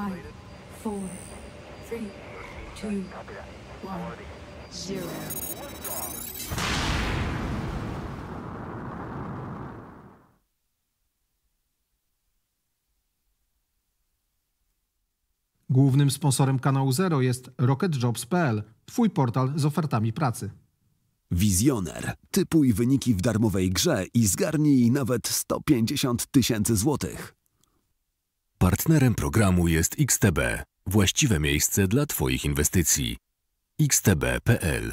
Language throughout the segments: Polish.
4, 3, 2, 1, 0. Głównym sponsorem kanału Zero jest rocketjobs.pl, twój portal z ofertami pracy. Wizjoner. Typuj wyniki w darmowej grze i zgarnij nawet 150 000 złotych. Partnerem programu jest XTB. Właściwe miejsce dla Twoich inwestycji. xtb.pl.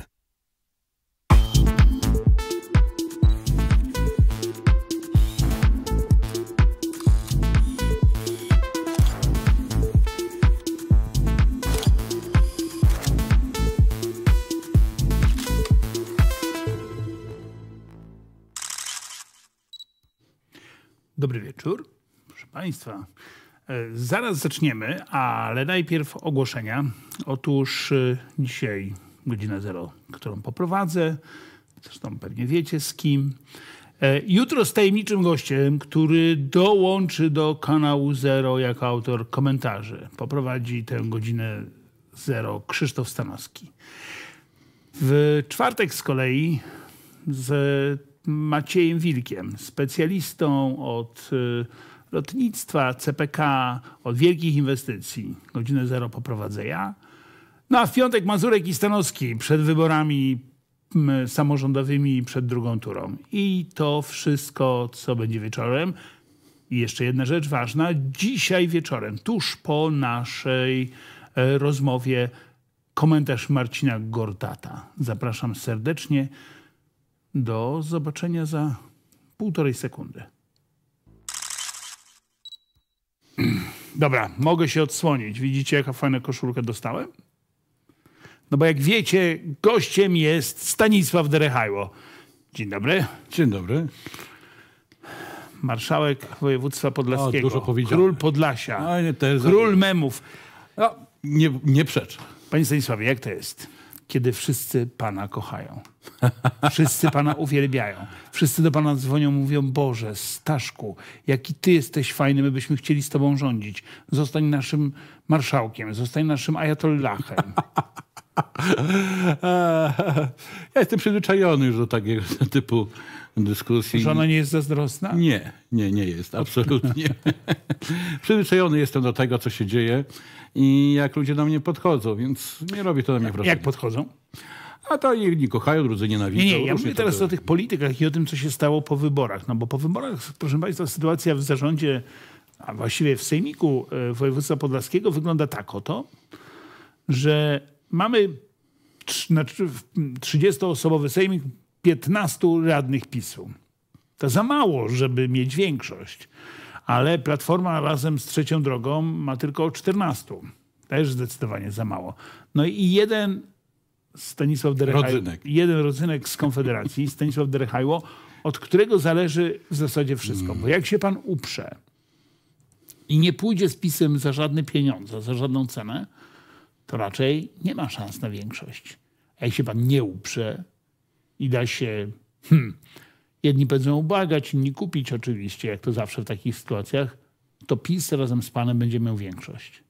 Dobry wieczór, proszę Państwa. Zaraz zaczniemy, ale najpierw ogłoszenia. Otóż dzisiaj godzina 0, którą poprowadzę. Zresztą pewnie wiecie z kim. Jutro z tajemniczym gościem, który dołączy do kanału Zero jako autor komentarzy. Poprowadzi tę godzinę 0 Krzysztof Stanowski. W czwartek z kolei z Maciejem Wilkiem, specjalistą od lotnictwa, CPK, od wielkich inwestycji. Godzinę 0 poprowadzę ja. No a w piątek Mazurek i Stanowski przed wyborami samorządowymi i przed drugą turą. I to wszystko, co będzie wieczorem. I jeszcze jedna rzecz ważna. Dzisiaj wieczorem, tuż po naszej rozmowie, komentarz Marcina Gortata. Zapraszam serdecznie. Do zobaczenia za 1,5 sekundy. Dobra, mogę się odsłonić. Widzicie, jaka fajna koszulkę dostałem? No bo jak wiecie, gościem jest Stanisław Derechajło. Dzień dobry. Dzień dobry. Marszałek województwa podlaskiego. Dużo powiedziałem. Król Podlasia. A, nie, król memów. No, nie przeczę. Panie Stanisławie, jak to jest? Kiedy wszyscy pana kochają. Wszyscy pana uwielbiają. Wszyscy do pana dzwonią, mówią: Boże, Staszku, jaki ty jesteś fajny, my byśmy chcieli z tobą rządzić. Zostań naszym marszałkiem, zostań naszym ajatollahem. Ja jestem przyzwyczajony już do takiego typu dyskusji. Żona nie jest zazdrosna? Nie jest, absolutnie. Przyzwyczajony jestem do tego, co się dzieje i jak ludzie do mnie podchodzą, więc nie robi to na mnie wrażenia. Jak podchodzą? A to jedni kochają, drudzy nienawidzą. Nie, ja mówię teraz o tych politykach i o tym, co się stało po wyborach. No bo po wyborach, proszę Państwa, sytuacja w zarządzie, a właściwie w sejmiku województwa podlaskiego wygląda tak oto, że mamy 30-osobowy sejmik, 15 radnych PiS-u. To za mało, żeby mieć większość. Ale Platforma razem z Trzecią Drogą ma tylko 14. Też zdecydowanie za mało. No i jeden Stanisław Derechajło, jeden rodzynek z Konfederacji, Stanisław Derechajło, od którego zależy w zasadzie wszystko. Bo jak się pan uprze i nie pójdzie z PiS-em za żadne pieniądze, za żadną cenę, to raczej nie ma szans na większość. A jak się pan nie uprze i da się, jedni będą ubłagać, inni kupić oczywiście, jak to zawsze w takich sytuacjach, to PiS razem z panem będzie miał większość.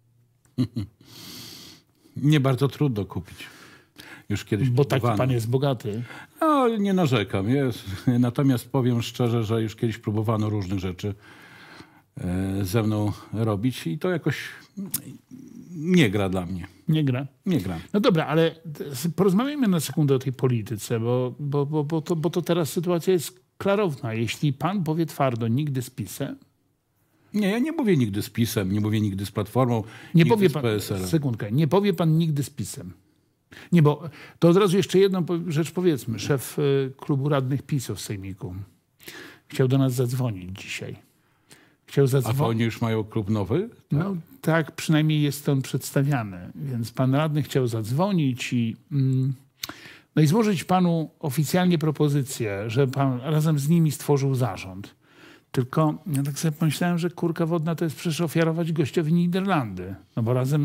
Nie bardzo trudno kupić. Już kiedyś bo taki pan jest bogaty. No, nie narzekam. Natomiast powiem szczerze, że już kiedyś próbowano różnych rzeczy ze mną robić i to jakoś nie gra dla mnie. Nie gra? Nie gra. No dobra, ale porozmawiajmy na sekundę o tej polityce, bo to teraz sytuacja jest klarowna. Jeśli pan powie twardo nigdy z PiS-em. Nie, ja nie mówię nigdy z PiS-em, nie mówię nigdy z Platformą, nie nigdy powie z pan, PSL-em. Sekundkę, nie powie pan nigdy z PiS-em. Nie, bo to od razu jeszcze jedną rzecz powiedzmy. Szef klubu radnych PiS-u w sejmiku chciał do nas zadzwonić dzisiaj. A to oni już mają klub nowy? Tak? No tak, przynajmniej jest on przedstawiany. Więc pan radny chciał zadzwonić i złożyć panu oficjalnie propozycję, że pan razem z nimi stworzył zarząd. Tylko ja tak sobie pomyślałem, że kurka wodna to jest przecież ofiarować gościowi Niderlandy. No bo razem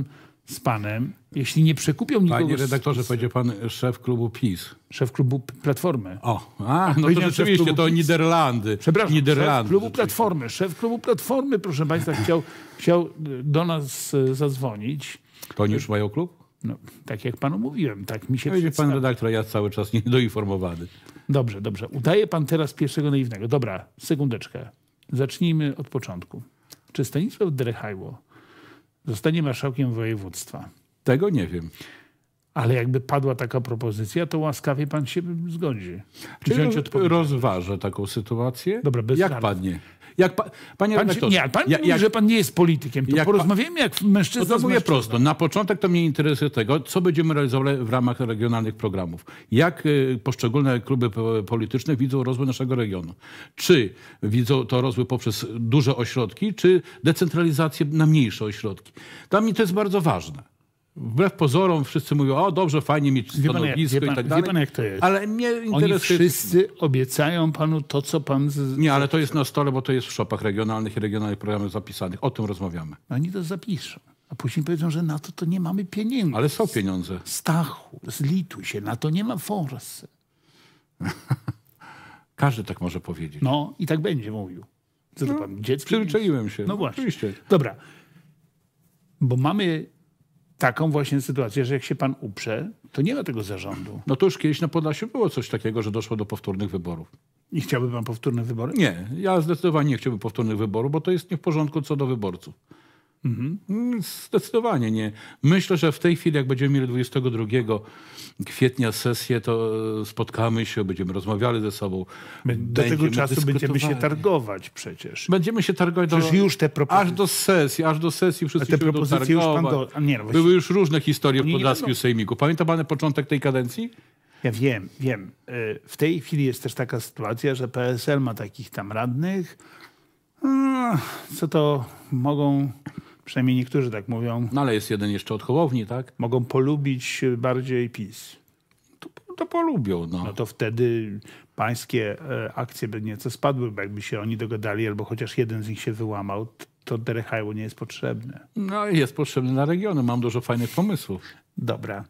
z panem, jeśli nie przekupią nikogo... Panie redaktorze, powiedział pan szef klubu PiS. Szef klubu Platformy. O, no to Powiedziałem rzeczywiście, szef to klubu PiS. Niderlandy. Przepraszam, Niderlandy, szef klubu rzeczywiście. Platformy. Szef klubu Platformy, proszę państwa, chciał do nas zadzwonić. To oni już mają klub? No, tak jak panu mówiłem, tak mi się Powiedział pan przedstawia. redaktor, ja cały czas niedoinformowany. Dobrze. Udaje pan teraz pierwszego naiwnego. Dobra, sekundeczkę. Zacznijmy od początku. Czy Stanisław Derechajło zostanie marszałkiem województwa? Tego nie wiem. Ale jakby padła taka propozycja, to łaskawie pan się zgodzi. Wziąć Czy odpowiedzialność. rozważę taką sytuację? Dobra, bez Jak żartów. padnie? Panie Pan, redaktorze, nie, pan mówi, że pan nie jest politykiem. To jak porozmawiajmy jak mężczyzna to z mówię mężczyzną. prosto. Na początek to mnie interesuje tego, co będziemy realizowali w ramach regionalnych programów. Jak poszczególne kluby polityczne widzą rozwój naszego regionu. Czy widzą to rozwój poprzez duże ośrodki, czy decentralizację na mniejsze ośrodki. Dla mnie to jest bardzo ważne. Wbrew pozorom wszyscy mówią, o dobrze, fajnie mieć Wie pan, stanowisko i tak dalej. Wie pan, jak to jest? Ale mnie Oni interesuje... wszyscy obiecają panu to, co pan... Nie, ale to jest na stole, bo to jest w szopach regionalnych i regionalnych programach zapisanych. O tym rozmawiamy. Oni to zapiszą. A później powiedzą, że na to nie mamy pieniędzy. Ale są pieniądze. Stachu, zlituj się, na to nie ma forsy. Każdy tak może powiedzieć. No i tak będzie mówił. Co to pan, dziecko? Przyzwyczaiłem się. No właśnie. Oczywiście. Dobra. Bo mamy taką właśnie sytuację, że jak się pan uprze, to nie ma tego zarządu. No to już kiedyś na Podlasiu było coś takiego, że doszło do powtórnych wyborów. I chciałby pan powtórne wybory? Nie, ja zdecydowanie nie chciałbym powtórnych wyborów, bo to jest nie w porządku co do wyborców. Zdecydowanie nie. Myślę, że w tej chwili, jak będziemy mieli 22 kwietnia sesję, to spotkamy się, będziemy rozmawiali ze sobą. Do tego czasu będziemy się dyskutowali. targować przecież. Będziemy się targować Przecież już te propozycje... aż do sesji wszyscy te się będą propozycje już pan targować. a nie, no właśnie, Były już różne historie w Oni nie Podlaskim będą- Sejmiku. Pamięta pan początek tej kadencji? Ja wiem. W tej chwili jest też taka sytuacja, że PSL ma takich tam radnych, co to mogą, przynajmniej niektórzy tak mówią, No ale jest jeden jeszcze od Hołowni, tak? mogą polubić bardziej PiS. To polubią, no. No to wtedy pańskie akcje by nieco spadły, bo jakby się oni dogadali, albo chociaż jeden z nich się wyłamał, to Derechajło nie jest potrzebne. No jest potrzebny na regiony. Mam dużo fajnych pomysłów. Dobra.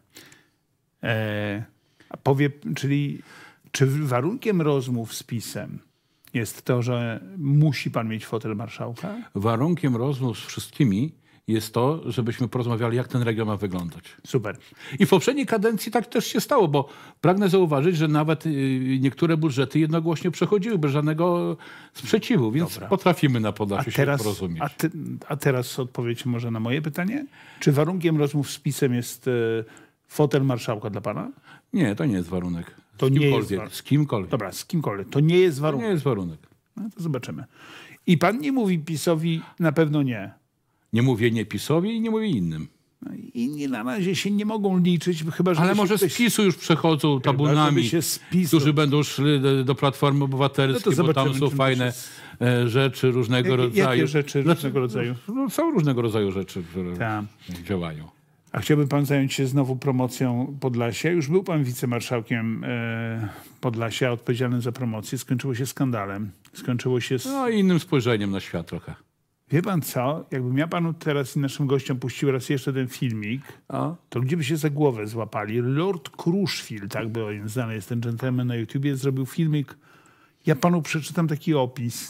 A czyli czy warunkiem rozmów z PiS-em jest to, że musi pan mieć fotel marszałka? Warunkiem rozmów z wszystkimi jest to, żebyśmy porozmawiali, jak ten region ma wyglądać. Super. I w poprzedniej kadencji tak też się stało, bo pragnę zauważyć, że nawet niektóre budżety jednogłośnie przechodziły bez żadnego sprzeciwu, więc Dobra. potrafimy na Podlasiu się porozumieć. A teraz odpowiedź może na moje pytanie. Czy warunkiem rozmów z PiS-em jest fotel marszałka dla pana? Nie, to nie jest warunek. To Z nie jest kimkolwiek. warunek. Z kimkolwiek. Dobra, z kimkolwiek. To nie jest To warunek. nie jest warunek. No to zobaczymy. I pan nie mówi PiS-owi na pewno nie. Nie mówię nie PiS-owi i nie mówię innym. No i inni na razie się nie mogą liczyć, chyba że... Ale by się może z ktoś- PiS-u już przechodzą żeby tabunami, się z PiS-u- którzy będą szli do Platformy Obywatelskiej, No to bo tam zobaczymy, są czym fajne to rzeczy różnego Jakie rodzaju. rzeczy różnego rodzaju? No, są różnego rodzaju rzeczy, które Tak. działają. A chciałby pan zająć się znowu promocją Podlasia. Już był pan wicemarszałkiem Podlasia, odpowiedzialnym za promocję. Skończyło się skandalem. Skończyło się z... No i innym spojrzeniem na świat trochę. Wie pan co? Jakbym ja panu teraz i naszym gościom puścił raz jeszcze ten filmik, to ludzie by się za głowę złapali. Lord Crushfield, tak był znany jest ten gentleman na YouTubie, zrobił filmik. Ja panu przeczytam taki opis.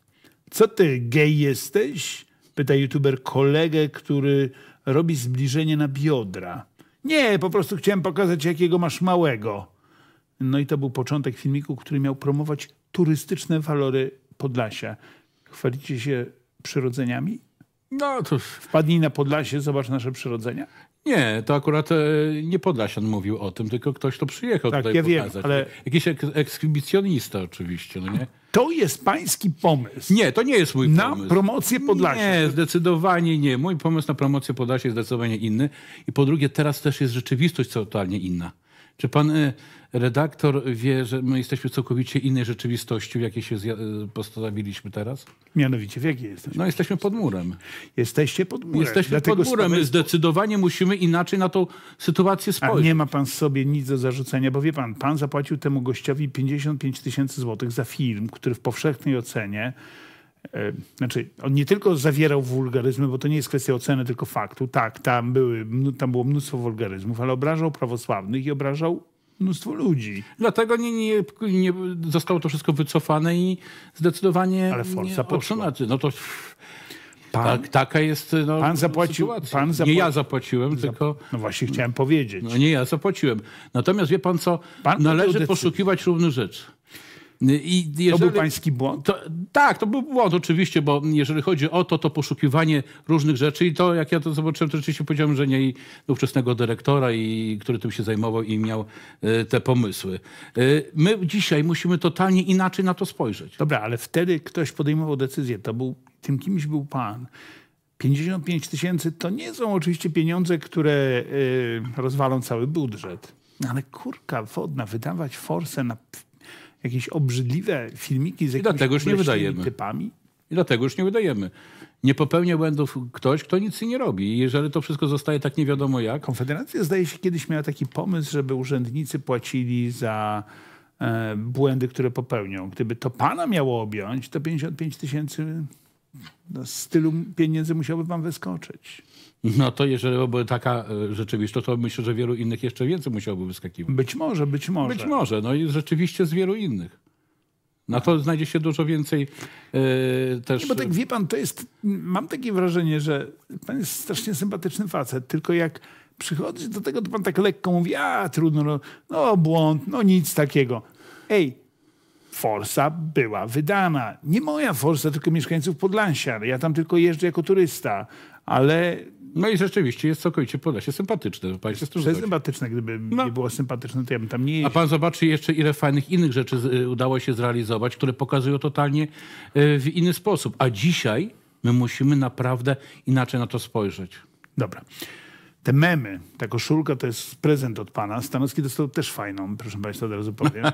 Co ty, gej jesteś? Pyta youtuber kolegę, który robi zbliżenie na biodra. Nie, po prostu chciałem pokazać, jakiego masz małego. No i to był początek filmiku, który miał promować turystyczne walory Podlasia. Chwalicie się przyrodzeniami? No to Wpadnij na Podlasie, zobacz nasze przyrodzenia. nie, to akurat nie Podlasian mówił o tym, tylko ktoś, kto przyjechał Tak, tutaj ja wiem, pokazać. ale- Jakiś ekshibicjonista oczywiście, no nie? To jest pański pomysł Nie, to nie jest mój na pomysł. promocję Podlasia. Nie, zdecydowanie nie. Mój pomysł na promocję Podlasia jest zdecydowanie inny. I po drugie, teraz też jest rzeczywistość totalnie inna. Czy pan redaktor wie, że my jesteśmy w całkowicie innej rzeczywistości, w jakiej się postawiliśmy teraz? Mianowicie, w jakiej jesteś? No jesteśmy pod murem. Jesteście pod murem. Jesteśmy Dlatego pod murem. sprawa My jest- zdecydowanie musimy inaczej na tą sytuację A spojrzeć. nie ma pan sobie nic do zarzucenia, bo wie pan zapłacił temu gościowi 55 000 złotych za film, który w powszechnej ocenie Znaczy, on nie tylko zawierał wulgaryzmy, bo to nie jest kwestia oceny, tylko faktu. Tak, tam było mnóstwo wulgaryzmów, ale obrażał prawosławnych i obrażał mnóstwo ludzi. Dlatego nie zostało to wszystko wycofane i zdecydowanie... Ale forsa poszła. No to... Taka jest pan zapłacił, sytuacja. Nie ja zapłaciłem, tylko... No właśnie chciałem powiedzieć. No nie ja zapłaciłem. Natomiast wie pan co? Należy poszukiwać równych rzeczy. To był pański błąd? Tak, to był błąd oczywiście, bo jeżeli chodzi o to poszukiwanie różnych rzeczy i to, jak ja to zobaczyłem, to rzeczywiście powiedziałem, że nie i ówczesnego dyrektora, który tym się zajmował i miał te pomysły. My dzisiaj musimy totalnie inaczej na to spojrzeć. Dobra, ale wtedy ktoś podejmował decyzję. Tym kimś był pan. 55 000 to nie są oczywiście pieniądze, które rozwalą cały budżet. Ale kurka wodna, wydawać forsę na jakieś obrzydliwe filmiki z jakimiś typami. I dlatego już nie wydajemy. Nie popełnia błędów ktoś, kto nic nie robi. I jeżeli to wszystko zostaje tak nie wiadomo jak... Konfederacja zdaje się kiedyś miała taki pomysł, żeby urzędnicy płacili za błędy, które popełnią. Gdyby to pana miało objąć, to 55 000 z tylu pieniędzy musiałby pan wyskoczyć. No to jeżeli była taka rzeczywistość, to myślę, że wielu innych jeszcze więcej musiałoby wyskakiwać. Być może. Być może. No i rzeczywiście z wielu innych. Na to znajdzie się dużo więcej też... Nie, bo tak wie pan, mam takie wrażenie, że pan jest strasznie sympatyczny facet, tylko jak przychodzi do tego, to pan tak lekko mówi, trudno, no błąd, no nic takiego. Forsa była wydana. Nie moja forsa, tylko mieszkańców Podlasia. Ja tam tylko jeżdżę jako turysta, ale... No i rzeczywiście jest całkowicie Podlasie sympatyczne. Przesympatyczne. Gdyby nie było sympatyczne, to ja bym tam nie jeździł. A pan zobaczy jeszcze, ile fajnych innych rzeczy udało się zrealizować, które pokazują totalnie w inny sposób. A dzisiaj my musimy naprawdę inaczej na to spojrzeć. Dobra. Te memy, ta koszulka to jest prezent od pana. Stanowski dostał też fajną, proszę państwa, od razu powiem.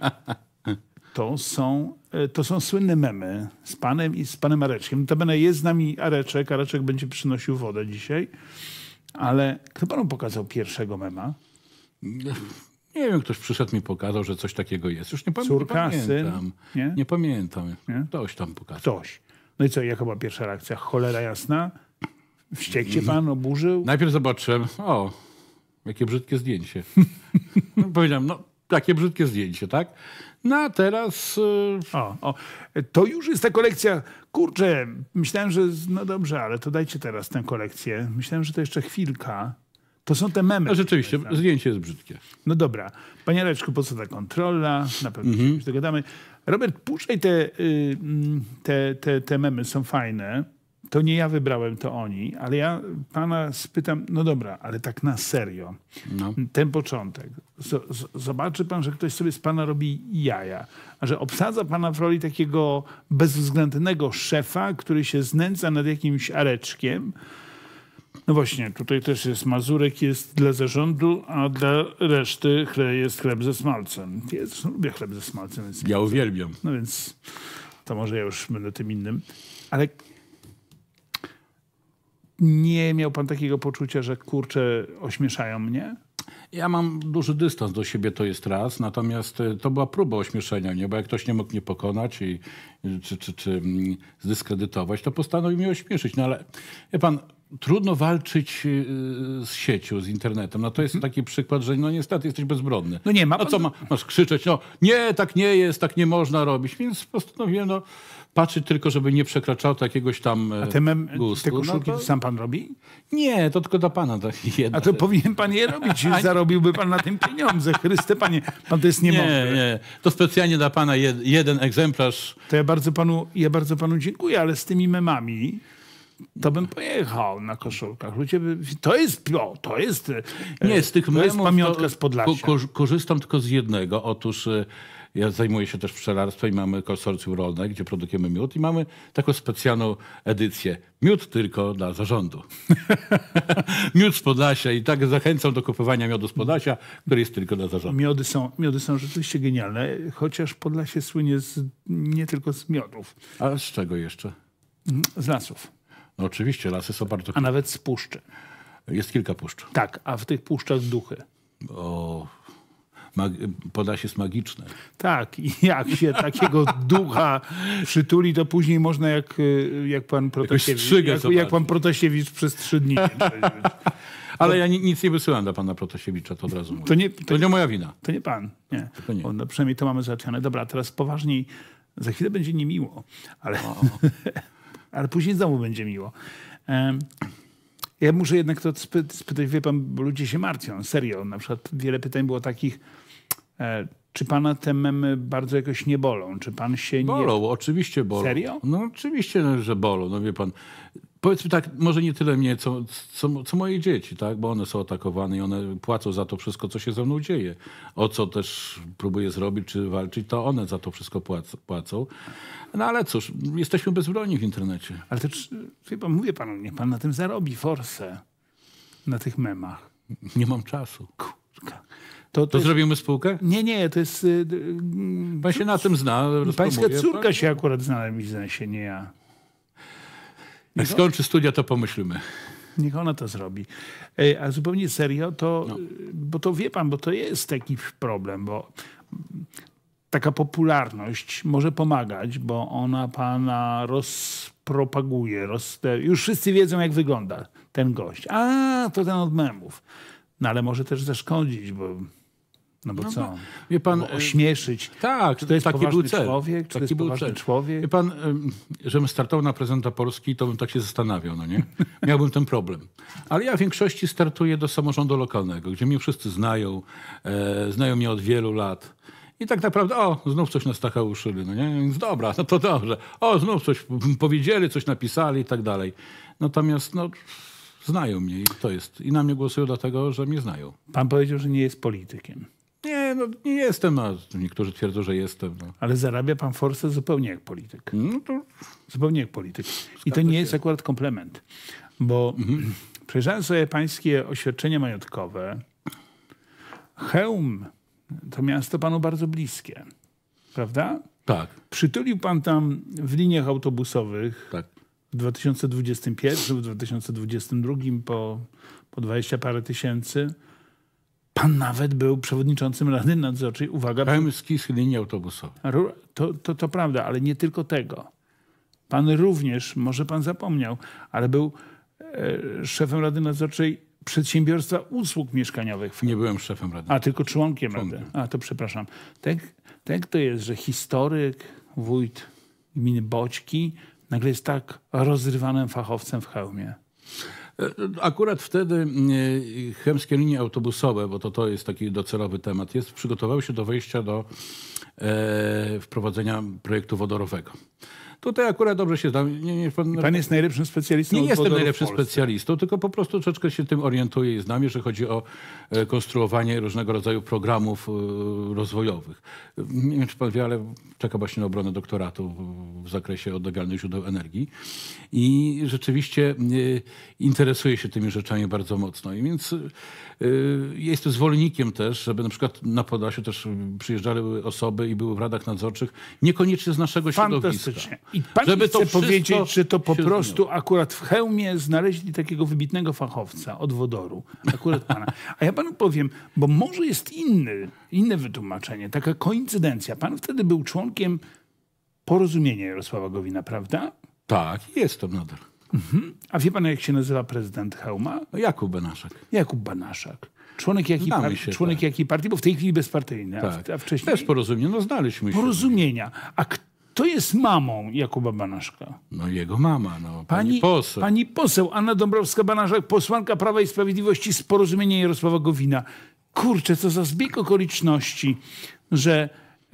To są słynne memy z panem i z panem Areczkiem. Notabene jest z nami Areczek. Areczek będzie przynosił wodę dzisiaj. Ale kto panu pokazał pierwszego mema? Nie wiem, ktoś przyszedł mi pokazał, że coś takiego jest. Już nie Córka, pamiętam. Syn? Nie pamiętam. Nie? Ktoś tam pokazał. Ktoś. No i co, jaka była pierwsza reakcja? Cholera jasna? Wściekł się pan, oburzył? Najpierw zobaczyłem, jakie brzydkie zdjęcie. Powiedziałem, takie brzydkie zdjęcie, tak? No a teraz... To już jest ta kolekcja. Kurczę, myślałem, że no dobrze, ale to dajcie teraz tę kolekcję. Myślałem, że to jeszcze chwilka. To są te memy. No rzeczywiście, zdjęcie jest brzydkie. No dobra. Panie Areczku, po co ta kontrola? Na pewno się już dogadamy. Robert, puszczaj te memy, są fajne. To nie ja wybrałem, to oni, ale ja pana spytam, no dobra, ale tak na serio. Ten początek. Zobaczy pan, że ktoś sobie z pana robi jaja, a że obsadza pana w roli takiego bezwzględnego szefa, który się znęca nad jakimś Areczkiem. No właśnie, tutaj też jest Mazurek, jest dla zarządu, a dla reszty jest chleb ze smalcem. Ja zresztą lubię chleb ze smalcem. Więc ja uwielbiam. No więc to może ja już będę tym innym. Ale nie miał pan takiego poczucia, że kurczę, ośmieszają mnie? Ja mam duży dystans do siebie, to jest raz. Natomiast to była próba ośmieszenia mnie, bo jak ktoś nie mógł mnie pokonać czy zdyskredytować, to postanowił mnie ośmieszyć. No ale wie pan, trudno walczyć z siecią, z internetem. No to jest taki przykład, że no niestety jesteś bezbronny. No nie ma. No co masz krzyczeć? No nie, tak nie jest, tak nie można robić. Więc postanowiłem patrzeć tylko, żeby nie przekraczało jakiegoś tam gustu. Te koszulki to sam pan robi? Nie, to tylko dla pana. A to powinien pan je robić. Zarobiłby pan na tym pieniądze. Chryste panie, pan to jest niemądre. Nie. To specjalnie dla pana jeden egzemplarz. To ja bardzo panu dziękuję, ale z tymi memami to bym pojechał na koszulkach. Ludzie to jest nie, z tych memów, jest pamiątka z Podlasia. Korzystam tylko z jednego. Otóż ja zajmuję się też pszczelarstwem i mamy konsorcjum rolne, gdzie produkujemy miód i mamy taką specjalną edycję. Miód tylko dla zarządu. Miód z Podlasia i tak zachęcam do kupowania miodu z Podlasia, który jest tylko dla zarządu. Miody są rzeczywiście genialne, chociaż Podlasie słynie nie tylko z miodów. A z czego jeszcze? Z lasów. No oczywiście, lasy są bardzo... A nawet z puszczy. Jest kilka puszcz. Tak, a w tych puszczach duchy. Podlasie jest magiczne. Tak, i jak się takiego ducha przytuli, to później można jak pan Protasiewicz, jak pan Protasiewicz przez 3 dni. Ale ja nic nie wysyłam dla pana Protasiewicza, to od razu mówię. To nie moja wina. To nie pan. Nie. To nie. No, przynajmniej to mamy załatwione. Dobra, teraz poważniej. Za chwilę będzie niemiło, ale, ale później znowu będzie miło. Ja muszę jednak to spytać, wie pan, bo ludzie się martwią. Serio. Na przykład wiele pytań było takich, czy pana te memy bardzo jakoś nie bolą? Czy pan się nie... Bolą, oczywiście bolą. Serio? No oczywiście, że bolą. No wie pan, powiedzmy tak, może nie tyle mnie, co moje dzieci, tak? Bo one są atakowane i one płacą za to wszystko, co się ze mną dzieje. O co też próbuję zrobić, czy walczyć, to one za to wszystko płacą. No ale cóż, jesteśmy bezbronni w internecie. Ale to, wie pan, mówię panu, niech pan na tym zarobi forsę. Na tych memach. Nie mam czasu. Kurka. To zrobimy spółkę? Nie, to jest... Pan się na tym zna. Pańska córka się akurat zna na biznesie, nie ja. Jak skończy studia, to pomyślimy. Niech ona to zrobi. A zupełnie serio, bo to wie pan, bo to jest taki problem, bo taka popularność może pomagać, bo ona pana rozpropaguje. Już wszyscy wiedzą, jak wygląda ten gość. A, to ten od memów. No ale może też zaszkodzić, bo... No bo co? Wie pan, ośmieszyć. Tak, czy to jest taki poważny był cel. Człowiek? Czy to jest poważny człowiek? Wie pan, żebym startował na prezydenta Polski, to bym tak się zastanawiał, no nie? Miałbym ten problem. Ale ja w większości startuję do samorządu lokalnego, gdzie mnie wszyscy znają, znają mnie od wielu lat. I tak naprawdę, znów coś na Stacha uszyli, no nie? Więc dobra, no to dobrze. Znów coś powiedzieli, coś napisali i tak dalej. Natomiast, znają mnie i to jest. I na mnie głosują dlatego, że mnie znają. Pan powiedział, że nie jest politykiem. Nie jestem. Niektórzy twierdzą, że jestem. No. Ale zarabia pan forsę zupełnie jak polityk. No to... Zupełnie jak polityk. I to nie jest akurat komplement. Bo przejrzałem sobie pańskie oświadczenia majątkowe. Chełm to miasto panu bardzo bliskie. Prawda? Tak. Przytulił pan tam w liniach autobusowych tak. w 2021, w 2022 po 20 parę tysięcy. Pan nawet był przewodniczącym Rady Nadzorczej. Uwaga. Chełmskich linii autobusowych. To prawda, ale nie tylko tego. Pan również, może pan zapomniał, ale był szefem Rady Nadzorczej Przedsiębiorstwa Usług Mieszkaniowych. Nie byłem szefem Rady. A, tylko członkiem Rady. To przepraszam. Tak to jest, że historyk, wójt gminy Boćki nagle jest tak rozrywanym fachowcem w Chełmie. Akurat wtedy chełmskie linie autobusowe, bo to jest taki docelowy temat, przygotowały się do wejścia do wprowadzenia projektu wodorowego. Tutaj akurat dobrze się znam. Pan jest najlepszym specjalistą. Nie jestem najlepszym specjalistą, tylko po prostu troszeczkę się tym orientuję i znam, jeżeli chodzi o konstruowanie różnego rodzaju programów rozwojowych. Nie wiem, czy pan wie, ale czeka właśnie na obronę doktoratu w zakresie odnawialnych źródeł energii. I rzeczywiście interesuję się tymi rzeczami bardzo mocno. I więc jestem zwolennikiem też, żeby na przykład na Podlasiu też przyjeżdżały osoby i były w radach nadzorczych, niekoniecznie z naszego środowiska. I pan żeby chce powiedzieć, że to po prostu zmieniło. Akurat w Chełmie znaleźli takiego wybitnego fachowca od wodoru. Akurat pana. A ja panu powiem, bo może jest inne wytłumaczenie, taka koincydencja. Pan wtedy był członkiem Porozumienia Jarosława Gowina, prawda? Tak, jestem nadal. A wie pan, jak się nazywa prezydent Chełma? Jakub Banaszak. Jakub Banaszak. Członek jakiej partii? Bo w tej chwili bezpartyjny. Tak. A wcześniej... Też Porozumienia. Znaliśmy się. Porozumienia. A kto jest mamą Jakuba Banaszka? Jego mama, pani poseł. Pani poseł Anna Dąbrowska-Banaszak, posłanka Prawa i Sprawiedliwości z Porozumienia Jarosława Gowina. Kurczę, co za zbieg okoliczności, że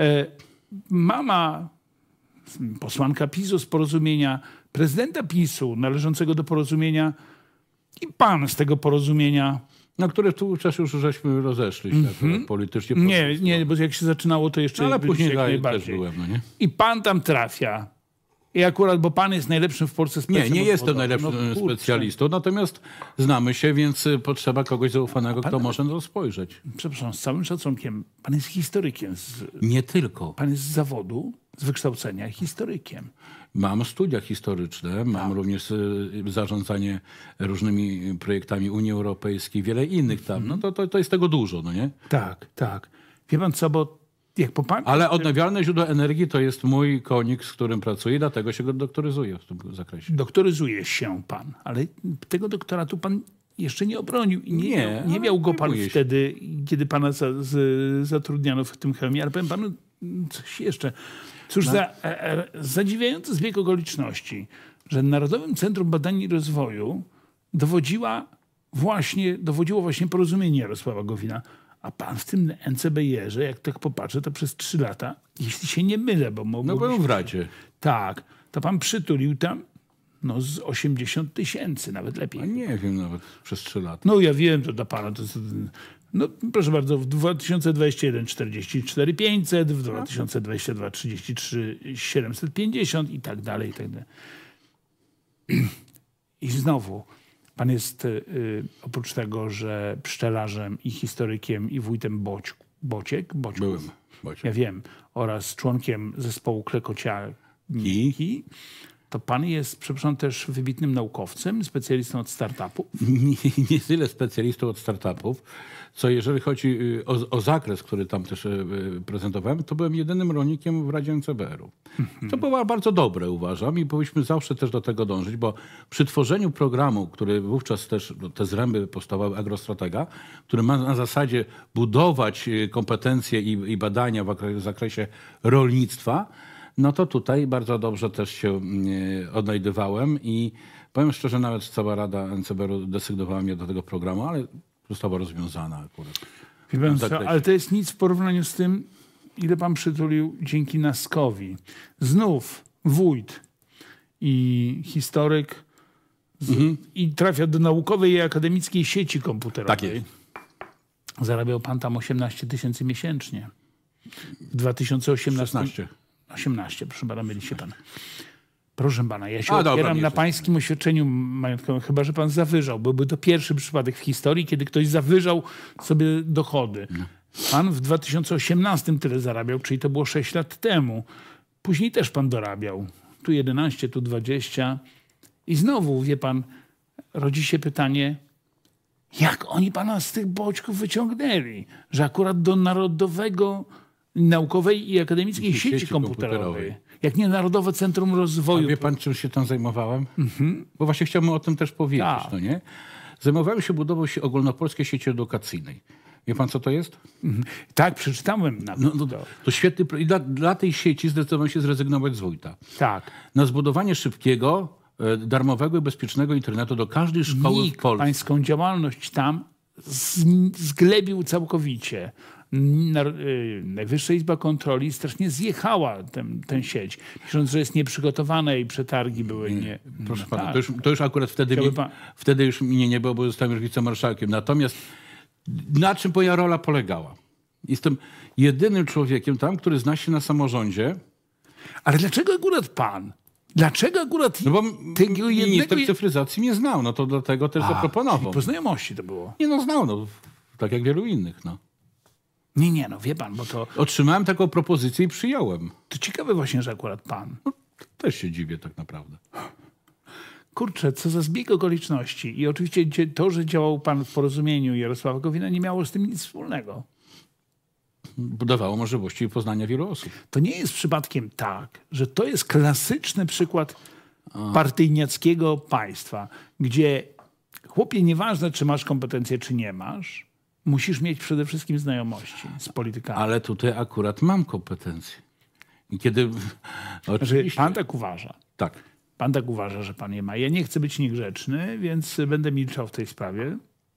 mama, posłanka PiS-u z Porozumienia, prezydenta PiS-u należącego do Porozumienia i pan z tego Porozumienia. Na które tu czas już żeśmy rozeszli się politycznie. Nie, bo jak się zaczynało, to jeszcze... ale później jak najbardziej. też byłem, nie? I pan tam trafia. I akurat, bo pan jest najlepszym w Polsce specjalistą. Nie jestem najlepszym specjalistą, natomiast znamy się, więc potrzeba kogoś zaufanego, kto może na to spojrzeć. Przepraszam, z całym szacunkiem, pan jest historykiem. Nie tylko. Pan jest z zawodu, z wykształcenia historykiem. Mam studia historyczne, mam również zarządzanie różnymi projektami Unii Europejskiej, wiele innych tam. To jest tego dużo, no nie? Tak. Wie pan co, bo jak popatrzę... Ale odnawialne źródła energii to jest mój konik, z którym pracuję, dlatego się go doktoryzuję w tym zakresie. Doktoryzuje się pan, ale tego doktoratu pan jeszcze nie obronił i nie miał go pan zajmuję się. wtedy, kiedy pana zatrudniano w tym chemii. Ale powiem panu coś jeszcze. Cóż za zadziwiający zbieg okoliczności, że Narodowym Centrum Badań i Rozwoju dowodziło właśnie Porozumienie Jarosława Gowina, a pan w tym NCBR-ze, jak tak popatrzę, to przez 3 lata, jeśli się nie mylę, bo mogło Byłem w Radzie. Tak, to pan przytulił tam z 80 000, nawet lepiej. A nie wiem nawet przez 3 lata. No ja wiem, to dla pana to jest... No proszę bardzo, w 2021 44 500, w 2022 33 750 i tak dalej, i tak dalej. I znowu, pan jest oprócz tego, że pszczelarzem i historykiem i wójtem Bocików. Byłem. Ja wiem, oraz członkiem zespołu Klekociaki, to pan jest, przepraszam, też wybitnym naukowcem, specjalistą od startupów. Nie tyle specjalistą od startupów, co jeżeli chodzi o zakres, który tam też prezentowałem, to byłem jedynym rolnikiem w Radzie NCBR-u. To było bardzo dobre, uważam, i powinniśmy zawsze też do tego dążyć, bo przy tworzeniu programu, który wówczas też, te zręby powstawały Agrostratega, który ma na zasadzie budować kompetencje i badania w zakresie rolnictwa, no to tutaj bardzo dobrze też się odnajdywałem i powiem szczerze, nawet cała Rada NCBR-u desygnowała mnie do tego programu, ale została rozwiązana akurat. Wie pan co, ale to jest nic w porównaniu z tym, ile pan przytulił dzięki NASK-owi. Znów wójt i historyk i trafia do naukowej i akademickiej sieci komputerowej. Tak jest. Zarabiał pan tam 18 000 miesięcznie. W 2018... 18, proszę pana, myli się pan. Proszę pana, ja się opieram na pańskim oświadczeniu majątkowym, chyba że pan zawyżał. Byłby to pierwszy przypadek w historii, kiedy ktoś zawyżał sobie dochody. Pan w 2018 tyle zarabiał, czyli to było 6 lat temu. Później też pan dorabiał. Tu 11, tu 20. I znowu, wie pan, rodzi się pytanie, jak oni pana z tych boczków wyciągnęli? Że akurat do Narodowego Naukowej i Akademickiej sieci komputerowej. Jak nie Narodowe Centrum Rozwoju. A wie pan, czym się tam zajmowałem? Bo właśnie chciałbym o tym też powiedzieć. Tak. No nie? Zajmowałem się budową ogólnopolskiej sieci edukacyjnej. Wie pan, co to jest? Tak, przeczytałem nawet To świetny... I dla tej sieci zdecydowałem się zrezygnować z wójta. Tak. Na zbudowanie szybkiego, darmowego i bezpiecznego internetu do każdej szkoły w Polsce. Pańską działalność tam zglebił całkowicie. Najwyższa Izba Kontroli strasznie zjechała tę sieć, pisząc, że jest nieprzygotowana i przetargi były nie... Proszę pana, to już akurat wtedy już mnie nie było, bo zostałem już wicemarszałkiem. Natomiast na czym moja rola polegała? Jestem jedynym człowiekiem tam, który zna się na samorządzie. Ale dlaczego akurat pan? Dlaczego akurat No bo tego minister cyfryzacji mnie znał, no to dlatego też zaproponował. Po znajomości to było. Nie znał, tak jak wielu innych, Nie, wie pan, bo to... Otrzymałem taką propozycję i przyjąłem. To ciekawe właśnie, że akurat pan. Też się dziwię tak naprawdę. Kurczę, co za zbieg okoliczności. I oczywiście to, że działał pan w Porozumieniu Jarosława Gowina, nie miało z tym nic wspólnego. Dawało możliwości poznania wielu osób. To nie jest przypadkiem tak, że to jest klasyczny przykład partyjniackiego państwa, gdzie chłopie, nieważne, czy masz kompetencje, czy nie masz, musisz mieć przede wszystkim znajomości z politykami. Ale tutaj akurat mam kompetencje. I kiedy... Oczywiście. Pan tak uważa. Tak. Pan tak uważa, że pan je ma. Ja nie chcę być niegrzeczny, więc będę milczał w tej sprawie.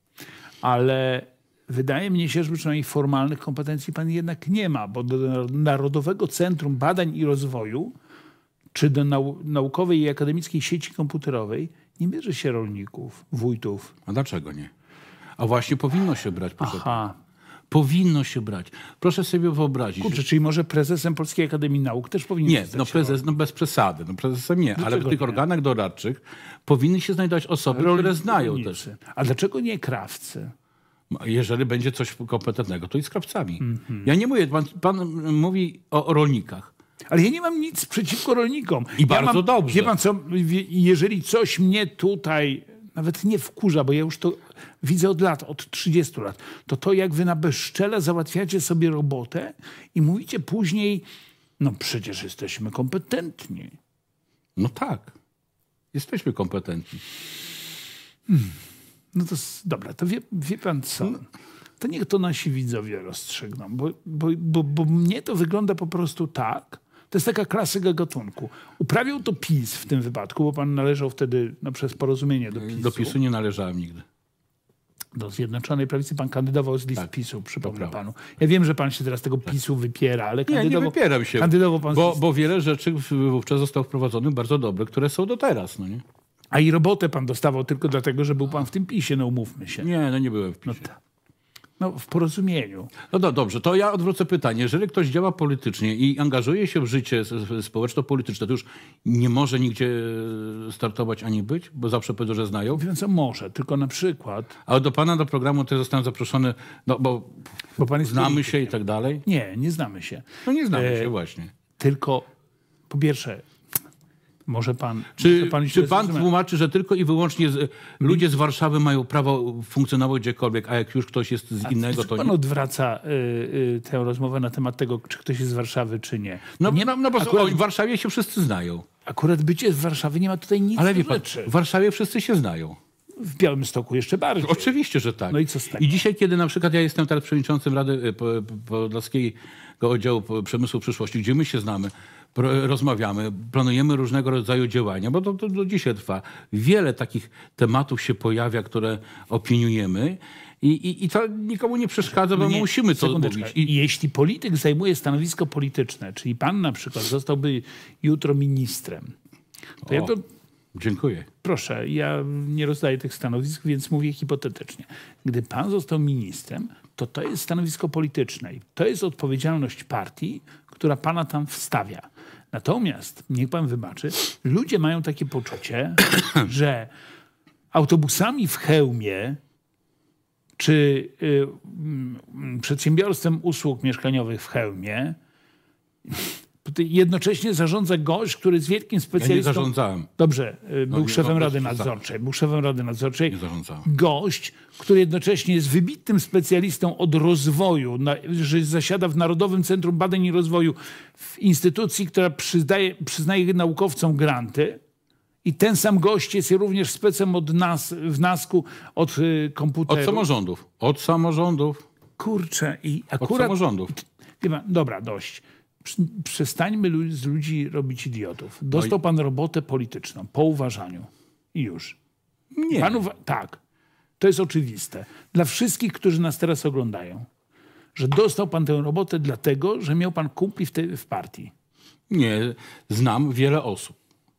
Ale wydaje mi się, że przynajmniej formalnych kompetencji pan jednak nie ma, bo do Narodowego Centrum Badań i Rozwoju czy do Naukowej i Akademickiej Sieci Komputerowej nie bierze się rolników, wójtów. A dlaczego nie? A właśnie powinno się brać. Proszę. Powinno się brać. Proszę sobie wyobrazić. Kurczę, czyli może prezesem Polskiej Akademii Nauk też powinien Nie, bez przesady. Prezesem nie. Ale w tych organach doradczych powinny się znajdować osoby, które znają też. A dlaczego nie krawcy? Jeżeli będzie coś kompetentnego, to i z krawcami. Ja nie mówię, pan mówi o rolnikach. Ale ja nie mam nic przeciwko rolnikom. I bardzo dobrze. Wie pan co, jeżeli coś mnie tutaj nawet nie wkurza, bo ja już to widzę od lat, od 30 lat, to jak wy na bezczele załatwiacie sobie robotę i mówicie później, no przecież jesteśmy kompetentni. No tak. Jesteśmy kompetentni. No to dobra, to wie pan co? To niech to nasi widzowie rozstrzygną, bo mnie to wygląda po prostu tak. To jest taka klasyka gatunku. Uprawiał to PiS w tym wypadku, bo pan należał wtedy przez porozumienie do PiS-u. Do PiS-u nie należałem nigdy. Do Zjednoczonej Prawicy pan kandydował z list Tak, PiS-u, przypomnę prawda. panu. Ja wiem, że pan się teraz tego PiS-u wypiera, ale Nie wypieram się, kandydował pan z list. bo wiele rzeczy wówczas zostało wprowadzonych bardzo dobre, które są do teraz. No nie? A i robotę pan dostawał tylko dlatego, że był pan w tym PiS-ie, no umówmy się. Nie, no nie byłem w PiS-ie. No w porozumieniu. No dobrze, to ja odwrócę pytanie. Jeżeli ktoś działa politycznie i angażuje się w życie społeczno-polityczne, to już nie może nigdzie startować ani być, bo zawsze powiedzą, że znają. Mówiąc co może, tylko na przykład... Ale do pana do programu to zostałem zaproszony, no bo pan jest znamy politykiem. się i tak dalej. Nie znamy się. No nie znamy się właśnie. Tylko po pierwsze, może pan... Czy źle pan zrozumiał. tłumaczy, że tylko i wyłącznie ludzie z Warszawy mają prawo funkcjonować gdziekolwiek, a jak już ktoś jest z innego, Czy to pan nie? odwraca tę rozmowę na temat tego, czy ktoś jest z Warszawy, czy nie? No bo akurat, w Warszawie się wszyscy znają. akurat bycie z Warszawy nie ma tutaj nic Ale do wie pan, rzeczy. w Warszawie wszyscy się znają. W Białymstoku jeszcze bardziej. Oczywiście, że tak. No i co z tego? I dzisiaj, kiedy na przykład ja jestem teraz przewodniczącym Rady Podlaskiego Oddziału Przemysłu Przyszłości, gdzie my się znamy, rozmawiamy, planujemy różnego rodzaju działania, bo to do dzisiaj trwa. Wiele takich tematów się pojawia, które opiniujemy i to nikomu nie przeszkadza, bo my musimy to sekundeczkę. mówić. I jeśli polityk zajmuje stanowisko polityczne, czyli pan na przykład zostałby jutro ministrem, to ja to... Dziękuję. Proszę, ja nie rozdaję tych stanowisk, więc mówię hipotetycznie. Gdy pan został ministrem, to jest stanowisko polityczne. I to jest odpowiedzialność partii, która pana tam wstawia. Natomiast, niech pan wybaczy, ludzie mają takie poczucie, że autobusami w Chełmie czy przedsiębiorstwem usług mieszkaniowych w Chełmie jednocześnie zarządza gość, który jest wielkim Ja nie specjalistą. zarządzałem. Dobrze, był nie, szefem no, Rady tak. Nadzorczej. Był szefem Rady Nadzorczej. Nie zarządzałem. Gość, który jednocześnie jest wybitnym specjalistą od rozwoju, że zasiada w Narodowym Centrum Badań i Rozwoju w instytucji, która przyznaje naukowcom granty. I ten sam gość jest również specem w NASK-u od komputerów. Od samorządów. Od samorządów. Kurczę, i Od akurat... samorządów. Wie pan, dobra, dość. Przestańmy z ludzi robić idiotów. Dostał pan robotę polityczną po uważaniu. I już. Nie. Tak. To jest oczywiste. Dla wszystkich, którzy nas teraz oglądają. Że dostał pan tę robotę dlatego, że miał pan kumpli w partii. Nie. Znam wiele osób.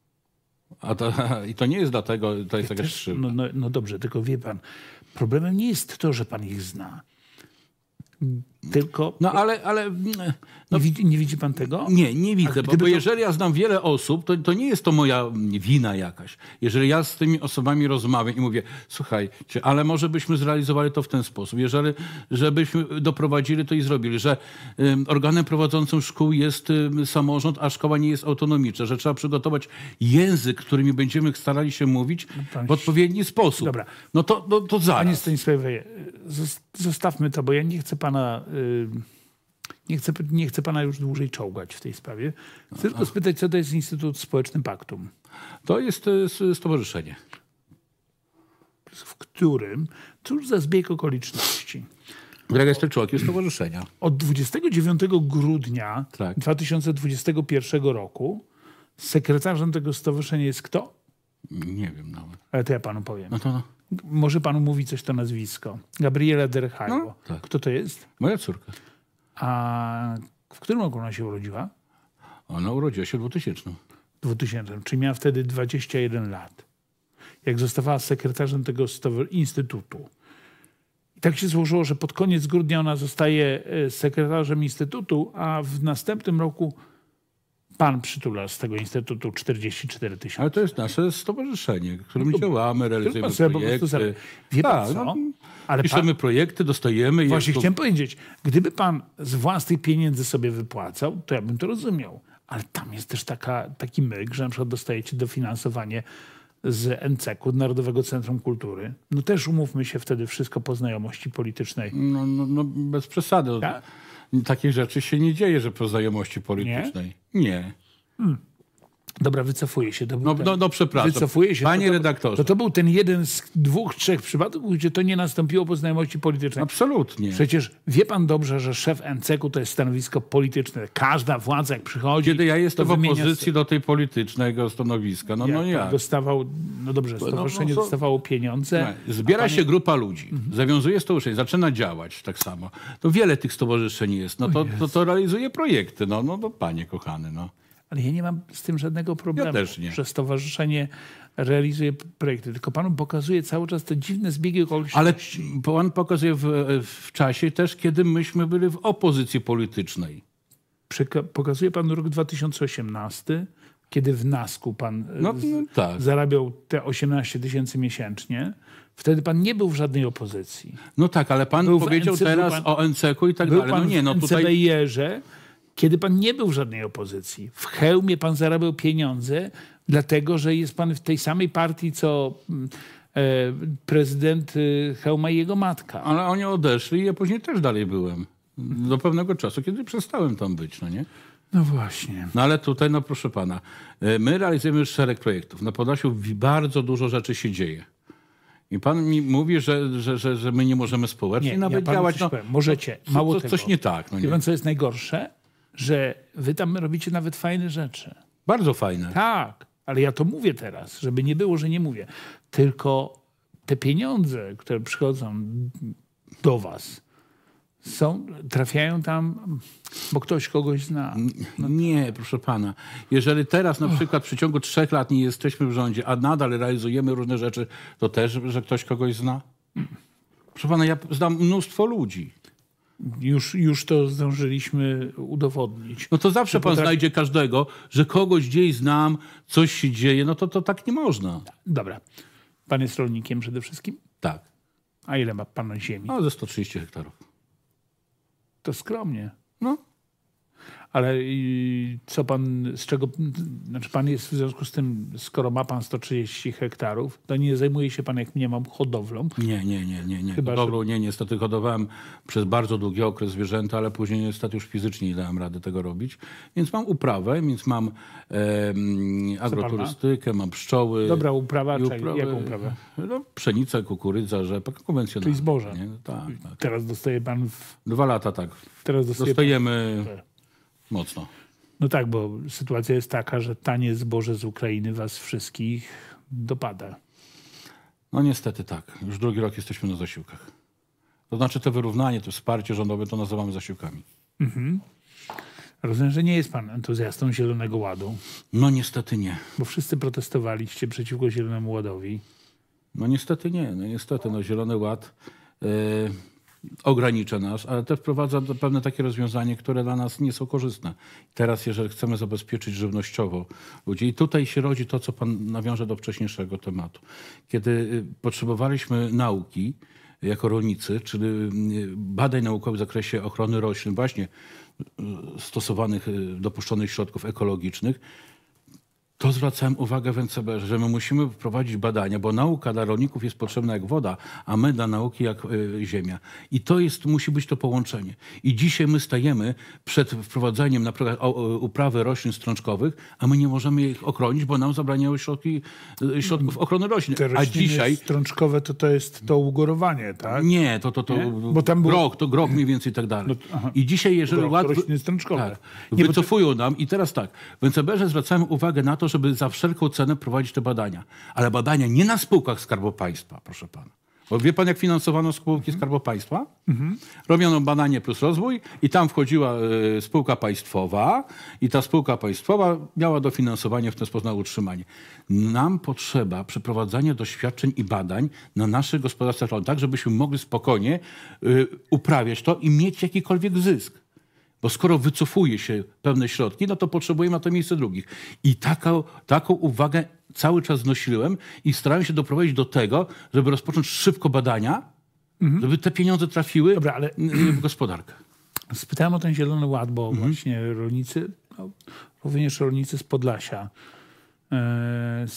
I to nie jest dlatego, to jest jakaś krzywda. No dobrze, tylko wie pan, problemem nie jest to, że pan ich zna. Tylko... No ale Nie widzi pan tego? nie widzę, gdyby bo to- jeżeli ja znam wiele osób, to nie jest to moja wina jakaś. Jeżeli ja z tymi osobami rozmawiam i mówię, słuchajcie, ale może byśmy zrealizowali to w ten sposób, żebyśmy doprowadzili to i zrobili, że organem prowadzącym szkół jest samorząd, a szkoła nie jest autonomiczna, że trzeba przygotować język, którymi będziemy starali się mówić w odpowiedni sposób. Dobra. No to zaraz. Panie Stanisławie, zostawmy to, bo ja nie chcę pana... Nie chcę pana już dłużej czołgać w tej sprawie. Chcę tylko spytać, co to jest Instytut Społeczny Paktum, To jest stowarzyszenie. w którym, cóż za zbieg okoliczności, Ja jestem członkiem stowarzyszenia. od 29 grudnia Tak. 2021 roku sekretarzem tego stowarzyszenia jest kto? Nie wiem nawet. Ale to ja panu powiem. No to Może panu mówi coś to nazwisko. Gabriela Derhajło. No, tak. Kto to jest? moja córka. A w którym roku ona się urodziła? Ona urodziła się w 2000. 2000, czyli miała wtedy 21 lat. Jak zostawała sekretarzem tego instytutu. I tak się złożyło, że pod koniec grudnia ona zostaje sekretarzem instytutu, a w następnym roku pan przytula z tego instytutu 44 000. Ale to jest nasze stowarzyszenie, w którym działamy, realizujemy sobie po prostu projekty. wie pan Tak, co? no, Ale piszemy projekty, dostajemy. Właśnie jest to- chciałem powiedzieć, gdyby pan z własnych pieniędzy sobie wypłacał, to ja bym to rozumiał. Ale tam jest też taki myk, że na przykład dostajecie dofinansowanie z NCK-u, Narodowego Centrum Kultury. No też umówmy się wtedy wszystko po znajomości politycznej. No, bez przesady. Tak? Takich rzeczy się nie dzieje, że po znajomości politycznej. Nie. Dobra, wycofuję się. To był No, przepraszam. Wycofuję się. Panie redaktorze. To był ten jeden z 2-3 przypadków, gdzie to nie nastąpiło po znajomości politycznej. Absolutnie. Przecież wie pan dobrze, że szef NCK-u to jest stanowisko polityczne. Każda władza, jak przychodzi... Kiedy ja jestem w to wymienia opozycji do tej politycznego stanowiska. No pan jak? dostawał, no dobrze, stowarzyszenie dostawało pieniądze. Zbiera się grupa ludzi, zawiązuje stowarzyszenie, zaczyna działać tak samo. To wiele tych stowarzyszeń jest. No to realizuje projekty. No panie kochany, no. Ale ja nie mam z tym żadnego problemu, Ja też nie. że stowarzyszenie realizuje projekty. Tylko panu pokazuje cały czas te dziwne zbiegi okoliczności. Ale pan pokazuje w czasie też, kiedy myśmy byli w opozycji politycznej. Pokazuje pan rok 2018, kiedy w NASK-u pan tak. zarabiał te 18 000 miesięcznie. Wtedy pan nie był w żadnej opozycji. No tak, ale pan Był w powiedział teraz był o NCK-u i tak Był dalej. pan No nie, no w tutaj... NCBR-ze, kiedy pan nie był w żadnej opozycji. W Chełmie pan zarabiał pieniądze, dlatego że jest pan w tej samej partii, co prezydent Chełma i jego matka. Ale oni odeszli i ja później też dalej byłem. Do pewnego czasu, kiedy przestałem tam być, no nie? No właśnie. No ale tutaj, no proszę pana, my realizujemy już szereg projektów. Na Podlasiu bardzo dużo rzeczy się dzieje. I pan mi mówi, że my nie możemy społecznie nawet działać. No, możecie. Mało tego. Coś nie tak. No Wie nie? pan, co jest najgorsze? Że wy tam robicie nawet fajne rzeczy. Bardzo fajne. Tak, ale ja to mówię teraz, żeby nie było, że nie mówię. Tylko te pieniądze, które przychodzą do was, trafiają tam, bo ktoś kogoś zna. Nie, proszę pana. Jeżeli teraz na przykład w przeciągu 3 lat nie jesteśmy w rządzie, a nadal realizujemy różne rzeczy, to też, że ktoś kogoś zna? Proszę pana, ja znam mnóstwo ludzi. Już to zdążyliśmy udowodnić. No to zawsze pan znajdzie każdego, że kogoś gdzieś znam, coś się dzieje, no to tak nie można. Dobra. Pan jest rolnikiem przede wszystkim? Tak. A ile ma pan ziemi? No ze 130 hektarów. To skromnie. No. Ale co pan, z czego, znaczy pan jest w związku z tym, skoro ma pan 130 hektarów, to nie zajmuje się pan, jak mniemam, hodowlą? Nie. Chyba, Hodowlą nie. Niestety hodowałem przez bardzo długi okres zwierzęta, ale później niestety już fizycznie nie dałem rady tego robić. Więc mam uprawę, więc mam agroturystykę, mam pszczoły. Dobra uprawa, jaką uprawę? No, pszenica, kukurydza, rzepak, konwencjonalna. Czyli zboże. Nie? No, tak. Teraz dostaje pan... 2 lata, tak. Teraz dostaje Dostajemy pan... mocno. No tak, bo sytuacja jest taka, że tanie zboże z Ukrainy was wszystkich dopada. No niestety tak. Już 2. rok jesteśmy na zasiłkach. To znaczy to wyrównanie, to wsparcie rządowe to nazywamy zasiłkami. Rozumiem, że nie jest pan entuzjastą Zielonego Ładu, No niestety nie. bo wszyscy protestowaliście przeciwko Zielonemu Ładowi. No niestety nie. No niestety, no Zielony Ład ogranicza nas, ale też wprowadza pewne takie rozwiązania, które dla nas nie są korzystne. Teraz, jeżeli chcemy zabezpieczyć żywnościowo ludzi, i tutaj się rodzi to, co pan nawiąże do wcześniejszego tematu. Kiedy potrzebowaliśmy nauki jako rolnicy, czyli badań naukowych w zakresie ochrony roślin, właśnie stosowanych, dopuszczonych środków ekologicznych, to zwracałem uwagę w NCBR, że my musimy wprowadzić badania, bo nauka dla rolników jest potrzebna jak woda, a my dla nauki jak ziemia. I to musi być to połączenie. I dzisiaj my stajemy przed wprowadzeniem na przykład uprawy roślin strączkowych, a my nie możemy ich ochronić, bo nam zabraniają środków ochrony roślin. Te A dzisiaj strączkowe to jest to ugorowanie, tak? nie, to Bo tam było... grok mniej więcej i tak dalej. I dzisiaj, jeżeli to rośliny strączkowe. tak, wycofują nam i teraz tak, w NCBR zwracamy uwagę na to, żeby za wszelką cenę prowadzić te badania. Ale badania nie na spółkach Skarbu Państwa, proszę pana. Bo wie pan, jak finansowano spółki Skarbu Państwa? Robiono badanie plus rozwój i tam wchodziła spółka państwowa i ta spółka państwowa miała dofinansowanie w ten sposób na utrzymanie. Nam potrzeba przeprowadzania doświadczeń i badań na naszych gospodarstwach rolnych, tak żebyśmy mogli spokojnie uprawiać to i mieć jakikolwiek zysk. Bo skoro wycofuje się pewne środki, no to potrzebujemy na to miejsce drugich. I taką uwagę cały czas znosiłem i starałem się doprowadzić do tego, żeby rozpocząć szybko badania, żeby te pieniądze trafiły w gospodarkę. Spytałem o ten Zielony Ład, bo właśnie rolnicy, również rolnicy z Podlasia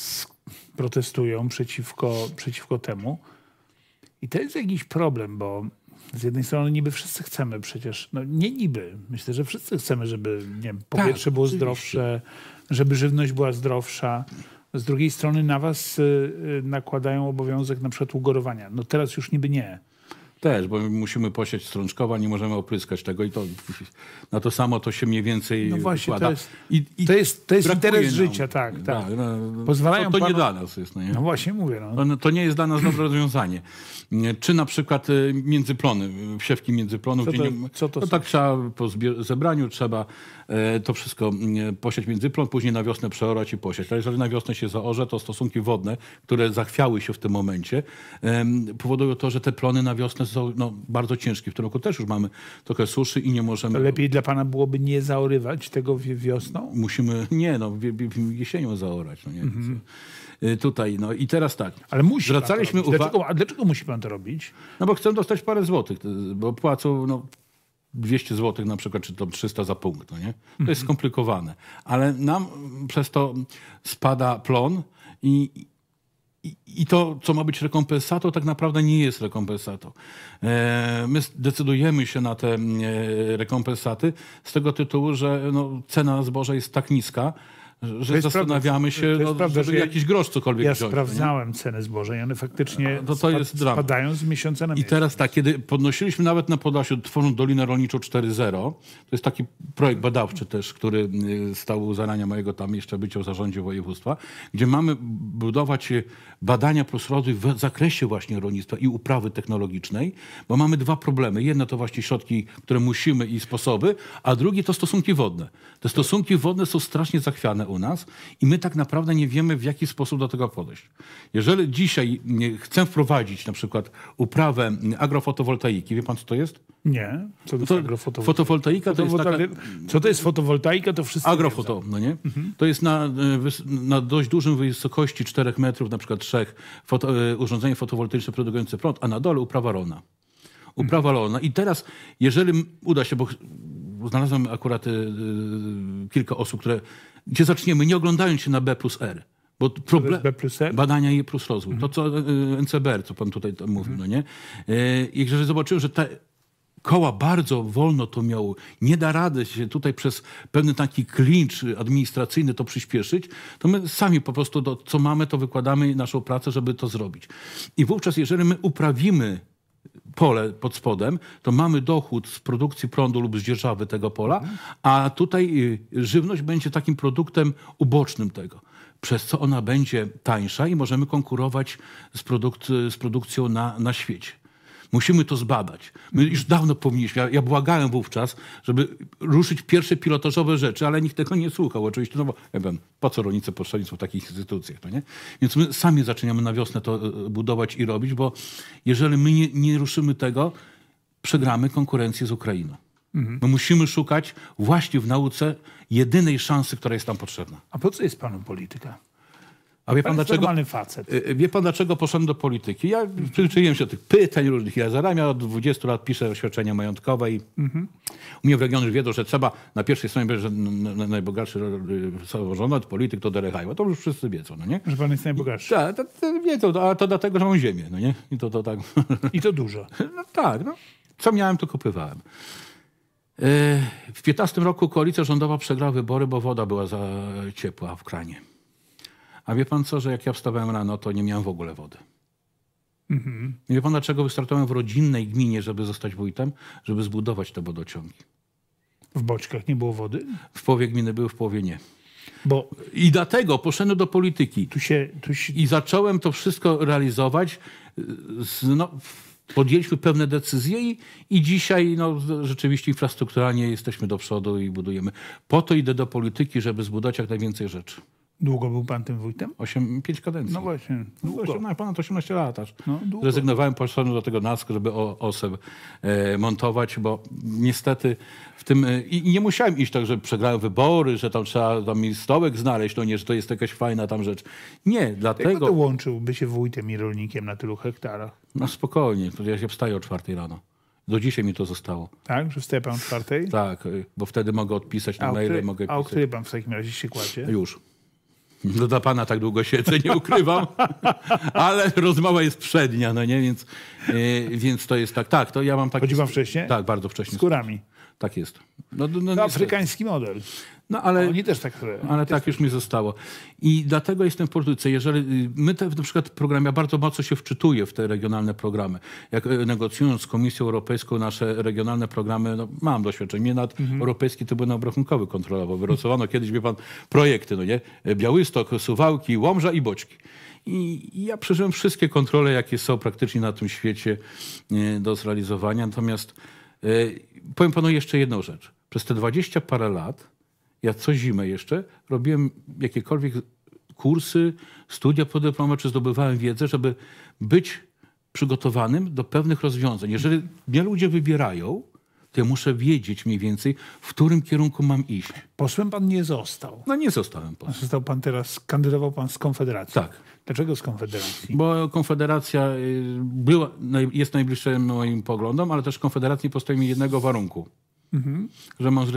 protestują przeciwko temu. I to jest jakiś problem, bo z jednej strony niby wszyscy chcemy przecież, no nie niby, myślę, że wszyscy chcemy, żeby nie wiem, powietrze było zdrowsze, żeby żywność była zdrowsza. Z drugiej strony na was nakładają obowiązek na przykład ugorowania. No teraz już niby nie. Też, bo musimy posiać strączkowa, nie możemy opryskać tego i to na to samo to się mniej więcej No właśnie, układa. to jest brakuje interes nam. życia, tak. No, Pozwalają to nie panu... dla nas jest. No, nie? No właśnie mówię. No. To nie jest dla nas dobre rozwiązanie. Czy na przykład międzyplony, wsiewki międzyplonów. Co to no są? tak trzeba po zebraniu, trzeba to wszystko posiać międzyplon, później na wiosnę przeorać i posiać. Ale jeżeli na wiosnę się zaorze, to stosunki wodne, które zachwiały się w tym momencie, powodują to, że te plony na wiosnę są bardzo ciężkie. W tym roku też już mamy trochę suszy i nie możemy... To lepiej dla pana byłoby nie zaorywać tego wiosną? Musimy, jesienią zaorać. No nie? Tutaj, i teraz tak. Ale musi zwracaliśmy pan to robić. A dlaczego musi pan to robić? No bo chcę dostać parę złotych, bo płacą 200 złotych na przykład, czy tam 300 za punkt. No nie? To jest skomplikowane. Ale nam przez to spada plon i to, co ma być rekompensatą, tak naprawdę nie jest rekompensatą. My decydujemy się na te rekompensaty z tego tytułu, że cena zboża jest tak niska, że zastanawiamy się, żeby jakiś grosz cokolwiek ja wziąć. sprawdzałem ceny zboża i one faktycznie spadają z miesiąca na miesiąc. I teraz tak, kiedy podnosiliśmy nawet na Podlasiu, tworząc Dolinę Rolniczą 4.0, to jest taki projekt badawczy też, który stał u zarania mojego tam jeszcze bycia w zarządzie województwa, gdzie mamy budować badania plus rozwój w zakresie właśnie rolnictwa i uprawy technologicznej, bo mamy dwa problemy. Jedno to właśnie środki, które musimy i sposoby, a drugie to stosunki wodne. Te stosunki wodne są strasznie zachwiane u nas i my tak naprawdę nie wiemy, w jaki sposób do tego podejść. Jeżeli dzisiaj chcę wprowadzić na przykład uprawę agrofotowoltaiki, wie pan, co to jest? Nie. Co to jest agrofotowoltaika? Fotowoltaika to jest taka... Co to jest fotowoltaika, to wszyscy Agrofoto, no nie? To jest na dość dużym wysokości 4 metrów, na przykład 3, urządzenie fotowoltaiczne produkujące prąd, a na dole uprawa rolna. Uprawa rolna. I teraz, jeżeli uda się, bo znalazłem akurat kilka osób, gdzie zaczniemy, nie oglądając się na B plus R. Bo problem B plus R? Badania i plus rozwój. To, co NCBR, co pan tutaj mówił, no nie? I jeżeli zobaczyłem, że te koła bardzo wolno to miały, nie da rady się tutaj przez pewien taki klincz administracyjny to przyspieszyć, to my sami po prostu co mamy, to wykładamy naszą pracę, żeby to zrobić. I wówczas, jeżeli my uprawimy pole pod spodem, to mamy dochód z produkcji prądu lub z dzierżawy tego pola, a tutaj żywność będzie takim produktem ubocznym tego, przez co ona będzie tańsza i możemy konkurować z produkcją na świecie. Musimy to zbadać. My już dawno powinniśmy, ja błagałem wówczas, żeby ruszyć pierwsze pilotażowe rzeczy, ale nikt tego nie słuchał oczywiście, no bo po co rolnicy potrzebni są w takich instytucjach, no nie? Więc my sami zaczynamy na wiosnę to budować i robić, bo jeżeli my nie ruszymy tego, przegramy konkurencję z Ukrainą. My musimy szukać właśnie w nauce jedynej szansy, która jest nam potrzebna. A po co jest panu polityka? A wie pan, dlaczego, normalny facet. Wie pan, dlaczego poszedłem do polityki? Ja przyczyniłem się do tych pytań różnych. Ja zaramiam od 20 lat piszę oświadczenia majątkowe i u mnie w regionie wiedzą, że trzeba na pierwszej stronie, że najbogatszy samorząd, polityk to Derek Hajwa. To już wszyscy wiedzą, no nie? Że pan jest najbogatszy. Tak, to wiedzą, a to dlatego, że mam ziemię, no nie? I to tak. I to dużo. No tak, no. Co miałem, to kupywałem. W 15 roku koalicja rządowa przegrała wybory, bo woda była za ciepła w kranie. A wie pan co, że jak ja wstawałem rano, to nie miałem w ogóle wody. I wie pan, dlaczego wystartowałem w rodzinnej gminie, żeby zostać wójtem? Żeby zbudować te wodociągi. W Boczkach nie było wody? W połowie gminy były, w połowie nie. Bo I dlatego poszedłem do polityki. tu się... I zacząłem to wszystko realizować. Podjęliśmy pewne decyzje i dzisiaj rzeczywiście infrastrukturalnie jesteśmy do przodu i budujemy. Po to idę do polityki, żeby zbudować jak najwięcej rzeczy. Długo był pan tym wójtem? 5 kadencji. No właśnie. Długo. Ponad 18 lat aż. No, długo. Rezygnowałem, poszedłem do tego NASK, żeby OSE montować, bo niestety w tym... I nie musiałem iść tak, że przegrałem wybory, że tam trzeba mi stołek znaleźć, no nie, że to jest jakaś fajna tam rzecz. Nie, dlatego... Jak to łączyłby się wójtem i rolnikiem na tylu hektarach? No spokojnie, to ja się wstaję o 4 rano. Do dzisiaj mi to zostało. Tak? Że wstaje pan o 4? Tak, bo wtedy mogę odpisać na maile, mogę pisać. A o której pan w takim razie się kładzie? Już. No dla pana tak długo siedzę, nie ukrywam, ale rozmowa jest przednia, no nie, więc to jest tak. Tak, to ja mam tak. Chodzi pan wcześniej? Tak, bardzo wcześnie. Z kurami. Tak jest. To afrykański model. No ale, Oni też tak. ale tak już mi zostało. I dlatego jestem w polityce. Jeżeli my na przykład w programie bardzo mocno się wczytuję w te regionalne programy. Jak negocjując z Komisją Europejską nasze regionalne programy, no, mam doświadczenie. Mnie nad Europejski Trybunał Obrachunkowy kontrolował. Wyrocowano kiedyś, wie pan, projekty, no nie? Białystok, Suwałki, Łomża i Boćki. I ja przeżyłem wszystkie kontrole, jakie są praktycznie na tym świecie do zrealizowania. Natomiast powiem panu jeszcze jedną rzecz. Przez te 20 parę lat ja co zimę jeszcze robiłem jakiekolwiek kursy, studia podyplomowe, czy zdobywałem wiedzę, żeby być przygotowanym do pewnych rozwiązań. Jeżeli mnie ludzie wybierają, to ja muszę wiedzieć mniej więcej, w którym kierunku mam iść. Posłem pan nie został. No nie zostałem posłem. Został pan teraz, kandydował pan z Konfederacji. Tak. Dlaczego z Konfederacji? Bo Konfederacja jest najbliższym moim poglądom, ale też Konfederacji postawi mi jednego warunku. Że mam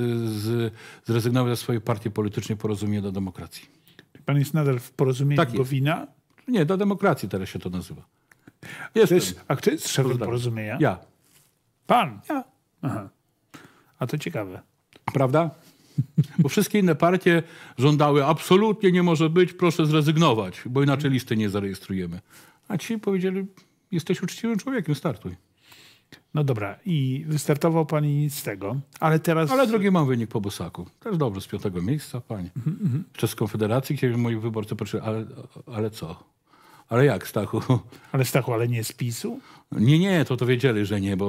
zrezygnować ze swojej partii politycznej Porozumienie do Demokracji. Pan jest nadal w Porozumieniu Tak jest. Gowina? Nie, do demokracji teraz się to nazywa. Jestem. A kto jest szefem Porozumienia? Ja. Pan? Ja. Aha. A to ciekawe. Prawda? Bo wszystkie inne partie żądały, absolutnie nie może być, proszę zrezygnować, bo inaczej listy nie zarejestrujemy. A ci powiedzieli, jesteś uczciwym człowiekiem, startuj. No dobra, i wystartował pan i nic z tego, ale teraz... Ale drugi mam wynik po Bosaku. Też dobrze, z 5. miejsca, panie. Jeszcze z Konfederacji, kiedy moi wyborcy patrzyli, ale co? Ale jak, Stachu? Ale Stachu, ale nie z PiS-u? Nie, to wiedzieli, że nie,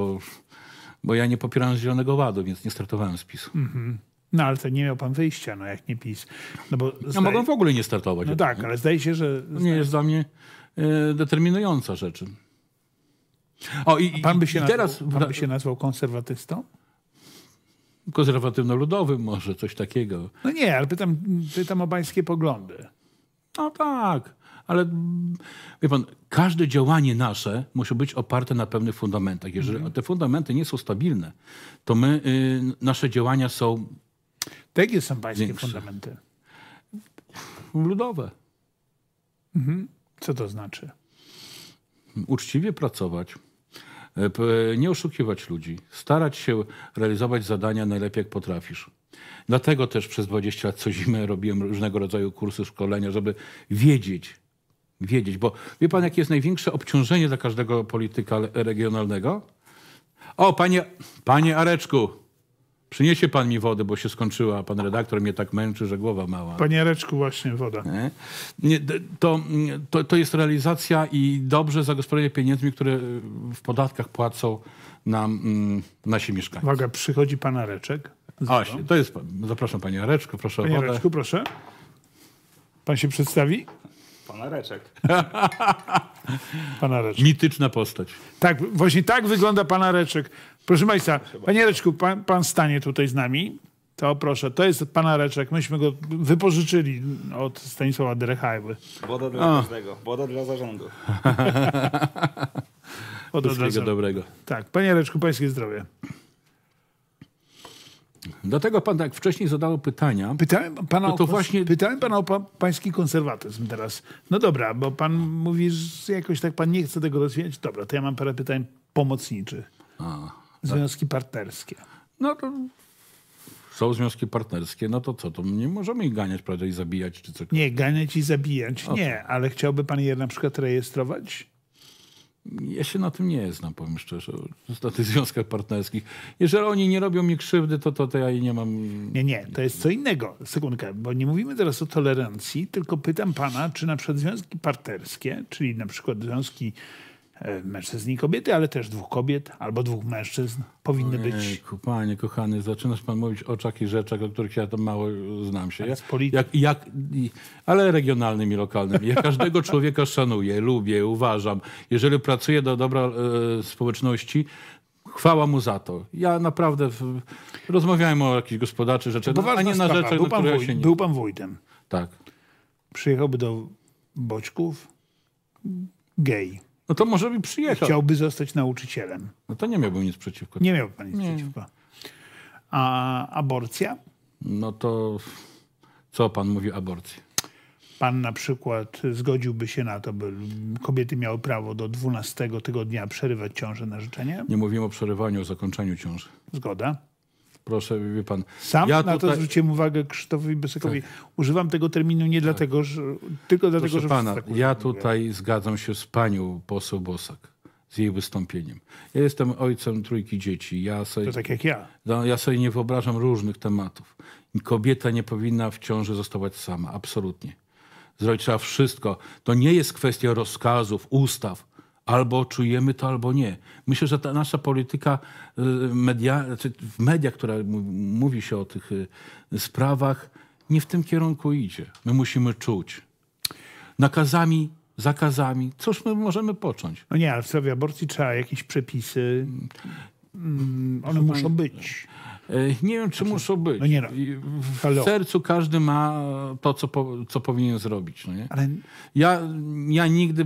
bo ja nie popierałem Zielonego Ładu, więc nie startowałem z PiS-u. No ale to nie miał pan wyjścia, no jak nie PiS. No bo Ja mogłem w ogóle nie startować. No tak, ale zdaje się, że... To nie jest dla mnie determinująca rzecz. O, Pan by się nazwał konserwatystą? Konserwatywno-ludowym może, coś takiego. No nie, ale pytam o pańskie poglądy. No tak, ale wie pan, każde działanie nasze musi być oparte na pewnych fundamentach. Jeżeli te fundamenty nie są stabilne, to nasze działania są... To jakie są pańskie większe. fundamenty? Ludowe. Co to znaczy? Uczciwie pracować, nie oszukiwać ludzi, starać się realizować zadania najlepiej jak potrafisz. Dlatego też przez 20 lat co zimę robiłem różnego rodzaju kursy, szkolenia, żeby wiedzieć, bo wie pan, jakie jest największe obciążenie dla każdego polityka regionalnego? O, panie Areczku, przyniesie pan mi wody, bo się skończyła. Pan redaktor mnie tak męczy, że głowa mała. Panie Areczku, właśnie woda. To jest realizacja i dobrze zagospodarowanie pieniędzmi, które w podatkach płacą nam nasi mieszkańcy. Uwaga, przychodzi pan Areczek. To jest pan. Zapraszam panie Areczku, proszę Panie o wodę. Areczku, proszę. Pan się przedstawi? Pan Areczek. Pan Areczek. Mityczna postać. Tak, właśnie tak wygląda pan Areczek. Proszę państwa, panie Areczku, pan stanie tutaj z nami. To proszę, to jest pan Areczek. Myśmy go wypożyczyli od Stanisława Derechajły. Woda dla każdego. Woda dla zarządu. Wszystkiego dobrego. Tak, panie Areczku, pańskie zdrowie. Dlatego pan tak wcześniej zadał pytania. Pytałem pana o pański konserwatyzm teraz. No dobra, bo pan mówi, że jakoś tak pan nie chce tego rozwijać. Dobra, to ja mam parę pytań pomocniczych. Związki partnerskie. No to są związki partnerskie, no to co? To nie możemy ich ganiać, prawda, i zabijać, czy coś. Nie, ganiać i zabijać. Nie, ale chciałby pan je na przykład rejestrować? Ja się na tym nie znam, powiem szczerze, na tych związkach partnerskich. Jeżeli oni nie robią mi krzywdy, to ja jej nie mam... Nie, to jest co innego. Sekundkę, bo nie mówimy teraz o tolerancji, tylko pytam pana, czy na przykład związki partnerskie, czyli na przykład związki mężczyzn i kobiety, ale też 2 kobiet albo 2 mężczyzn powinny być... Panie kochany, zaczynasz pan mówić o oczach i rzeczach, o których ja tam mało znam się. Ale regionalnym i lokalnym. Ja każdego człowieka szanuję, lubię, uważam. Jeżeli pracuję do dobra społeczności, chwała mu za to. Ja naprawdę rozmawiałem o jakichś gospodarczych rzeczach, a nie na rzeczach, na które ja się nie... Był pan wójtem. Tak. Przyjechałby do Boćków gej. No to może by przyjechał. Chciałby zostać nauczycielem. No to nie miałbym nic przeciwko. Nie miałby pan nic przeciwko. A aborcja? No to co pan mówi o aborcji? pan na przykład zgodziłby się na to, by kobiety miały prawo do 12 tygodnia przerywać ciążę na życzenie? Nie mówimy o przerywaniu, o zakończeniu ciąży. Zgoda. Proszę, wie pan. Sam ja na tutaj... to zwróciłem uwagę Krzysztofowi Besekowi. Używam tego terminu nie dlatego, że... Tylko dlatego, Proszę że... pana, tak ja mówię. tutaj zgadzam się z panią poseł Bosak, z jej wystąpieniem. Ja jestem ojcem 3 dzieci. To tak jak ja. Ja sobie nie wyobrażam różnych tematów. Kobieta nie powinna w ciąży zostawać sama. Absolutnie. Zrobić trzeba wszystko. To nie jest kwestia rozkazów, ustaw. Albo czujemy to, albo nie. Myślę, że ta nasza polityka w mediach, która mówi się o tych sprawach, nie w tym kierunku idzie. My musimy czuć. Nakazami, zakazami. Cóż my możemy począć? No nie, ale w sprawie aborcji trzeba jakieś przepisy. One muszą być. Nie wiem, czy muszą być. No nie no. W sercu każdy ma to, co powinien zrobić. No nie? Ale Ja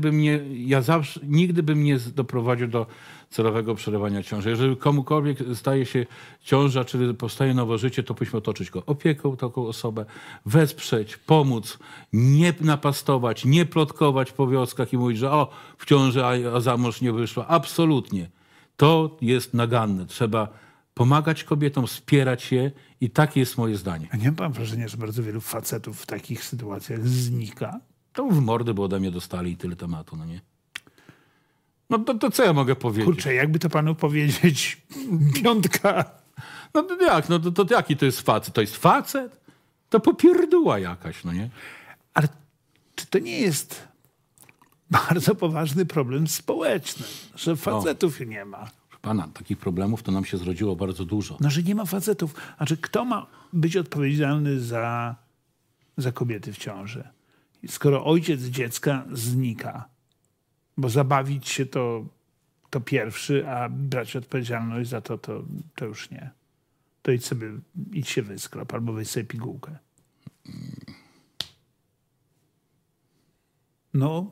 nigdy bym nie doprowadził do celowego przerywania ciąży. Jeżeli komukolwiek staje się ciąża, czy powstaje nowe życie, to powinniśmy otoczyć go opieką, taką osobę, wesprzeć, pomóc, nie napastować, nie plotkować po wioskach i mówić, że w ciąży, a za mąż nie wyszła. Absolutnie. To jest naganne. Trzeba pomagać kobietom, wspierać je i takie jest moje zdanie. a nie ma pan wrażenia, że bardzo wielu facetów w takich sytuacjach znika? To w mordy, bo ode mnie dostali i tyle tematu, no nie? No to co ja mogę powiedzieć? Kurczę, jakby to panu powiedzieć, piątka. No to jak? No to jaki to jest facet? To jest facet? To popierdóła jakaś, no nie? Ale czy to nie jest bardzo poważny problem społeczny, że facetów nie ma? Pana, takich problemów to nam się zrodziło bardzo dużo. No, że nie ma facetów. Znaczy, kto ma być odpowiedzialny za kobiety w ciąży? Skoro ojciec dziecka znika, bo zabawić się to pierwszy, a brać odpowiedzialność za to już nie. To idź się wyskrop albo weź sobie pigułkę. No.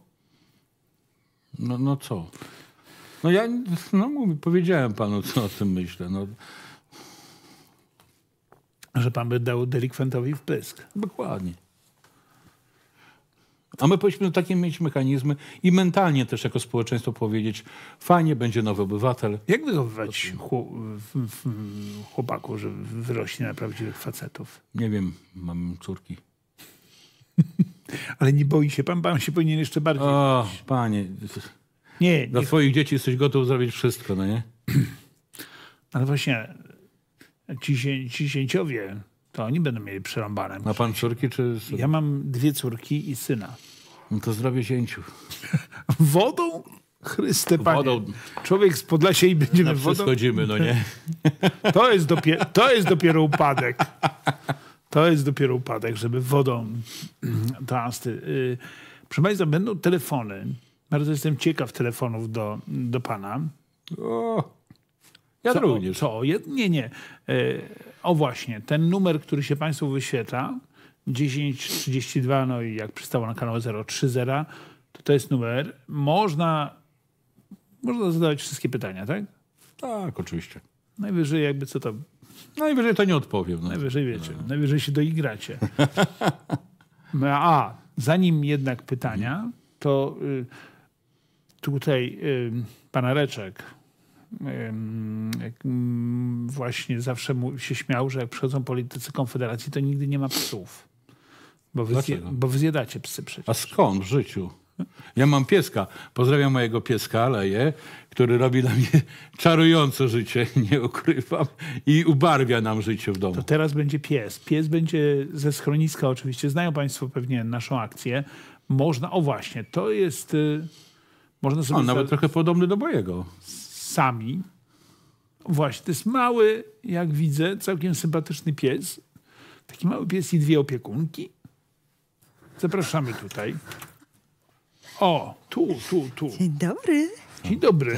No co? Powiedziałem panu, co o tym myślę. No. Że pan by dał delikwentowi wpysk. Dokładnie. A my powinniśmy takie mieć mechanizmy i mentalnie też jako społeczeństwo powiedzieć, fajnie, będzie nowy obywatel. Jak wychowywać chłopaku, że wyrośnie na prawdziwych facetów? Nie wiem, mam córki. Ale nie boi się pan się powinien jeszcze bardziej... O, panie... Nie, Dla twoich dzieci jesteś gotów zrobić wszystko, no nie? Ale właśnie ci zięciowie, to oni będą mieli przerąbane. Ma pan córki czy... Ja mam 2 córki i syna. No to zdrowie zięciu. Wodą? Chryste Panie. Wodą. Człowiek z Podlasia i będziemy wodą... Schodzimy, no nie? To jest dopiero upadek. To jest dopiero upadek, żeby wodą... Proszę państwa, będą telefony. Bardzo jestem ciekaw telefonów do pana. Ja również. Nie. O właśnie, ten numer, który się państwu wyświetla, 1032, no i jak przystało na kanał 030, to jest numer. Można zadawać wszystkie pytania, tak? Tak, oczywiście. Najwyżej jakby co to... Najwyżej to nie odpowiem. No. Najwyżej wiecie, najwyżej się doigracie. Zanim jednak pytania, to tutaj pan Areczek właśnie zawsze się śmiał, że jak przychodzą politycy Konfederacji, to nigdy nie ma psów. Bo wy zjadacie psy przecież. A skąd w życiu? Ja mam pieska. Pozdrawiam mojego pieska, Aleję, który robi dla mnie czarujące życie, nie ukrywam, i ubarwia nam życie w domu. To teraz będzie pies. Pies będzie ze schroniska oczywiście. Znają państwo pewnie naszą akcję. Można, właśnie, to jest... Można sobie nawet trochę podobny do mojego. Sami. Właśnie, to jest mały, jak widzę, całkiem sympatyczny pies. Taki mały pies i 2 opiekunki. Zapraszamy tutaj. O, tu. Dzień dobry. Dzień dobry.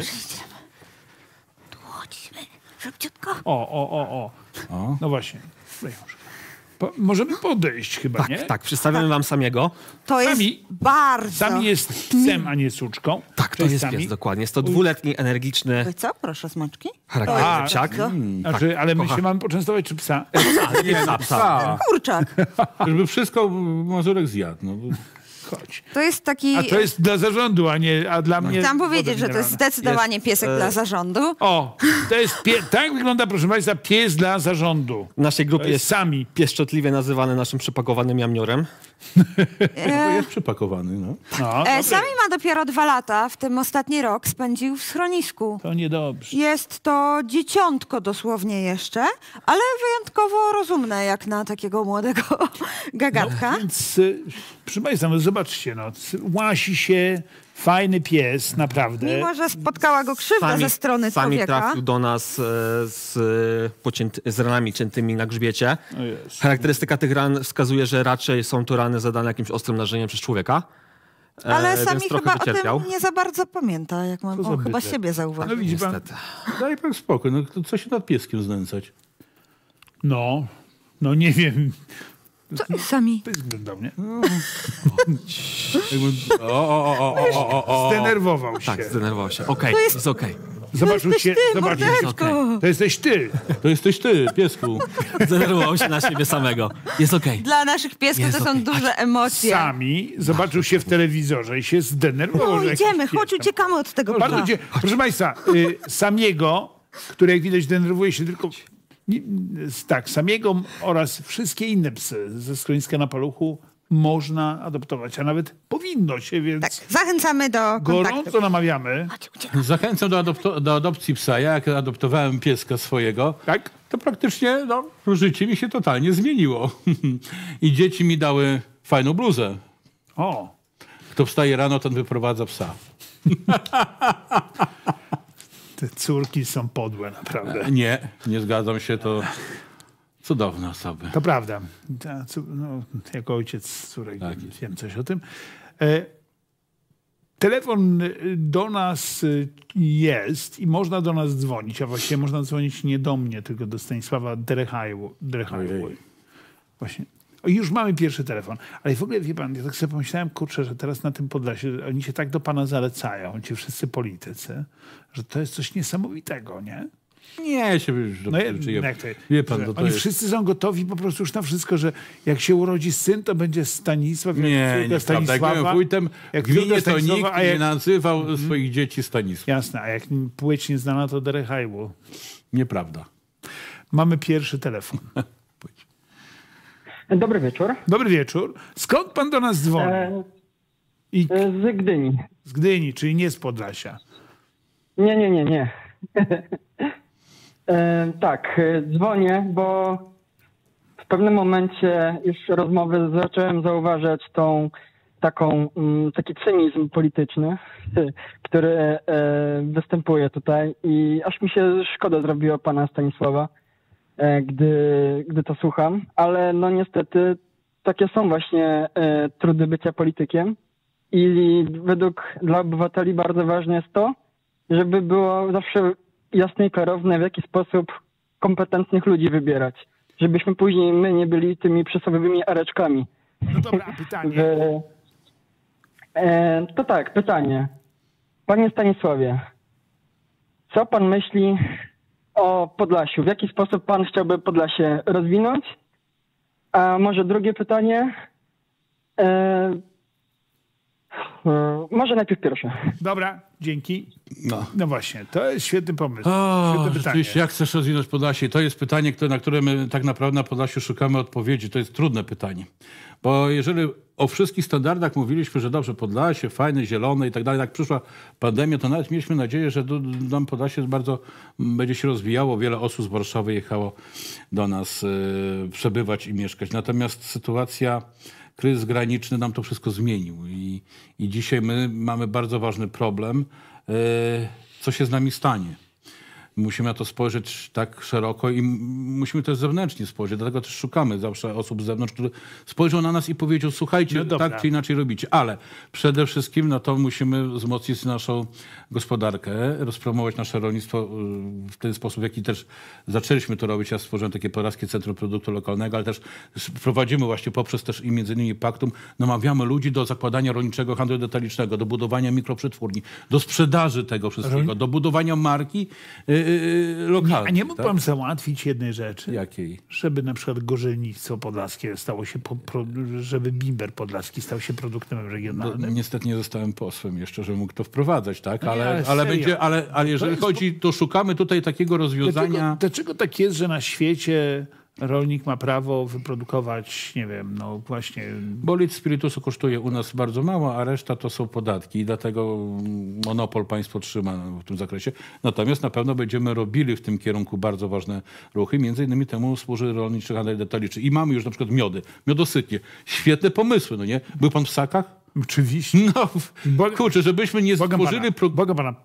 Tu chodźmy. Szybciutko. O. No właśnie. Możemy podejść chyba, nie? Tak, przedstawiamy wam Samiego. To jest Sami- bardzo... Sami jest psem, a nie suczką. Tak, to jest Sami. pies, dokładnie. Jest to dwuletni, energiczny, Oj, co? Proszę, smaczki? charakterystyczny psiak. Znaczy, ale my się mamy poczęstować, czy psa? Psa. Kurczak. Żeby wszystko Mazurek zjadł. No. Chodź. To jest taki... A to jest dla zarządu, a dla mnie... Chciałam woda powiedzieć, że to jest mineralna. zdecydowanie piesek dla zarządu. O, to jest tak wygląda, proszę państwa, pies dla zarządu. W naszej To grupie jest jest Sami. pieszczotliwie nazywany naszym przypakowanym jamniorem. To jest przypakowany. No. No, dobre. Sami ma dopiero 2 lata, w tym ostatni rok spędził w schronisku. To niedobrze. Jest to dzieciątko dosłownie jeszcze, ale wyjątkowo rozumne jak na takiego młodego gagatka. Więc, proszę państwa, no zobaczcie, łasi się, fajny pies, naprawdę. Mimo, że spotkała go krzywda ze strony Sami człowieka. trafił do nas z ranami ciętymi na grzbiecie. O jest. Charakterystyka tych ran wskazuje, że raczej są to rany zadane jakimś ostrym narzędziem przez człowieka. Ale więc Sami trochę chyba wycierpiał. o tym nie za bardzo pamięta, jak mam. za On chyba bydlę. siebie No zauważył. widzi pan, Niestety. Daj pan spokój. No, to co się nad pieskiem znęcać? no nie wiem, Co, Sami. pysk do mnie. Jakby- O. Zdenerwował się. Tak, zdenerwował się. Okej, jest okej. Zobaczył się, zobaczył się. Mordeczko. To jesteś ty. To jesteś ty, piesku. Zdenerwował się na siebie samego. Jest okej. Dla naszych piesków Jest to są okej. duże emocje. Sami zobaczył się w telewizorze i się zdenerwował. No że jakiś idziemy, pies chodź, tam- uciekamy od tego Bardzo psa. proszę państwa, Samiego, który jak widać denerwuje się tylko... Tak, Samiego oraz wszystkie inne psy ze schroniska na Paluchu można adoptować, a nawet powinno się, więc Tak, zachęcamy do kontaktu. gorąco namawiamy. Zachęcam do adopcji psa. Ja jak adoptowałem pieska swojego, Tak? to praktycznie życie mi się totalnie zmieniło. I dzieci mi dały fajną bluzę. O, Kto wstaje rano, ten wyprowadza psa. te córki są podłe, naprawdę. Nie zgadzam się, to cudowne osoby. To prawda. Jako ojciec córek Tak. wiem coś o tym. Telefon do nas jest i można do nas dzwonić, a właściwie można dzwonić nie do mnie, tylko do Stanisława Derechajły. Ojej. Właśnie. O, już mamy pierwszy telefon. Ale w ogóle, wie pan, ja tak sobie pomyślałem, kurczę, że teraz na tym Podlasiu oni się tak do pana zalecają, ci wszyscy politycy, że to jest coś niesamowitego, nie? Nie, się już Jak to, Wie pan, że to oni jest... wszyscy są gotowi po prostu już na wszystko, że jak się urodzi syn, to będzie Stanisław, jak Nie, córka nieprawda. Jak byłem wójtem jak w gminie, córka to Stanisława, nikt a jak- nie nazywał swoich dzieci Stanisław. Jasne, a jak płeć nieznana, to Derechajło. Nieprawda. Mamy pierwszy telefon. Dobry wieczór. Dobry wieczór. Skąd pan do nas dzwoni? I Z Gdyni. z Gdyni, czyli nie z Podlasia. Nie. Tak, dzwonię, bo w pewnym momencie już rozmowy zacząłem zauważać taki cynizm polityczny, który występuje tutaj i aż mi się szkoda zrobiło pana Stanisława, gdy to słucham, ale no niestety takie są właśnie trudy bycia politykiem i dla obywateli bardzo ważne jest to, żeby było zawsze jasne i klarowne, w jaki sposób kompetentnych ludzi wybierać. Żebyśmy później my nie byli tymi przysłowiowymi areczkami. No dobra, a pytanie. To tak, pytanie. Panie Stanisławie, co pan myśli o Podlasiu? W jaki sposób pan chciałby Podlasie rozwinąć? A może drugie pytanie? Może najpierw pierwsze. Dobra, dzięki. No właśnie, to jest świetny pomysł. Świetne pytanie. Rzeczywiście, jak chcesz rozwinąć Podlasie? To jest pytanie, na które my tak naprawdę na Podlasiu szukamy odpowiedzi. To jest trudne pytanie. Bo jeżeli o wszystkich standardach mówiliśmy, że dobrze, Podlasie, fajne, zielone i tak dalej, jak przyszła pandemia, to nawet mieliśmy nadzieję, że nam Podlasie bardzo będzie się rozwijało. Wiele osób z Warszawy jechało do nas przebywać i mieszkać. Natomiast sytuacja, kryzys graniczny nam to wszystko zmienił. I dzisiaj my mamy bardzo ważny problem, co się z nami stanie. musimy na to spojrzeć tak szeroko i musimy też zewnętrznie spojrzeć. Dlatego też szukamy zawsze osób z zewnątrz, które spojrzą na nas i powiedzą, słuchajcie, tak czy inaczej robicie. Ale przede wszystkim no to musimy wzmocnić naszą gospodarkę, rozpromować nasze rolnictwo w ten sposób, w jaki też zaczęliśmy to robić. Ja stworzyłem takie Podlaskie Centrum Produktu Lokalnego, ale też prowadzimy właśnie poprzez też i między innymi Paktum, namawiamy ludzi do zakładania rolniczego handlu detalicznego, do budowania mikroprzetwórni, do sprzedaży tego wszystkiego, do budowania marki lokalnej. A nie mógł pan załatwić jednej rzeczy? Jakiej? Żeby na przykład gorzelnictwo podlaskie stało się, żeby bimber podlaski stał się produktem regionalnym? Niestety nie zostałem posłem jeszcze, żeby mógł to wprowadzać, tak? Ale jeżeli chodzi, to szukamy tutaj takiego rozwiązania. Dlaczego tak jest, że na świecie rolnik ma prawo wyprodukować, nie wiem, no właśnie... Bo litr spirytusu kosztuje u nas bardzo mało, a reszta to są podatki i dlatego monopol państwo trzyma w tym zakresie. Natomiast na pewno będziemy robili w tym kierunku bardzo ważne ruchy. Między innymi temu służy rolniczy handel detaliczny. I mamy już na przykład miody, miodosytnie. Świetne pomysły, no nie? Był pan w Sakach? Oczywiście. No, kurczę, żebyśmy nie stworzyli... Boga pana.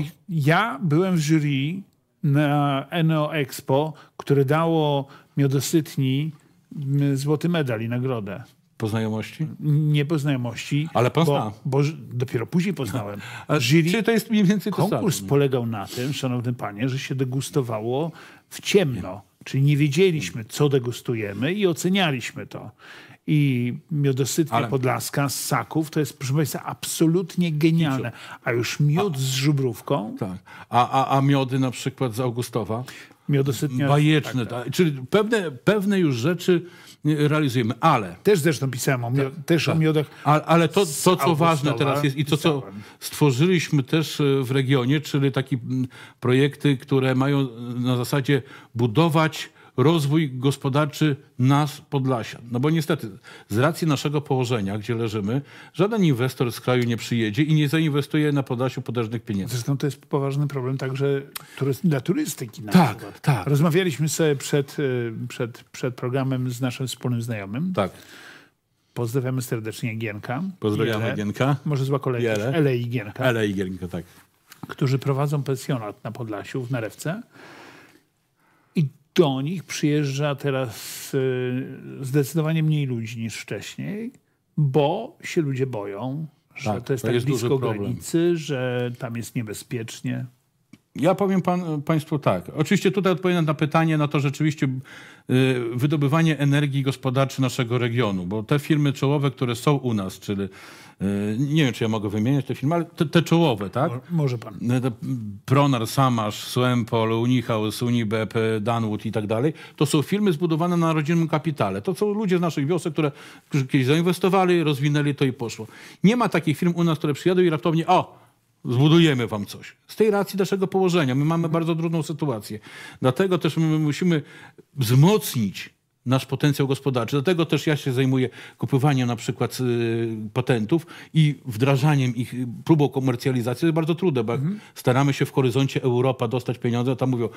Ja byłem w jury na Eno Expo, które dało miodosytni złoty medal i nagrodę. Po znajomości? Nie po znajomości. Ale pan zna. Bo dopiero później poznałem. Czyli to jest mniej więcej to samo? Konkurs polegał na tym, szanowny panie, że się degustowało w ciemno. Czyli nie wiedzieliśmy, co degustujemy i ocenialiśmy to. I miodosytnia podlaska z Saków to jest, proszę państwa, absolutnie genialne. A już miód z żubrówką. Tak. A miody na przykład z Augustowa? Miodosytnia. Bajeczne. Tak. Czyli pewne już rzeczy realizujemy, ale... Też zresztą pisałem o miodach. Ale to co ważne teraz jest i to, co stworzyliśmy też w regionie, czyli takie projekty, które mają na zasadzie budować rozwój gospodarczy nas, Podlasia. No bo niestety z racji naszego położenia, gdzie leżymy, żaden inwestor z kraju nie przyjedzie i nie zainwestuje na Podlasiu potężnych pieniędzy. Zresztą to jest poważny problem także dla turystyki. Tak. Rozmawialiśmy sobie przed programem z naszym wspólnym znajomym. Tak. Pozdrawiamy serdecznie Gienka. Pozdrawiamy Gienka. Może zła kolejka. Ele i Gienka. Ele i Gienka, tak. Którzy prowadzą pensjonat na Podlasiu, w Narewce. I do nich przyjeżdża teraz zdecydowanie mniej ludzi niż wcześniej, bo się ludzie boją, że to jest tak blisko granicy, że tam jest niebezpiecznie. Ja powiem państwu tak. Oczywiście tutaj odpowiem na pytanie na to rzeczywiście wydobywanie energii gospodarczej naszego regionu, bo te firmy czołowe, które są u nas, czyli nie wiem, czy ja mogę wymieniać te firmy, ale te czołowe, tak? Może pan. Pronar, Samasz, Suempol, Unihaus, Unibep, Danwood i tak dalej, to są firmy zbudowane na rodzinnym kapitale. To są ludzie z naszych wiosek, którzy kiedyś zainwestowali, rozwinęli to i poszło. Nie ma takich firm u nas, które przyjadą i raptownie zbudujemy wam coś. Z tej racji naszego położenia. My mamy bardzo trudną sytuację. Dlatego też my musimy wzmocnić nasz potencjał gospodarczy. Dlatego też ja się zajmuję kupywaniem na przykład patentów i wdrażaniem ich, próbą komercjalizacji. To jest bardzo trudne, bo staramy się w horyzoncie Europa dostać pieniądze, a tam mówią,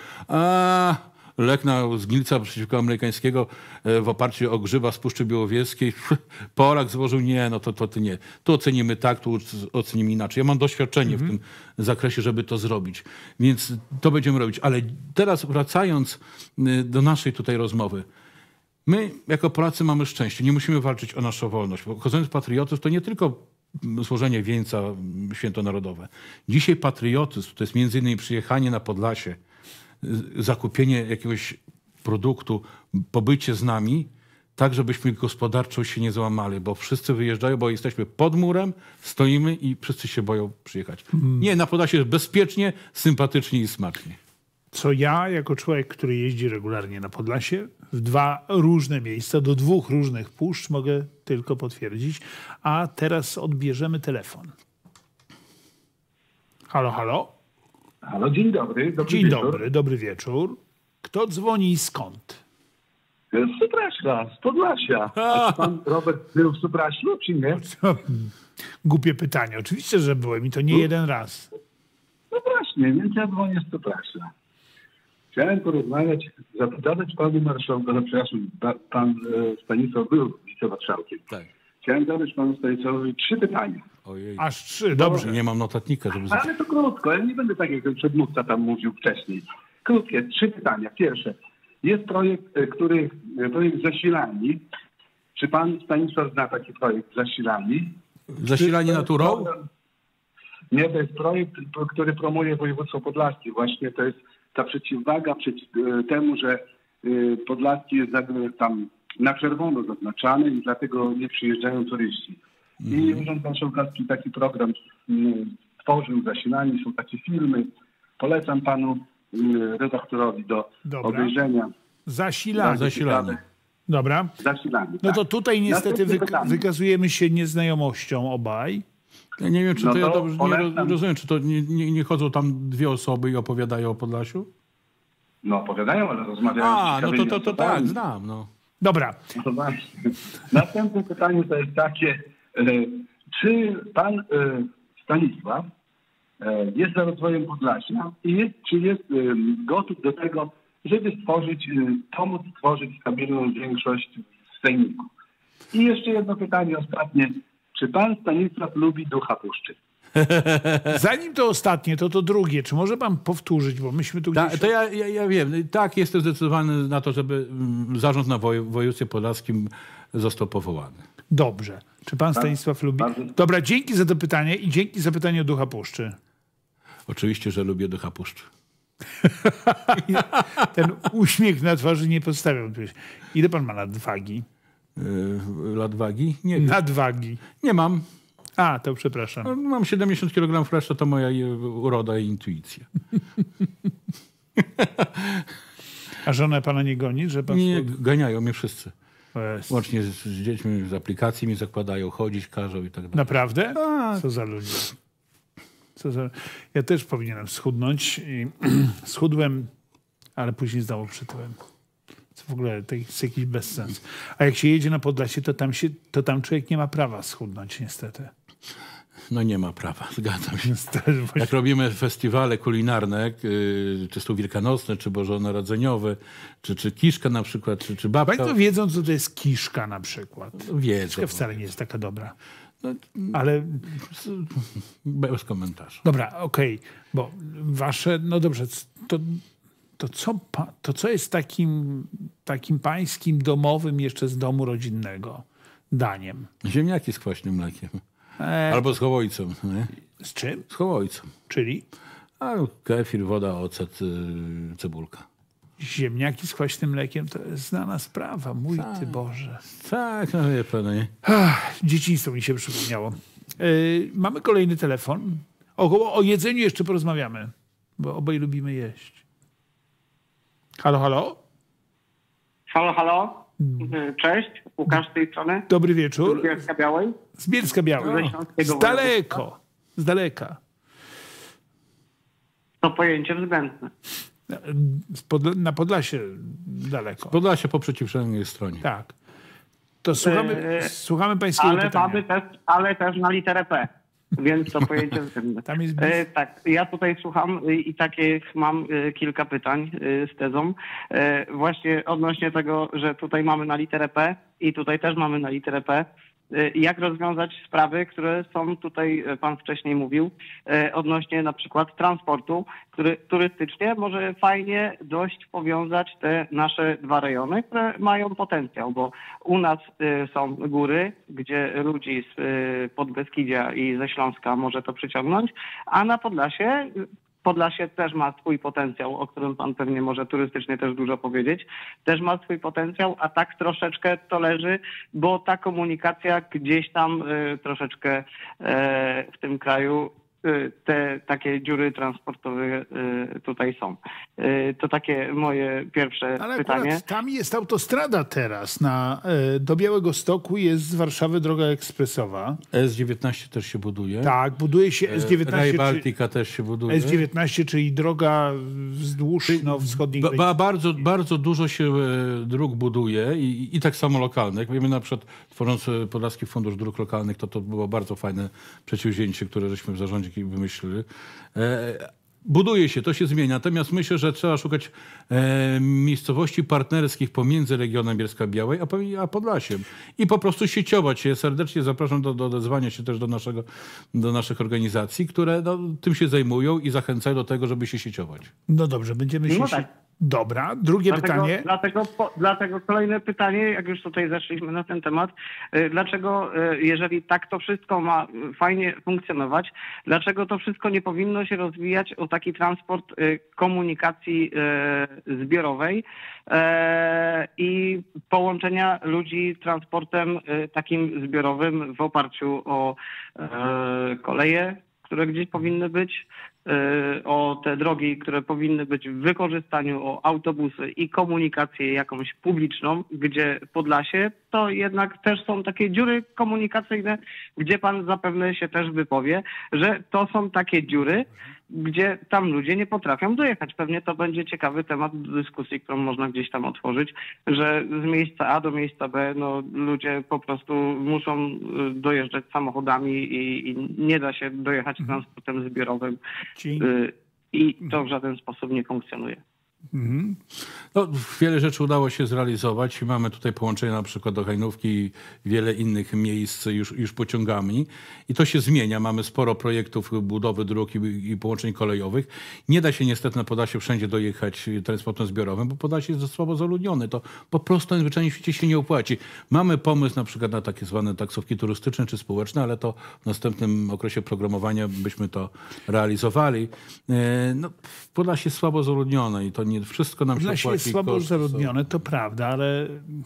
lek na zgnilca przeciwko amerykańskiego w oparciu o grzyba z Puszczy Białowieskiej. Polak złożył, to nie. Tu ocenimy tak, tu ocenimy inaczej. Ja mam doświadczenie w tym zakresie, żeby to zrobić. Więc to będziemy robić. Ale teraz wracając do naszej tutaj rozmowy. My jako Polacy mamy szczęście. Nie musimy walczyć o naszą wolność. Bo chodząc patriotyzm to nie tylko złożenie wieńca świętonarodowe. Dzisiaj patriotyzm to jest między innymi przyjechanie na Podlasie, zakupienie jakiegoś produktu, pobycie z nami, tak żebyśmy gospodarczo się nie załamali, bo wszyscy wyjeżdżają, bo jesteśmy pod murem, stoimy i wszyscy się boją przyjechać. Nie, na Podlasie jest bezpiecznie, sympatycznie i smacznie. Co ja, jako człowiek, który jeździ regularnie na Podlasie, w 2 różne miejsca, do 2 różnych puszcz, mogę tylko potwierdzić. A teraz odbierzemy telefon. Halo, halo? Halo, dzień dobry. Dobry wieczór. Kto dzwoni i skąd? Z Supraśla, z Podlasia. A pan Robert był w Supraślu, czy nie? Głupie pytanie. Oczywiście, że byłem i to nie jeden raz. No właśnie, więc ja dzwonię z Supraśla. Chciałem porozmawiać, zapytać panu marszałka, przepraszam, pan Stanisław był wicemarszałkiem. Tak. chciałem zadać panu Stanisławowi 3 pytania. Ojej. Aż 3, dobrze. Nie mam notatnika, żeby... Ale to krótko, ja nie będę tak jak ten przedmówca tam mówił wcześniej. Krótkie, 3 pytania. Pierwsze, jest projekt zasilani. Czy pan Stanisław zna taki projekt zasilani? Zasilanie naturą? Nie, to jest projekt, który promuje województwo podlaskie. Właśnie to jest ta przeciwwaga przeciw temu, że Podlaski jest tam na czerwono zaznaczany i dlatego nie przyjeżdżają turyści. I Urząd Marszałkowski taki program tworzył, zasilani, są takie filmy. Polecam panu redaktorowi do obejrzenia. Zasilanie. Dobra. Zasilanie, No to tutaj niestety wykazujemy się nieznajomością obaj. Ja nie wiem, czy to ja dobrze nie rozumiem, czy to nie chodzą tam 2 osoby i opowiadają o Podlasiu? No opowiadają, ale rozmawiają. No to tak, znam. No. Dobra. No właśnie. Następne pytanie to jest takie, czy pan Stanisław jest za rozwojem Podlasia i czy jest gotów do tego, żeby pomóc stworzyć stabilną większość w Sejmiku? I jeszcze jedno pytanie ostatnie. Czy pan Stanisław lubi ducha puszczy? Zanim to ostatnie, to drugie. Czy może pan powtórzyć, bo myśmy tu gdzieś... To ja wiem. Tak, jestem zdecydowany na to, żeby zarząd na województwie podlaskim został powołany. Dobrze. Czy pan Stanisław lubi? Dobra, dzięki za to pytanie i dzięki za pytanie o ducha puszczy. Oczywiście, że lubię ducha puszczy. Ten uśmiech na twarzy nie postawiał. Ile pan ma nadwagi? Nadwagi? Nie wiem. Nadwagi. Nie mam. A, to przepraszam. Mam 70 kg, reszta to moja uroda i intuicja. A żona pana nie goni? Że pan nie, ganiają mnie wszyscy. Łącznie z dziećmi, z aplikacji mi zakładają, chodzić, każą i tak dalej. Naprawdę? Co za ludzie. Ja też powinienem schudnąć. I schudłem, ale później znowu przytyłem. To w ogóle to jest jakiś bezsens. A jak się jedzie na Podlasie, to tam człowiek nie ma prawa schudnąć niestety. No nie ma prawa, zgadzam się. Jak robimy festiwale kulinarne, czy są wielkanocne, czy bożonarodzeniowe, czy kiszka na przykład, czy babka. Państwo wiedzą, co to jest kiszka na przykład. Wiedzą. Kiszka wcale nie jest taka dobra. No, ale... Bez komentarza. Dobra, okej. Bo wasze... No dobrze, to co jest takim pańskim domowym jeszcze z domu rodzinnego daniem? Ziemniaki z kwaśnym mlekiem. Albo z hołojcą. Nie? Z czym? Z hołojcą. Czyli? Kefir, woda, ocet, cebulka. Ziemniaki z kwaśnym mlekiem to jest znana sprawa. Mój ty Boże. Tak, no wie pan, nie? Dzieciństwo mi się przypomniało. Mamy kolejny telefon. O jedzeniu jeszcze porozmawiamy, bo obaj lubimy jeść. Halo, halo? Halo, halo. Cześć, Łukasz z tej strony. Dobry wieczór. Z Bielska Białej. Z Bielska Białej. Z daleka. To pojęcie względne. Na Podlasie daleko. Podlasie po przeciwnej stronie. Tak. To słuchamy pańskiego pytania. Ale też na literę P. Więc to pojęcie względne. Tam jest tak, ja tutaj słucham i takich mam kilka pytań z tezą. Właśnie odnośnie tego, że tutaj mamy na literę P i tutaj też mamy na literę P. Jak rozwiązać sprawy, które są tutaj, pan wcześniej mówił, odnośnie na przykład transportu, który turystycznie może fajnie dość powiązać te nasze 2 rejony, które mają potencjał, bo u nas są góry, gdzie ludzi z Podbeskidzia i ze Śląska może to przyciągnąć, a na Podlasie też ma swój potencjał, o którym pan pewnie może turystycznie też dużo powiedzieć. Też ma swój potencjał, a tak troszeczkę to leży, bo ta komunikacja gdzieś tam troszeczkę w tym kraju, te takie dziury transportowe tutaj są. To takie moje pierwsze pytanie. Ale tam jest autostrada teraz. Do Białegostoku jest z Warszawy droga ekspresowa. S19 też się buduje. Tak, buduje się S19. Rail Baltica też się buduje. S19, czyli droga wzdłuż wschodniej granicy. Bardzo dużo się dróg buduje i tak samo lokalnych. Wiemy na przykład, tworząc Podlaski Fundusz Dróg Lokalnych, to było bardzo fajne przedsięwzięcie, które żeśmy w zarządzie wymyślili. buduje się, to się zmienia. Natomiast myślę, że trzeba szukać miejscowości partnerskich pomiędzy regionem Bielska-Białej a Podlasiem. I po prostu sieciować się. Serdecznie zapraszam do odezwania się też do naszych organizacji, które tym się zajmują i zachęcają do tego, żeby się sieciować. No dobrze, będziemy się... Dobra, drugie pytanie. Dlatego kolejne pytanie, jak już tutaj zeszliśmy na ten temat. Dlaczego, jeżeli tak to wszystko ma fajnie funkcjonować, dlaczego to wszystko nie powinno się rozwijać o taki transport komunikacji zbiorowej i połączenia ludzi transportem takim zbiorowym w oparciu o koleje, które gdzieś powinny być, o te drogi, które powinny być w wykorzystaniu, o autobusy i komunikację jakąś publiczną, gdzie Podlasie, to jednak też są takie dziury komunikacyjne, gdzie pan zapewne się też wypowie, że to są takie dziury, gdzie tam ludzie nie potrafią dojechać. Pewnie to będzie ciekawy temat do dyskusji, którą można gdzieś tam otworzyć, że z miejsca A do miejsca B ludzie po prostu muszą dojeżdżać samochodami i nie da się dojechać transportem zbiorowym. I to w żaden sposób nie funkcjonuje. No, wiele rzeczy udało się zrealizować i mamy tutaj połączenia na przykład do Hajnówki i wiele innych miejsc już pociągami i to się zmienia. Mamy sporo projektów budowy dróg i połączeń kolejowych. Nie da się niestety na Podlasie wszędzie dojechać transportem zbiorowym, bo Podlasie jest słabo zaludnione. To po prostu najzwyczajniej w świecie się nie opłaci. Mamy pomysł na przykład na takie zwane taksówki turystyczne czy społeczne, ale to w następnym okresie programowania byśmy to realizowali. No, Podlasie jest słabo zaludnione i to nie wszystko nam się opłaci. Podlasie jest słabo zaludnione, to prawda, ale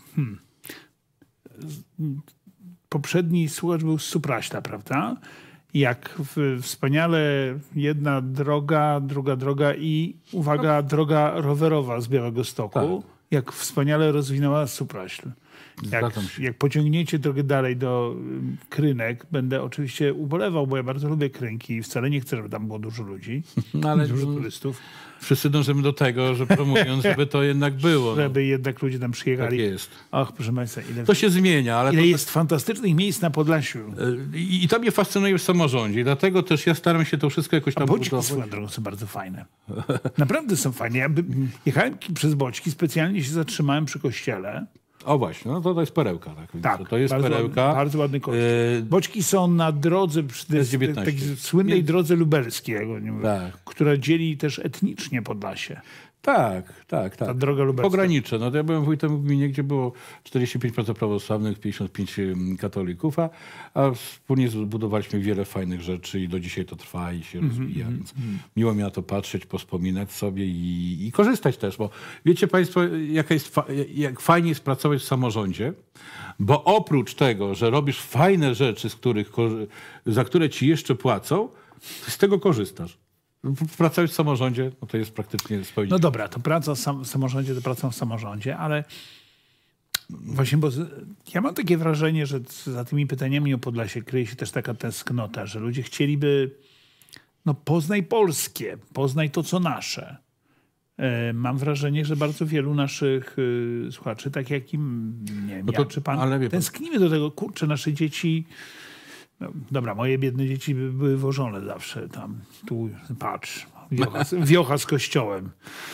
poprzedni słuchacz był z Supraśla, prawda? Jak wspaniale jedna droga, druga droga i uwaga, droga rowerowa z Białegostoku, jak wspaniale rozwinęła Supraśl. Jak pociągniecie drogę dalej do Krynek, będę oczywiście ubolewał, bo ja bardzo lubię Krynki i wcale nie chcę, żeby tam było dużo ludzi, ale dużo turystów. Wszyscy dążymy do tego, że promując, żeby to jednak było. Żeby jednak ludzie tam przyjechali. Tak jest. Ach, proszę Państwa, to się zmienia. Ale ile jest fantastycznych miejsc na Podlasiu. I to mnie fascynuje w samorządzie. I dlatego też ja staram się to wszystko jakoś tam budować. Boćki swoją drogą są bardzo fajne. Naprawdę są fajne. Ja jechałem przez Boćki, specjalnie się zatrzymałem przy kościele. O właśnie, no to jest perełka. Tak, to jest perełka. Bardzo ładny kościół. Boćki są na drodze, przy takiej słynnej drodze lubelskiej, która dzieli też etnicznie Podlasie. Tak. Ta droga lubelska. Pogranicze. No to ja byłem wójtem w gminie, gdzie było 45% prawosławnych, 55% katolików, a wspólnie zbudowaliśmy wiele fajnych rzeczy i do dzisiaj to trwa i się rozwija. Więc miło mi na to patrzeć, pospominać sobie i korzystać też, bo wiecie Państwo, jak fajnie jest pracować w samorządzie, bo oprócz tego, że robisz fajne rzeczy, za które ci jeszcze płacą, z tego korzystasz. Pracować w samorządzie, no to jest praktycznie spełnienie. No dobra, to praca w samorządzie, to praca w samorządzie, ale właśnie, bo ja mam takie wrażenie, że za tymi pytaniami o Podlasie kryje się też taka tęsknota, że ludzie chcieliby, poznaj polskie, poznaj to, co nasze. Mam wrażenie, że bardzo wielu naszych słuchaczy, tak jak czy pan, tęsknimy do tego, kurczę, nasze dzieci... Dobra, moje biedne dzieci były wożone zawsze tam. Tu, patrz, wiocha z kościołem.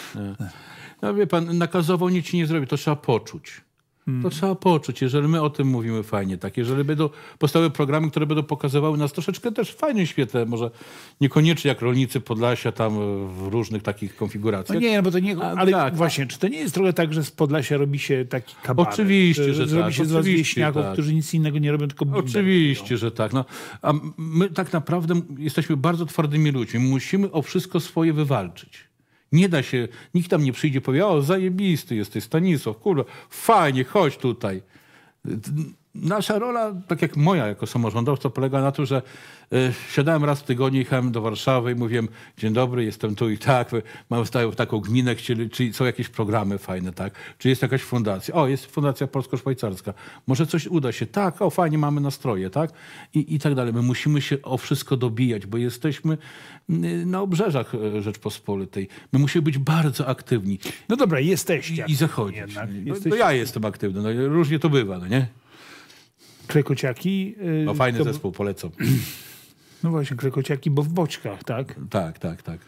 No wie pan, nakazowo nic ci nie zrobi, to trzeba poczuć. To trzeba poczuć, jeżeli my o tym mówimy fajnie, tak, jeżeli będą powstały programy, które będą pokazywały nas troszeczkę też w fajnym świetle, może niekoniecznie jak rolnicy Podlasia tam w różnych takich konfiguracjach. No nie, bo to nie, ale właśnie, czy to nie jest trochę tak, że z Podlasia robi się taki kabaret? Oczywiście, że zrobi się z was wieśniaków, którzy nic innego nie robią, tylko bimber. Oczywiście, że tak. No, a my tak naprawdę jesteśmy bardzo twardymi ludźmi. Musimy o wszystko swoje wywalczyć. Nie da się, nikt tam nie przyjdzie i powie, o zajebisty jesteś Stanisław, kurwa, fajnie, chodź tutaj. Nasza rola, tak jak moja jako samorządowca, polega na tym, że siadałem raz w tygodniu, jechałem do Warszawy i mówiłem, dzień dobry, jestem tu i tak, mam taką gminę, czy są jakieś programy fajne, tak? Czy jest jakaś fundacja? O, jest fundacja polsko-szwajcarska. Może coś uda się? Tak, o fajnie, mamy nastroje, tak? I tak dalej. My musimy się o wszystko dobijać, bo jesteśmy na obrzeżach Rzeczpospolitej. My musimy być bardzo aktywni. No dobra, jesteście. I zachodzić. No ja jestem aktywny, no różnie to bywa, no nie? Krekociaki. No fajny zespół, polecam. No właśnie, Krekociaki, bo w Boćkach, tak? Tak.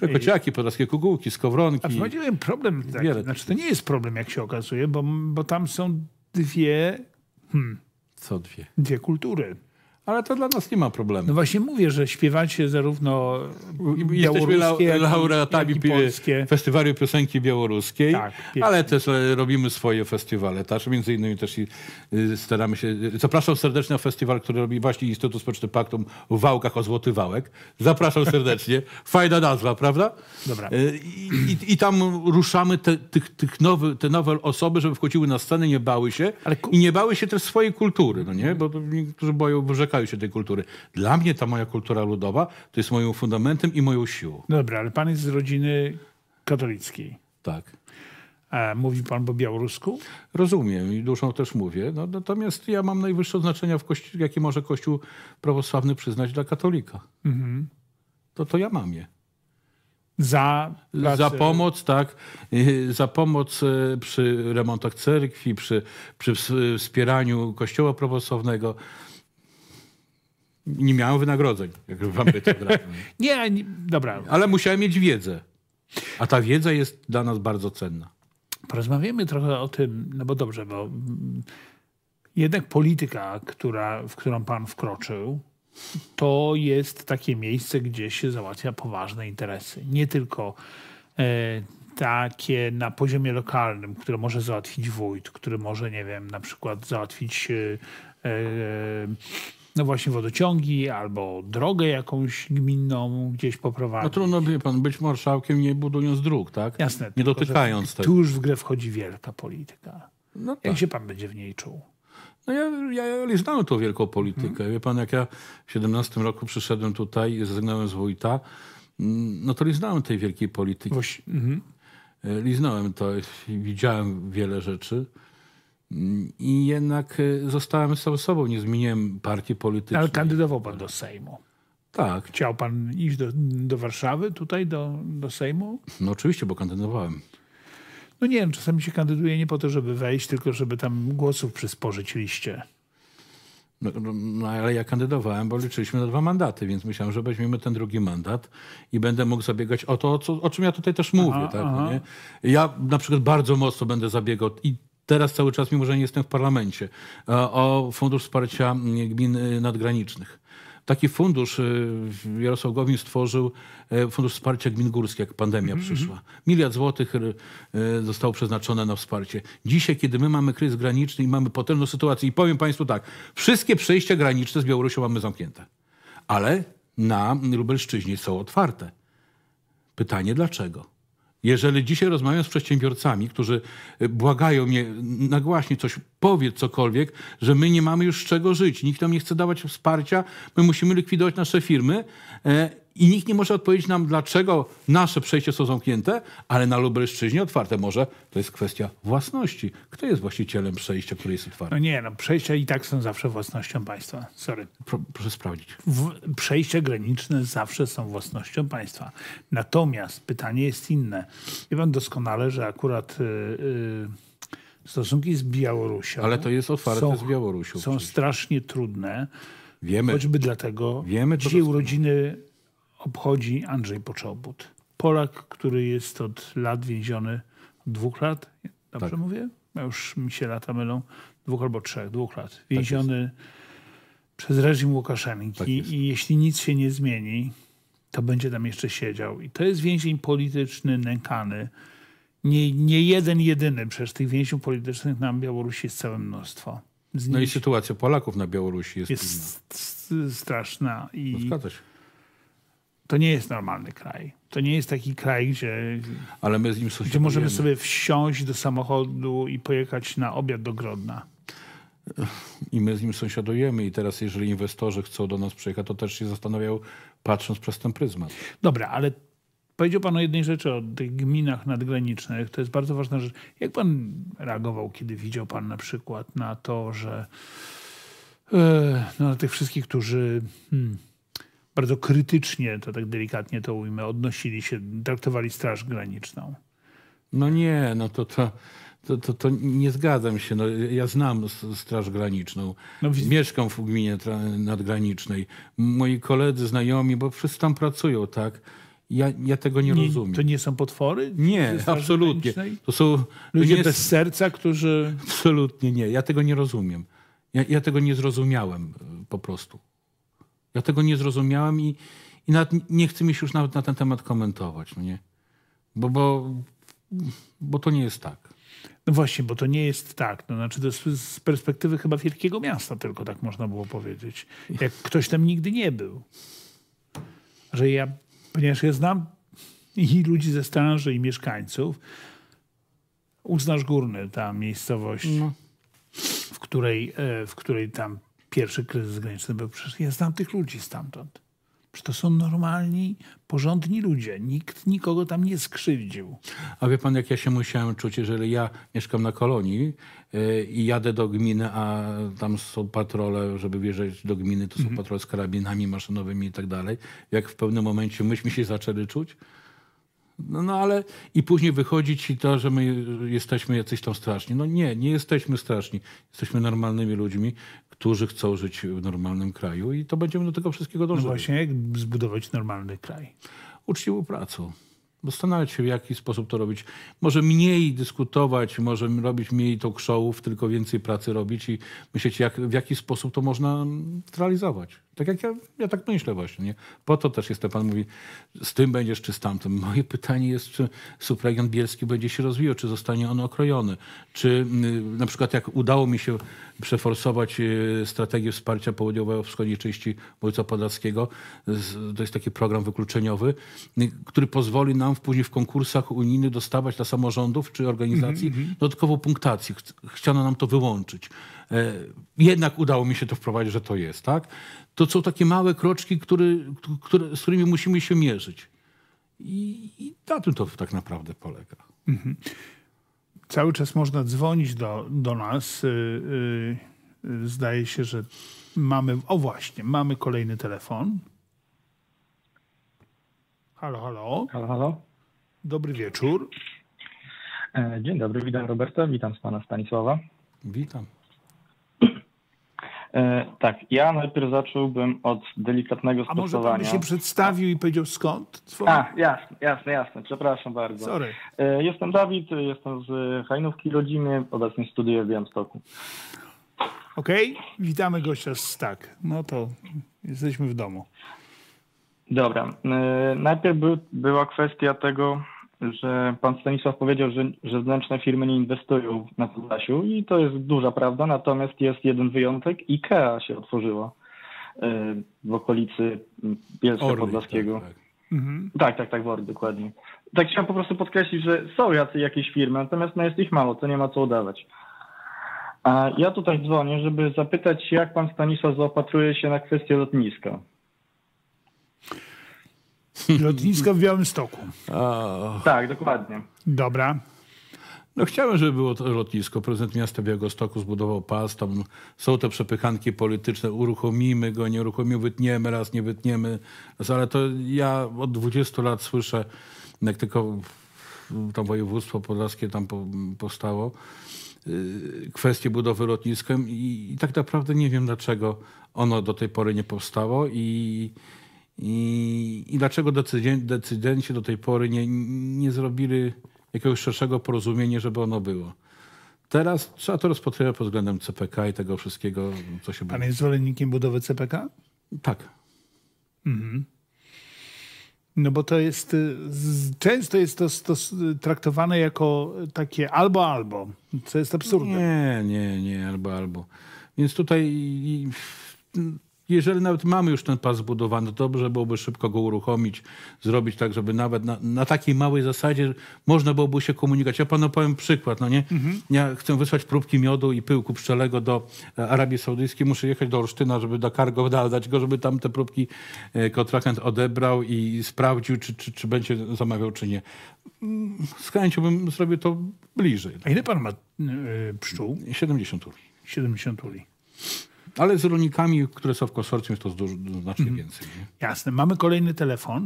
Kociaki, podlaskie kukułki, skowronki. A wprowadziłem problem taki, znaczy to nie jest problem, jak się okazuje, bo tam są dwie... Co dwie? Dwie kultury. Ale to dla nas nie ma problemu. No właśnie mówię, że śpiewacie zarówno jesteśmy laureatami jak i polskie. Festiwalu Piosenki Białoruskiej, Tak, ale też robimy swoje festiwale. Też między innymi też staramy się... Zapraszam serdecznie na festiwal, który robi właśnie Instytut Społeczny Paktum w Wałkach o Złoty Wałek. Zapraszam serdecznie. Fajna nazwa, prawda? Dobra. I tam ruszamy te nowe osoby, żeby wchodziły na scenę, nie bały się i nie bały się też swojej kultury, no nie? Bo niektórzy wyrzekają się tej kultury. Dla mnie ta moja kultura ludowa to jest moim fundamentem i moją siłą. Dobra, ale pan jest z rodziny katolickiej. Tak. A mówi pan po białorusku? Rozumiem i duszą też mówię. No, natomiast ja mam najwyższe znaczenia w Kościele, jakie może Kościół prawosławny przyznać dla katolika. Mhm. To ja mam je. Za pomoc, tak. Za pomoc przy remontach cerkwi, przy wspieraniu Kościoła prawosławnego. Nie miałem wynagrodzeń, jak wam nie, dobra. Ale musiałem mieć wiedzę. A ta wiedza jest dla nas bardzo cenna. Porozmawiamy trochę o tym, no bo dobrze, bo jednak polityka, w którą pan wkroczył, to jest takie miejsce, gdzie się załatwia poważne interesy. Nie tylko takie na poziomie lokalnym, które może załatwić wójt, który może, nie wiem, na przykład załatwić no właśnie wodociągi albo drogę jakąś gminną gdzieś poprowadzić. No trudno, wie pan, być marszałkiem nie budując dróg, tak? Jasne. Nie dotykając tego. Tu już w grę wchodzi wielka polityka. No tak. Jak się pan będzie w niej czuł? No ja liznałem tą wielką politykę. Wie pan, jak ja w 17 roku przyszedłem tutaj i zrezygnowałem z wójta, no to liznałem tej wielkiej polityki. Liznąłem to i widziałem wiele rzeczy. I jednak zostałem sam sobą, nie zmieniłem partii politycznej. Ale kandydował pan do Sejmu. Tak. Chciał pan iść do Warszawy, tutaj do Sejmu? No oczywiście, bo kandydowałem. No nie wiem, czasami się kandyduje nie po to, żeby wejść, tylko żeby tam głosów przysporzyć liście. No ale ja kandydowałem, bo liczyliśmy na 2 mandaty, więc myślałem, że weźmiemy ten drugi mandat i będę mógł zabiegać o to, o czym ja tutaj też mówię. Tak, nie? Ja na przykład bardzo mocno będę zabiegał i teraz cały czas, mimo że nie jestem w parlamencie, o Fundusz Wsparcia Gmin Nadgranicznych. Taki fundusz Jarosław Gowin stworzył, Fundusz Wsparcia Gmin Górskich, jak pandemia przyszła. 1 miliard złotych zostało przeznaczone na wsparcie. Dzisiaj, kiedy my mamy kryzys graniczny i mamy potężną sytuację, i powiem państwu tak, wszystkie przejścia graniczne z Białorusią mamy zamknięte. Ale na Lubelszczyźnie są otwarte. Pytanie dlaczego? Jeżeli dzisiaj rozmawiam z przedsiębiorcami, którzy błagają mnie, nagłaśnij coś, powiedz cokolwiek, że my nie mamy już z czego żyć, nikt nam nie chce dawać wsparcia, my musimy likwidować nasze firmy i nikt nie może odpowiedzieć nam, dlaczego nasze przejścia są zamknięte, ale na Lubelszczyźnie otwarte. Może to jest kwestia własności. Kto jest właścicielem przejścia, które jest otwarte? No nie, przejścia i tak są zawsze własnością państwa. Sorry. Proszę sprawdzić. Przejścia graniczne zawsze są własnością państwa. Natomiast pytanie jest inne. Wie pan doskonale, że akurat stosunki z Białorusią... Ale to jest otwarte z Białorusią. Są strasznie trudne. Wiemy. Choćby dlatego dzisiaj urodziny obchodzi Andrzej Poczobut. Polak, który jest od lat więziony, 2 lat, dobrze mówię? Już mi się lata mylą. 2 albo 3, 2 lat. Więziony przez reżim Łukaszenki i jeśli nic się nie zmieni, to będzie tam jeszcze siedział. I to jest więzień polityczny, nękany. Nie jeden, jedyny. Przecież tych więźniów politycznych na Białorusi jest całe mnóstwo. No i sytuacja Polaków na Białorusi jest straszna. I zgadza się. to nie jest normalny kraj. To nie jest taki kraj, ale my z nim gdzie możemy sobie wsiąść do samochodu i pojechać na obiad do Grodna. I my z nim sąsiadujemy i teraz jeżeli inwestorzy chcą do nas przyjechać, to też się zastanawiają, patrząc przez ten pryzmat. Dobra, ale powiedział pan o jednej rzeczy, o tych gminach nadgranicznych. To jest bardzo ważna rzecz. Jak pan reagował, kiedy widział pan na przykład na to, że na tych wszystkich, którzy bardzo krytycznie, to tak delikatnie to ujmę, odnosili się, traktowali Straż Graniczną? No nie, no to nie zgadzam się. No, ja znam Straż Graniczną. Mieszkam w gminie nadgranicznej. Moi koledzy, znajomi, bo wszyscy tam pracują, tak? Ja tego nie rozumiem. To nie są potwory? Nie, absolutnie. To są ludzie bez serca, którzy... Absolutnie nie. Ja tego nie rozumiem. Ja tego nie zrozumiałem po prostu. Ja tego nie zrozumiałem i nawet nie chcę mi się już nawet na ten temat komentować. No nie? Bo to nie jest tak. No właśnie, bo to nie jest tak. No, znaczy to jest z perspektywy chyba wielkiego miasta tylko tak można było powiedzieć. Jak ktoś tam nigdy nie był. Że ponieważ ja znam i ludzi ze Staraży, i mieszkańców, Uznasz Górny, ta miejscowość, w której tam pierwszy kryzys graniczny był. Przecież ja znam tych ludzi stamtąd. Przecież to są normalni, porządni ludzie. Nikt nikogo tam nie skrzywdził. A wie pan, jak ja się musiałem czuć, jeżeli ja mieszkam na Kolonii i jadę do gminy, a tam są patrole, żeby wjeżdżać do gminy, to są patrole z karabinami maszynowymi i tak dalej. Jak w pewnym momencie myśmy się zaczęli czuć. No ale i później wychodzić i to, że my jesteśmy jacyś tam straszni. No nie jesteśmy straszni. Jesteśmy normalnymi ludźmi, którzy chcą żyć w normalnym kraju i to będziemy do tego wszystkiego dążyli. No właśnie, jak zbudować normalny kraj? Uczciwą pracą. Zastanawiać się, w jaki sposób to robić. Może mniej dyskutować, może robić mniej talk showów, tylko więcej pracy robić i myśleć, w jaki sposób to można realizować. Tak jak ja tak myślę właśnie. Nie? Po to też jest, pan mówi, z tym będziesz czy z tamtym. Moje pytanie jest, czy subregion bielski będzie się rozwijał, czy zostanie on okrojony. Czy na przykład jak udało mi się przeforsować strategię wsparcia południowego wschodniej części województwa podlaskiego, to jest taki program wykluczeniowy, który pozwoli nam później w konkursach unijnych dostawać dla samorządów czy organizacji dodatkową punktację. Chciano nam to wyłączyć. Jednak udało mi się to wprowadzić, że to jest, tak? To są takie małe kroczki, z którymi musimy się mierzyć. I na tym to tak naprawdę polega. Cały czas można dzwonić do nas. Zdaje się, że mamy kolejny telefon. Halo, halo. Halo, halo. Dobry wieczór. Dzień dobry, witam Roberta, witam z pana Stanisława. Witam. Tak, ja najpierw zacząłbym od delikatnego sprostowania. A może pan by się przedstawił i powiedział skąd? Jasne, przepraszam bardzo. Sorry. Jestem Dawid, jestem z Hajnówki rodzimy, obecnie studiuję w Białymstoku. Okej, witamy gościa z TAG. No to jesteśmy w domu. Dobra, najpierw była kwestia tego, że pan Stanisław powiedział, że zewnętrzne firmy nie inwestują na Podlasiu i to jest duża prawda, natomiast jest jeden wyjątek. IKEA się otworzyła w okolicy Bielska Podlaskiego. Tak, w Orly, dokładnie. Tak chciałem po prostu podkreślić, że są jakieś firmy, natomiast jest ich mało, to nie ma co udawać. A ja tutaj dzwonię, żeby zapytać, jak pan Stanisław zaopatruje się na kwestię lotniska. Lotnisko w Białymstoku. Tak, dokładnie. Dobra. No chciałem, żeby było to lotnisko. Prezydent miasta Białegostoku zbudował pas. Tam są te przepychanki polityczne. Uruchomimy go, nie uruchomimy, wytniemy raz, nie wytniemy. Ale to ja od 20 lat słyszę, jak tylko to województwo podlaskie tam powstało, kwestię budowy lotniska i tak naprawdę nie wiem, dlaczego ono do tej pory nie powstało i dlaczego decydenci do tej pory nie zrobili jakiegoś szerszego porozumienia, żeby ono było. Teraz trzeba to rozpatrywać pod względem CPK i tego wszystkiego, co się... Pan jest zwolennikiem budowy CPK? Tak. No bo to jest... Często jest to traktowane jako takie albo, co jest absurdem. Nie, albo. Więc tutaj... Jeżeli nawet mamy już ten pas zbudowany, to dobrze byłoby szybko go uruchomić, zrobić tak, żeby nawet na takiej małej zasadzie można byłoby się komunikować. Ja panu powiem przykład, no nie? Ja chcę wysłać próbki miodu i pyłku pszczelego do Arabii Saudyjskiej. Muszę jechać do Olsztyna, żeby do cargo dać go, żeby tam te próbki kontrahent odebrał i sprawdził, czy będzie zamawiał, czy nie. Z chęcią bym zrobił to bliżej. A ile pan ma pszczół? 70 uli. 70 uli. Ale z rolnikami, które są w konsorcjum, jest to znacznie więcej. Nie? Jasne. Mamy kolejny telefon.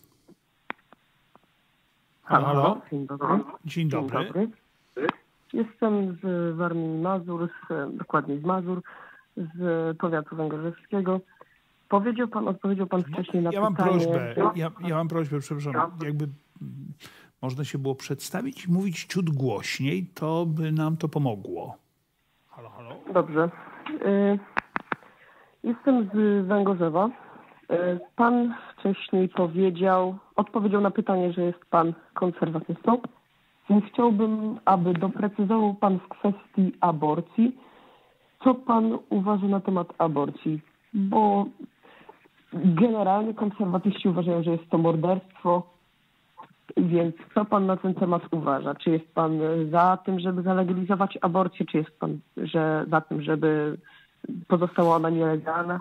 Halo. Dzień dobry. Jestem z Warmii i Mazur, dokładnie z Mazur, z powiatu węgorzeskiego. Odpowiedział pan wcześniej na Ja mam pytanie. prośbę, ja mam prośbę, przepraszam, jakby można się było przedstawić i mówić ciut głośniej, to by nam to pomogło. Halo, halo? Dobrze. Jestem z Węgorzewa. Pan wcześniej odpowiedział na pytanie, że jest pan konserwatystą. Więc chciałbym, aby doprecyzował pan w kwestii aborcji, co pan uważa na temat aborcji. Bo generalnie konserwatyści uważają, że jest to morderstwo. Więc co pan na ten temat uważa? Czy jest pan za tym, żeby zalegalizować aborcję, czy jest pan za tym, żeby pozostała ona nielegalna?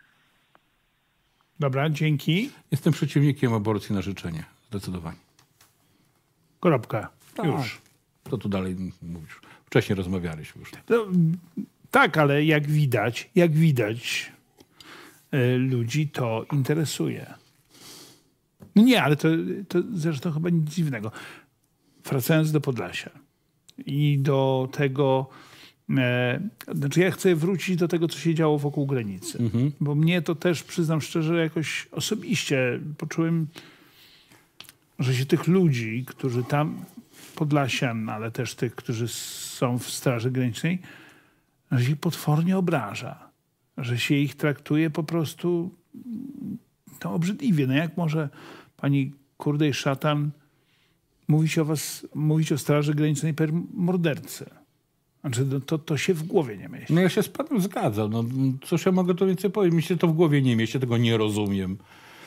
Dobra, dzięki. Jestem przeciwnikiem aborcji na życzenie, zdecydowanie. Kropka. Tak. Już. To tu dalej mówisz. Wcześniej rozmawialiśmy już. Tak, ale jak widać, ludzi to interesuje. No nie, ale to zresztą chyba nic dziwnego. Wracając do Podlasia i do tego, znaczy ja chcę wrócić do tego, co się działo wokół granicy. Bo mnie to też, przyznam szczerze, jakoś osobiście poczułem, że się tych ludzi, którzy tam, Podlasian, ale też tych, którzy są w Straży Granicznej, że się potwornie obraża. Że się ich traktuje po prostu to obrzydliwie. No jak może pani kurdej szatan mówić o Straży Granicznej per mordercy? Znaczy, to się w głowie nie mieści. No ja się z panem zgadzam. No, cóż ja mogę to więcej powiedzieć? Mi się to w głowie nie mieści, tego nie rozumiem.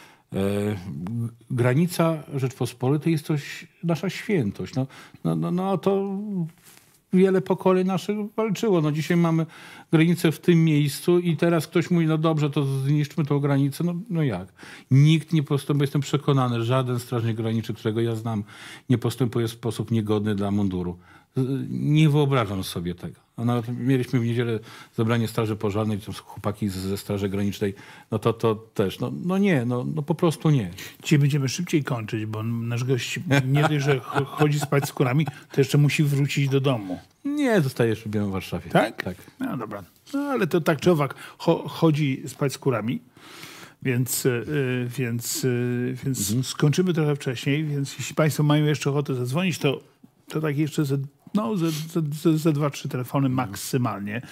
Granica Rzeczpospolitej jest coś, nasza świętość. No to wiele pokoleń naszych walczyło. No dzisiaj mamy granicę w tym miejscu i teraz ktoś mówi, no dobrze, to zniszczmy tą granicę. No jak? Nikt nie postępuje, jestem przekonany, żaden strażnik graniczny, którego ja znam, nie postępuje w sposób niegodny dla munduru. Nie wyobrażam sobie tego. Nawet mieliśmy w niedzielę zebranie Straży Pożarnej, to są chłopaki ze Straży Granicznej, no to też, no po prostu nie. Dzisiaj będziemy szybciej kończyć, bo nasz gość nie dość, że chodzi spać z kurami, to jeszcze musi wrócić do domu. Nie, zostaje szybciej w Warszawie. Tak? Tak. No dobra. No ale to tak czy owak chodzi spać z kurami, więc skończymy trochę wcześniej, więc jeśli państwo mają jeszcze ochotę zadzwonić, to tak jeszcze ze 2-3 telefony maksymalnie.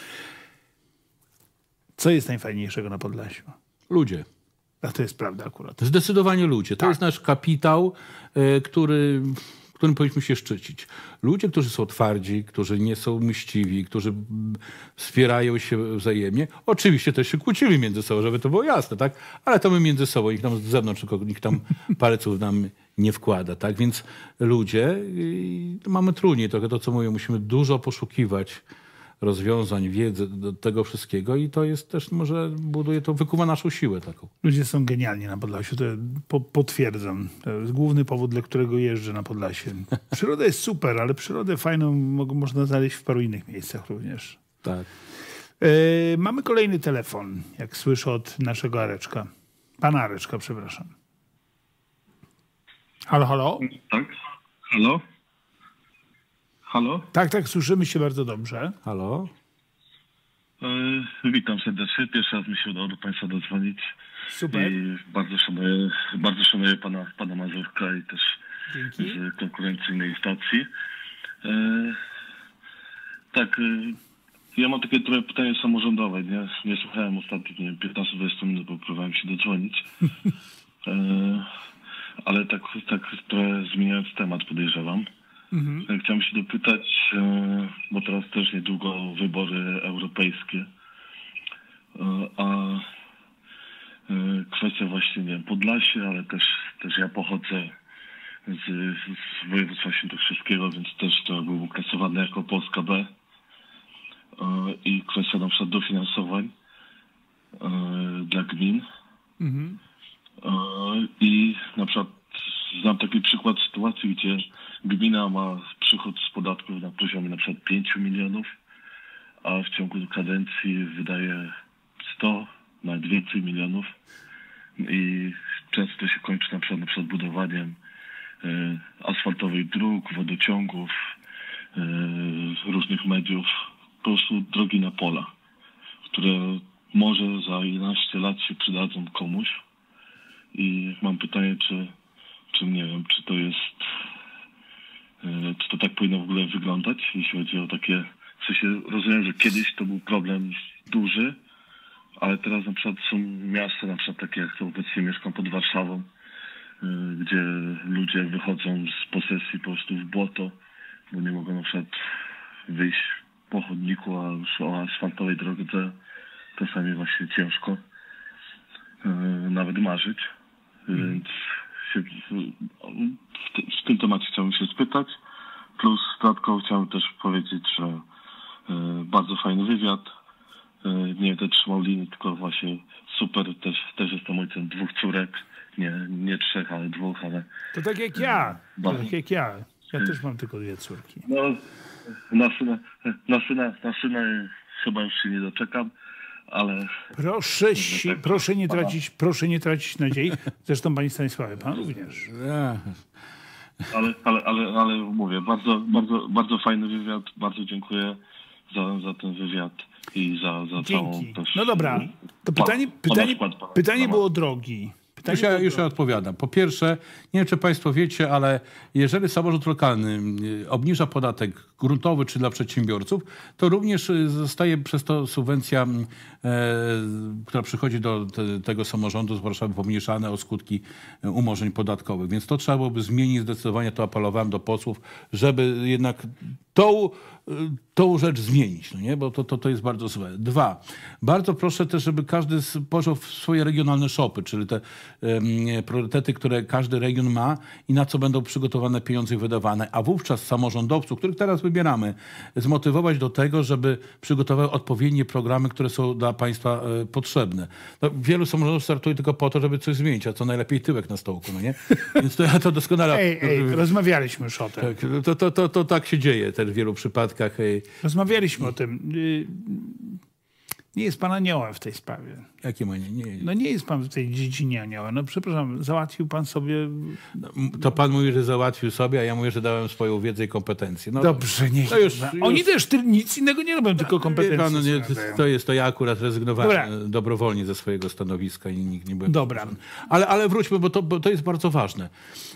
Co jest najfajniejszego na Podlasiu? Ludzie. A to jest prawda akurat. Zdecydowanie ludzie. To jest nasz kapitał, którym powinniśmy się szczycić. Ludzie, którzy są twardzi, którzy nie są mściwi, którzy wspierają się wzajemnie. Oczywiście też się kłócimy między sobą, żeby to było jasne, tak? Ale to my między sobą, nikt tam z zewnątrz, nikt tam palców nam nie wkłada, tak? Więc ludzie, mamy trudniej trochę to, co mówię, musimy dużo poszukiwać rozwiązań, wiedzy do tego wszystkiego i to jest też, może buduje to, wykuwa naszą siłę taką. Ludzie są genialni na Podlasiu, to potwierdzam. To jest główny powód, dla którego jeżdżę na Podlasie. Przyroda jest super, ale przyrodę fajną można znaleźć w paru innych miejscach również. Tak. Mamy kolejny telefon, jak słyszę od naszego Areczka. Pana Areczka, przepraszam. Halo, halo? Tak, halo? Halo? Tak, słyszymy się bardzo dobrze. Halo? Witam serdecznie. Pierwszy raz mi się udało do państwa dodzwonić. Super. I bardzo szanuję pana Mazurka i też Dzięki. z konkurencyjnej stacji. Ja mam takie trochę pytanie samorządowe. Nie słuchałem ostatnich 15-20 minut, bo próbowałem się dodzwonić. Ale tak trochę zmieniając temat, podejrzewam. Chciałem się dopytać, bo teraz też niedługo wybory europejskie, a kwestia właśnie, nie wiem, Podlasie, ale też ja pochodzę z województwa świętokrzyskiego, więc też to był klasowany jako Polska B i kwestia na przykład dofinansowań dla gmin. I na przykład znam taki przykład sytuacji, gdzie gmina ma przychód z podatków na poziomie na przykład 5 milionów, a w ciągu kadencji wydaje 100, nawet więcej milionów i często się kończy na przykład budowaniem asfaltowych dróg, wodociągów, różnych mediów, po prostu drogi na pola, które może za 11 lat się przydadzą komuś. I mam pytanie, czy nie wiem, czy to jest, czy to tak powinno w ogóle wyglądać, jeśli chodzi o takie, w sensie rozumiem, że kiedyś to był problem duży, ale teraz na przykład są miasta, na przykład takie jak to obecnie mieszkam pod Warszawą, gdzie ludzie wychodzą z posesji po prostu w błoto, bo nie mogą na przykład wyjść po chodniku, a już o asfaltowej drodze czasami właśnie ciężko nawet marzyć. Więc w tym temacie chciałbym się spytać. Plus dodatkowo chciałbym też powiedzieć, że bardzo fajny wywiad. Nie będę trzymał linii, tylko właśnie super. Też jestem ojcem 2 córek. Nie 3, ale 2, ale... To tak jak ja. Tak jak ja. Ja też mam tylko 2 córki. No, na syna chyba już się nie doczekam, ale... Proszę nie tracić nadziei. Zresztą panie Stanisławie, pan również. Ale mówię, bardzo fajny wywiad. Bardzo dziękuję za ten wywiad i za całą też... No dobra, to pytanie było drogi. Już ja odpowiadam. Po pierwsze, nie wiem, czy państwo wiecie, ale jeżeli samorząd lokalny obniża podatek gruntowy czy dla przedsiębiorców, to również zostaje przez to subwencja, która przychodzi do tego samorządu z Warszawy, pomniejszana o skutki umorzeń podatkowych. Więc to trzeba byłoby zmienić zdecydowanie. To apelowałem do posłów, żeby jednak tą rzecz zmienić, no nie? Bo to jest bardzo złe. 2. Bardzo proszę też, żeby każdy spojrzał w swoje regionalne shopy, czyli te priorytety, które każdy region ma i na co będą przygotowane pieniądze i wydawane, a wówczas samorządowców, których teraz wybieramy, zmotywować do tego, żeby przygotowały odpowiednie programy, które są dla państwa potrzebne. No, wielu samorządów startuje tylko po to, żeby coś zmienić, a co najlepiej tyłek na stołku, no nie? Więc to doskonale... Rozmawialiśmy już o tym. Tak, to tak się dzieje też w wielu przypadkach. Rozmawialiśmy o tym. Nie jest pan aniołem w tej sprawie. Jakim nie? No nie jest pan w tej dziedzinie aniołem. No przepraszam, załatwił pan sobie... To pan mówi, że załatwił sobie, a ja mówię, że dałem swoją wiedzę i kompetencje. No, dobrze, niech... Oni też nic innego nie robią, tylko kompetencje. To ja akurat rezygnowałem dobrowolnie ze swojego stanowiska i nikt nie byłem... Dobra. Ale wróćmy, bo to jest bardzo ważne.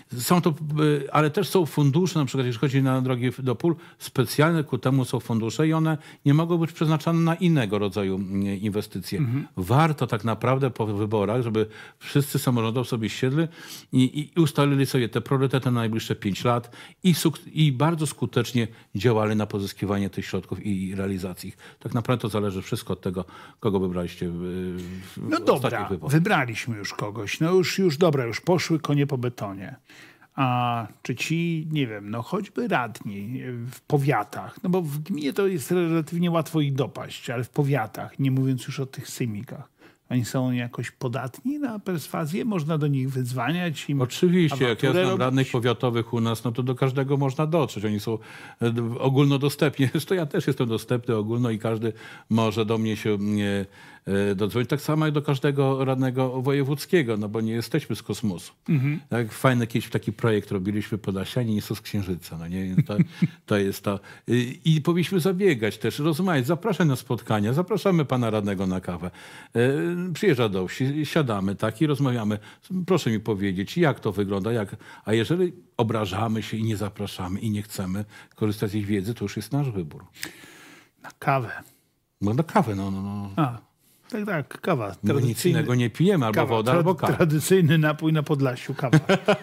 Ale też są fundusze, na przykład jeśli chodzi na drogi do pól, specjalne ku temu są fundusze i one nie mogą być przeznaczane na innego rodzaju inwestycje. Warto tak naprawdę po wyborach, żeby wszyscy samorządowcy sobie siedli i ustalili sobie te priorytety na najbliższe 5 lat i bardzo skutecznie działali na pozyskiwanie tych środków i realizacji ich. Tak naprawdę to zależy wszystko od tego, kogo wybraliście w ostatnich wyborach. Wybraliśmy już kogoś. No już dobra, już poszły konie po betonie. A czy ci, nie wiem, no choćby radni w powiatach, no bo w gminie to jest relatywnie łatwo ich dopaść, ale w powiatach, nie mówiąc już o tych sejmikach, oni są jakoś podatni na perswazję? Można do nich wydzwaniać? Oczywiście, jak ja znam radnych powiatowych u nas, no to do każdego można dotrzeć. Oni są ogólnodostępni. Zresztą ja też jestem dostępny ogólno i każdy może do mnie się dodzwonić. Tak samo jak do każdego radnego wojewódzkiego, no bo nie jesteśmy z kosmosu. Tak, fajny kiedyś taki projekt robiliśmy Podlasianie, nie są z Księżyca. No nie? To jest to. I powinniśmy zabiegać też, rozmawiać, zapraszać na spotkania, zapraszamy pana radnego na kawę. Przyjeżdża do wsi, siadamy tak i rozmawiamy. Proszę mi powiedzieć, jak to wygląda, a jeżeli obrażamy się i nie zapraszamy i nie chcemy korzystać z ich wiedzy, to już jest nasz wybór. Na kawę. No na kawę, no. Tak, kawa. No nic innego nie pijemy, albo woda, albo kawa. Tradycyjny napój na Podlasiu, kawa.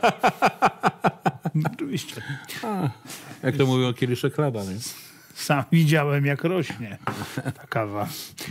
Oczywiście. Jak to mówią, kieliszek chleba. Nie? Sam widziałem, jak rośnie ta kawa.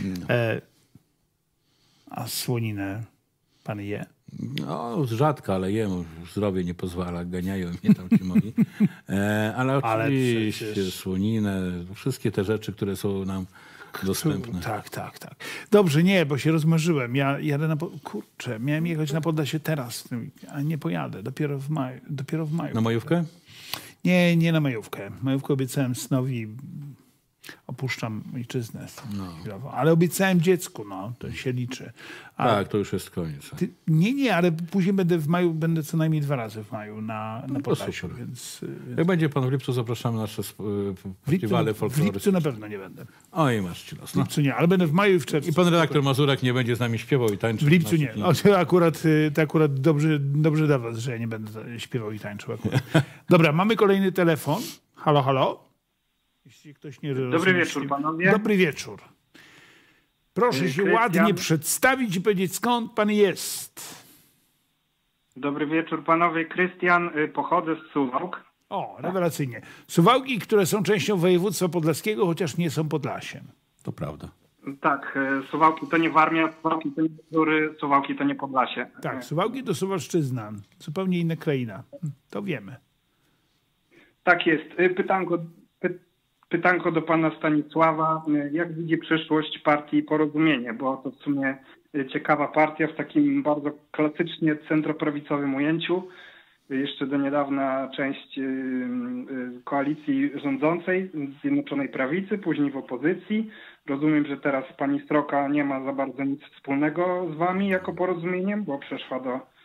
A słoninę pan je? No, rzadko, ale jem. Zdrowie nie pozwala. Ganiają mnie tam ci moi. Ale oczywiście słoninę, wszystkie te rzeczy, które są nam dostępne. Tak. Dobrze, nie, bo się rozmarzyłem. Ja jadę Kurczę, miałem jechać na Podlasie teraz, a nie pojadę. Dopiero w maju. Na majówkę? Nie na majówkę. Majówkę obiecałem synowi. Opuszczam ojczyznę. Ale obiecałem dziecku, to się liczy. Tak, to już jest koniec. Nie, ale później będę co najmniej 2 razy w maju na Podlasiu. Więc... Jak będzie pan w lipcu, zapraszamy na nasze festiwale folklorystyczne. W lipcu na pewno nie będę. Oj, masz ci los. W lipcu nie, ale będę w maju i w czerwcu. I pan redaktor Mazurek nie będzie z nami śpiewał i tańczył. W lipcu nie. To akurat dobrze dla was, że ja nie będę śpiewał i tańczył akurat. Dobra, mamy kolejny telefon. Halo, halo. Jeśli ktoś nie rozumie. Dobry wieczór, panowie. Dobry wieczór. Proszę się ładnie przedstawić i powiedzieć, skąd pan jest. Dobry wieczór, panowie. Krystian, pochodzę z Suwałk. O, rewelacyjnie. Suwałki, które są częścią województwa podlaskiego, chociaż nie są Podlasiem. To prawda. Tak, Suwałki to nie Warmia, Suwałki to nie Mazury, Suwałki to nie Podlasie. Tak, Suwałki to Suwalszczyzna. Zupełnie inna kraina. To wiemy. Tak jest. Pytanko do pana Stanisława. Jak widzi przyszłość partii Porozumienie? Bo to w sumie ciekawa partia w takim bardzo klasycznie centroprawicowym ujęciu. Jeszcze do niedawna część koalicji rządzącej Zjednoczonej Prawicy, później w opozycji. Rozumiem, że teraz pani Sroka nie ma za bardzo nic wspólnego z wami jako Porozumieniem, bo przeszła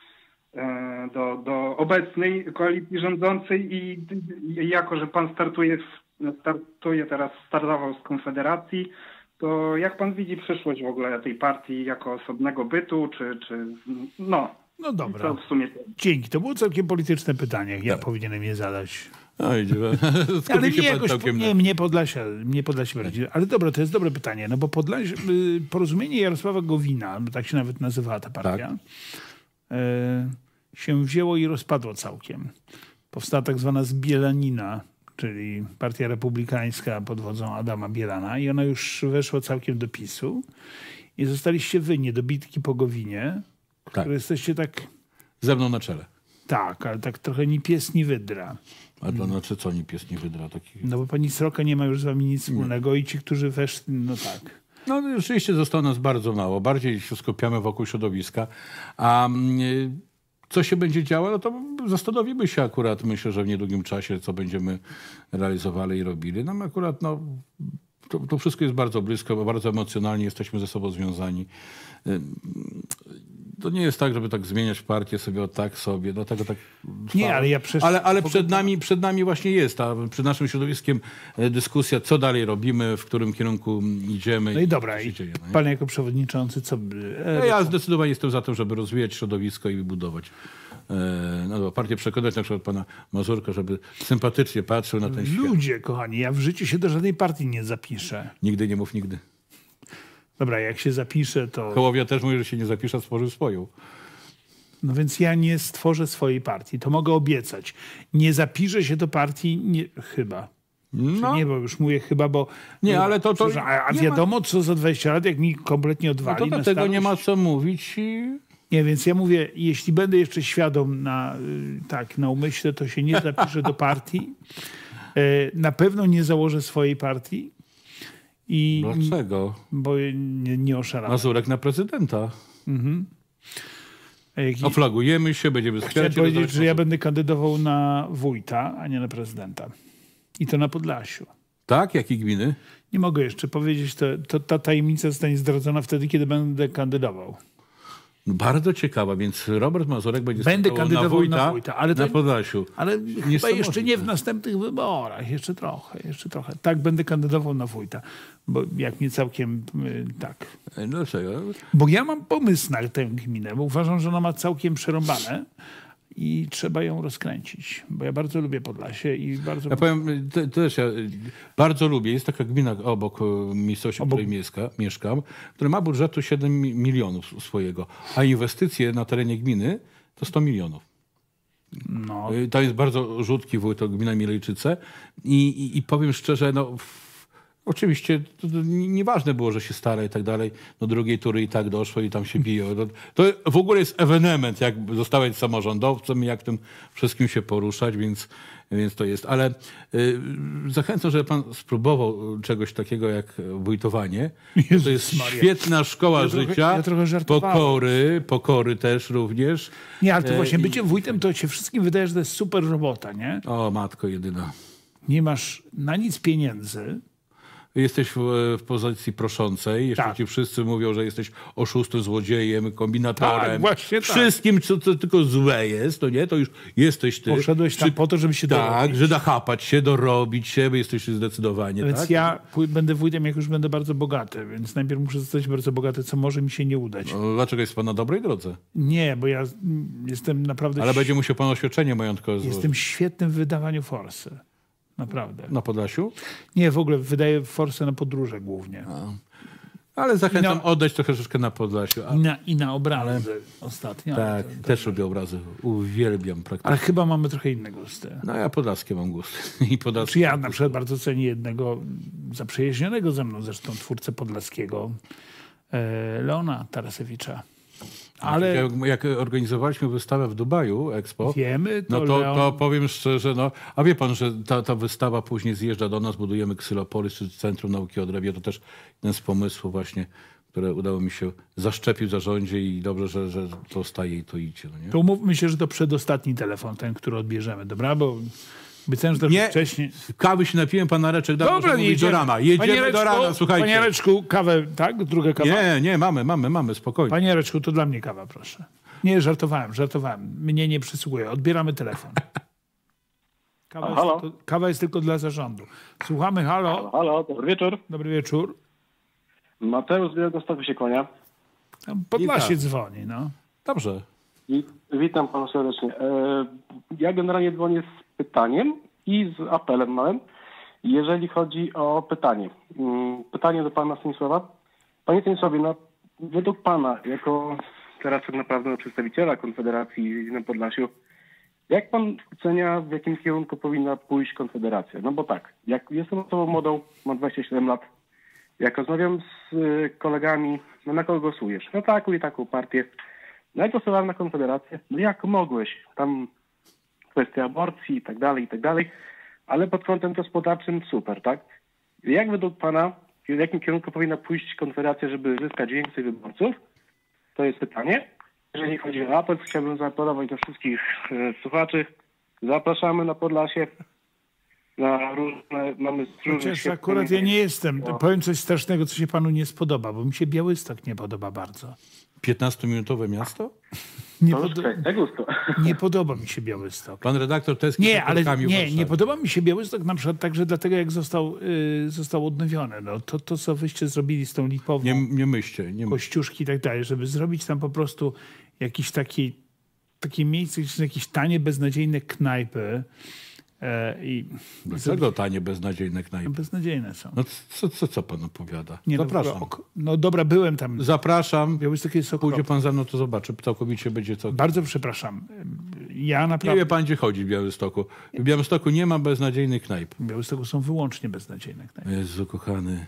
do obecnej koalicji rządzącej i jako, że pan startował z Konfederacji, to jak pan widzi przyszłość w ogóle tej partii jako osobnego bytu, No dobra. W sumie Dzięki. To było całkiem polityczne pytanie. Ja powinienem je zadać. Ale mnie Podlasie bardziej. Ale dobra, to jest dobre pytanie, no bo Porozumienie Jarosława Gowina, tak się nawet nazywała ta partia, się wzięło i rozpadło całkiem. Powstała tak zwana zbielanina, czyli partia republikańska pod wodzą Adama Bielana i ona już weszła całkiem do PiS-u. I zostaliście wy, niedobitki po Gowinie, które jesteście tak... Ze mną na czele. Tak, ale tak trochę ni pies, ni wydra. A to znaczy co ni pies, ni wydra? No bo pani Sroka nie ma już z wami nic wspólnego i ci, którzy weszli, no tak. No rzeczywiście zostało nas bardzo mało. Bardziej się skupiamy wokół środowiska. A co się będzie działo, no to zastanowimy się akurat. Myślę, że w niedługim czasie, co będziemy realizowali i robili. Nam akurat to wszystko jest bardzo blisko, bo bardzo emocjonalnie jesteśmy ze sobą związani. To nie jest tak, żeby tak zmieniać partię sobie sobie. Dlatego tak nie, ale przed nami właśnie jest przed naszym środowiskiem dyskusja, co dalej robimy, w którym kierunku idziemy. No i dobra, i pan jako przewodniczący, co by... Ja zdecydowanie jestem za tym, żeby rozwijać środowisko i budować. Partię przekonać na przykład pana Mazurka, żeby sympatycznie patrzył na ten świat. Ludzie, kochani, ja w życiu się do żadnej partii nie zapiszę. Nigdy nie mów nigdy. Dobra, jak się zapiszę, to... Hołownia też mówi, że się nie zapisze, stworzył swoją. No więc ja nie stworzę swojej partii. To mogę obiecać. Nie zapiszę się do partii, chyba. No. Nie, bo już mówię chyba, bo... Nie, ale to a wiadomo, co za 20 lat, jak mi kompletnie odwali. No to dlatego nie ma co mówić Nie, więc ja mówię, jeśli będę jeszcze świadom na umyśle, to się nie zapiszę do partii. Na pewno nie założę swojej partii. Dlaczego? Bo nie oszalałem. Mazurek na prezydenta. Oflagujemy się, będziemy wspierać. Chciałem powiedzieć, że ja będę kandydował na wójta, a nie na prezydenta. I to na Podlasiu. Tak? Jakie gminy? Nie mogę jeszcze powiedzieć. Ta tajemnica zostanie zdradzona wtedy, kiedy będę kandydował. Bardzo ciekawa, więc Robert Mazurek będę kandydował na wójta, ale na Podlasiu. Ale chyba jeszcze nie w następnych wyborach. Jeszcze trochę. Tak, będę kandydował na wójta. Bo jak mnie całkiem tak. Dlaczego? Bo ja mam pomysł na tę gminę, bo uważam, że ona ma całkiem przerąbane i trzeba ją rozkręcić. Bo ja bardzo lubię Podlasie i bardzo... Ja powiem, też ja bardzo lubię. Jest taka gmina obok miejscowości, w której mieszkam, która ma budżetu 7 milionów swojego, a inwestycje na terenie gminy to 100 milionów. No. To jest bardzo rzutki wójt, to gmina Mielejczyce i powiem szczerze, oczywiście to nieważne było, że się stara i tak dalej. Do drugiej tury i tak doszło i tam się biją. To w ogóle jest ewenement, jak zostawać samorządowcem, jak tym wszystkim się poruszać, więc to jest. Ale zachęcam, żeby pan spróbował czegoś takiego jak wójtowanie. To jest świetna szkoła życia. Pokory też również. Nie, ale to właśnie bycie wójtem, to się wszystkim wydaje, że to jest super robota, nie? O, matko jedyna. Nie masz na nic pieniędzy. Jesteś w pozycji proszącej. Jeszcze ci wszyscy mówią, że jesteś oszustem, złodziejem, kombinatorem. Tak, właśnie tak. Wszystkim, co tylko złe jest, to nie? To już jesteś ty. Poszedłeś tam po to, żeby się dorobić. Tak, że nachapać się, dorobić się, bo jesteś zdecydowanie. Więc tak? ja będę wójtem, jak już będę bardzo bogaty. Więc najpierw muszę zostać bardzo bogaty, co może mi się nie udać. No, dlaczego jest pan na dobrej drodze? Nie, bo ja jestem naprawdę... Ale będzie musiał pan oświadczenie majątkowe złożyć. Jestem świetnym w wydawaniu forsy. Naprawdę. Na Podlasiu? Nie, w ogóle wydaję forsę na podróże głównie. Ale zachęcam oddać troszeczkę na Podlasiu. I na obrazy ostatnio. Tak, też lubię obrazy. Uwielbiam praktycznie. Ale chyba mamy trochę inne gusty. No ja podlaskie mam gust. Znaczy ja na przykład bardzo cenię jednego zaprzyjaźnionego ze mną zresztą twórcę podlaskiego, Leona Tarasewicza. Ale jak organizowaliśmy wystawę w Dubaju, Expo, wiemy, to powiem szczerze, a wie pan, że ta wystawa później zjeżdża do nas, budujemy Ksylopolis, czy Centrum Nauki o Drewie. To też jeden z pomysłów właśnie, które udało mi się zaszczepić w zarządzie i dobrze, że to staje i to idzie. No nie? To umówmy się, że to przedostatni telefon, ten, który odbierzemy, dobra? Bo obiecałem, że nie, wcześniej... Kawy się napiłem, pan Nareczek dał, dobra, mówić do rana. Jedziemy do rana, słuchajcie. Panie Jareczku, kawę, tak? Druga kawa? Nie, mamy, spokojnie. Panie Jareczku, to dla mnie kawa, proszę. Nie, żartowałem. Mnie nie przysługuje. Odbieramy telefon. Kawa jest tylko dla zarządu. Słuchamy, halo. Halo, dobry wieczór. Dobry wieczór. Mateusz z Białegostoku się kłania. Podlasie dzwoni, no. Dobrze. Witam pana serdecznie. Ja generalnie dzwonię z pytaniem i z apelem małym, jeżeli chodzi o pytanie. Pytanie do pana Stanisława. Panie Stanisławie, według pana, jako teraz tak naprawdę przedstawiciela Konfederacji na Podlasiu, jak pan ocenia, w jakim kierunku powinna pójść Konfederacja? No bo tak, jak jestem osobą młodą, mam 27 lat, jak rozmawiam z kolegami, na kogo głosujesz? No taką i taką partię. No ja głosowałem na Konfederację. No jak mogłeś? Tam kwestia aborcji i tak dalej, ale pod kątem gospodarczym super, tak? Jak według pana, w jakim kierunku powinna pójść Konfederacja, żeby zyskać więcej wyborców? To jest pytanie. Jeżeli chodzi o apel, chciałbym zaapelować do wszystkich słuchaczy. Zapraszamy na Podlasie. Mamy chociaż akurat ja nie jestem. Powiem coś strasznego, co się panu nie spodoba, bo mi się Białystok nie podoba bardzo. 15-minutowe miasto? Nie podoba mi się Białystok. Pan redaktor to jest nie podoba mi się Białystok na przykład także dlatego, jak został odnowiony. No, to co wyście zrobili z tą Lipową. Nie myślcie. Kościuszki i tak dalej, żeby zrobić tam po prostu jakieś takie miejsce, gdzie są jakieś tanie, beznadziejne knajpy. Dlaczego tanie, beznadziejne knajpy? Beznadziejne są. No co pan opowiada? Nie, zapraszam. No dobra, byłem tam. Zapraszam. Białystok jest okropny. Pójdzie pan za mną, to zobaczy. Całkowicie będzie to. Bardzo przepraszam. Ja naprawdę... Nie wie pan, gdzie chodzi w Białymstoku. W Białymstoku nie ma beznadziejnych knajp. W Białymstoku są wyłącznie beznadziejne knajpy. Jezu, kochany.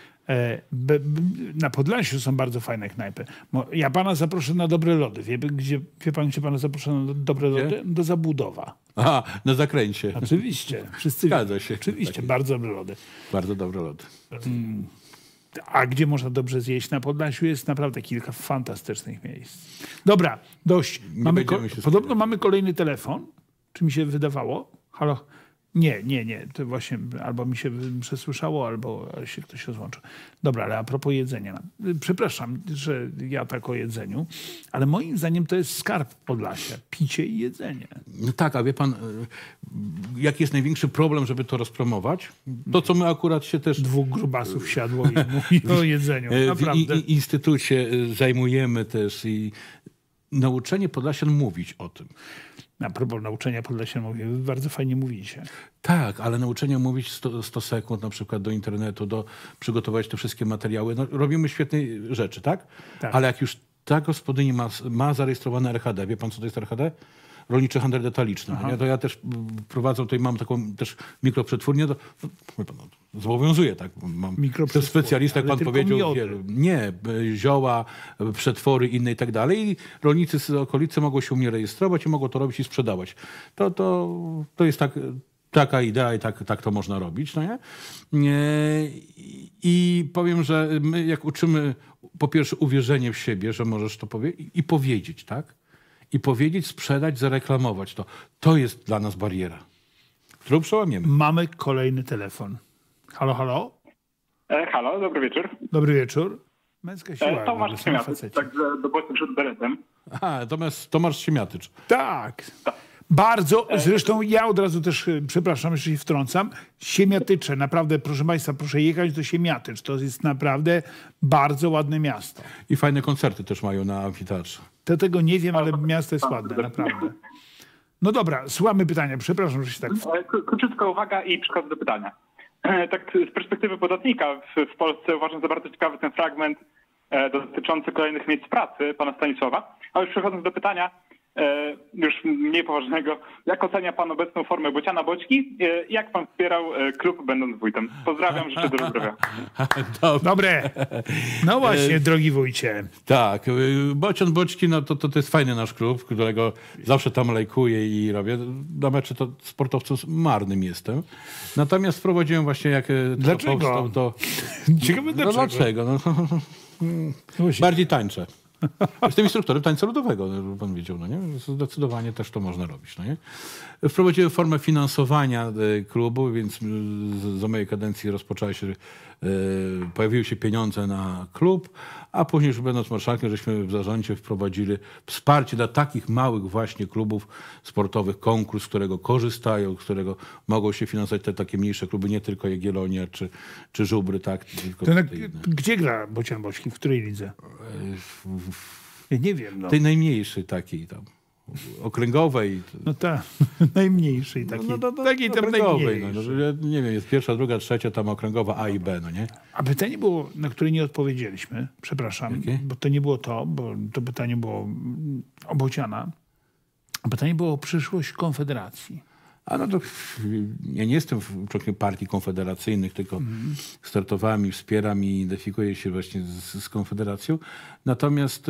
Na Podlasiu są bardzo fajne knajpy. Ja pana zaproszę na dobre lody. Wie pan, gdzie pana zaproszę na dobre lody? Do Zabudowa. Aha, na Zakręcie. Oczywiście. Wszyscy zgadza się. Oczywiście, bardzo dobre lody. Bardzo dobre lody. A gdzie można dobrze zjeść na Podlasiu? Jest naprawdę kilka fantastycznych miejsc. Dobra, dość. Podobno mamy kolejny telefon. Czy mi się wydawało? Halo? Nie. To właśnie albo mi się przesłyszało, albo się ktoś rozłączył. Dobra, ale a propos jedzenia. Przepraszam, że ja tak o jedzeniu, ale moim zdaniem to jest skarb Podlasia. Picie i jedzenie. No tak, a wie pan, jaki jest największy problem, żeby to rozpromować? To, co my akurat się też... 2 grubasów siadło i mówi o jedzeniu. Naprawdę. W instytucie zajmujemy też i nauczenie Podlasian mówić o tym. A propos nauczenia Podlasian mówię, wy bardzo fajnie mówicie. Tak, ale nauczenie mówić 100 sekund na przykład do internetu, przygotować te wszystkie materiały. No, robimy świetne rzeczy, tak? Ale jak już ta gospodyni ma zarejestrowane RHD, wie pan, co to jest RHD? Rolniczy Handel Detaliczny. To ja też prowadzę, tutaj mam taką też mikroprzetwórnię. Zobowiązuję, tak? Mam specjalista, jak pan powiedział. Nie, zioła, przetwory inne i tak dalej. I rolnicy z okolicy mogą się u mnie rejestrować i mogą to robić i sprzedawać. To jest taka idea i tak to można robić. No nie? I powiem, że my jak uczymy po pierwsze uwierzenie w siebie, że możesz to powiedzieć i powiedzieć, tak? I powiedzieć, sprzedać, zareklamować to. To jest dla nas bariera, którą przełamiemy. Mamy kolejny telefon. Halo, halo? Halo, dobry wieczór. Dobry wieczór. Męska siła. Tomasz Siemiatycz, także do boju przed beretem. Aha, Tomasz Siemiatycz. Tak. Bardzo, zresztą ja od razu też, przepraszam, że się wtrącam, Siemiatycze, naprawdę, proszę Państwa, proszę jechać do Siemiatycz. To jest naprawdę bardzo ładne miasto. I fajne koncerty też mają na amfiteatrze. To tego nie wiem, ale miasto jest ładne, naprawdę. No dobra, słuchamy pytania. Przepraszam, że się tak... Króciutka uwaga i przechodzę do pytania. Tak z perspektywy podatnika w Polsce uważam za bardzo ciekawy ten fragment dotyczący kolejnych miejsc pracy pana Stanisława. A już przechodząc do pytania, już mniej poważnego, jak ocenia pan obecną formę Bociana Boćki i jak pan wspierał klub będąc wójtem? Pozdrawiam, życzę dużo zdrowia. Dobre. No właśnie, drogi wójcie. Tak, Bocian Boćki, no to jest fajny nasz klub, którego zawsze tam lajkuję i robię. Na mecze to sportowcem marnym jestem. Natomiast wprowadziłem właśnie jak... Dlaczego? Ciekawe dlaczego. No dlaczego? Bardziej tańczę. Jestem instruktorem tańca ludowego, żeby pan wiedział, no nie? Zdecydowanie też to można robić, no nie? Wprowadziłem formę finansowania klubu, więc za mojej kadencji pojawiły się pieniądze na klub, a później już będąc marszałkiem, żeśmy w zarządzie wprowadzili wsparcie dla takich małych właśnie klubów sportowych, konkurs, z którego korzystają, z którego mogą się finansować te takie mniejsze kluby, nie tylko Jagiellonia czy Żubry, tak? Tylko gdzie gra Bocian Boćki? W której lidze? Ja nie wiem. No. Tej najmniejszej takiej tam. Okręgowej. No tak, najmniejszej takiej. Takiej tam najmniejszej. Nie wiem, jest pierwsza, druga, trzecia, tam okręgowa A i B, no nie? A pytanie było, na które nie odpowiedzieliśmy, przepraszam, bo to nie było to, bo to pytanie było o Bociana. A pytanie było o przyszłość Konfederacji. A no to ja nie jestem członkiem partii konfederacyjnych, tylko startowałem i wspieram i identyfikuję się właśnie z Konfederacją. Natomiast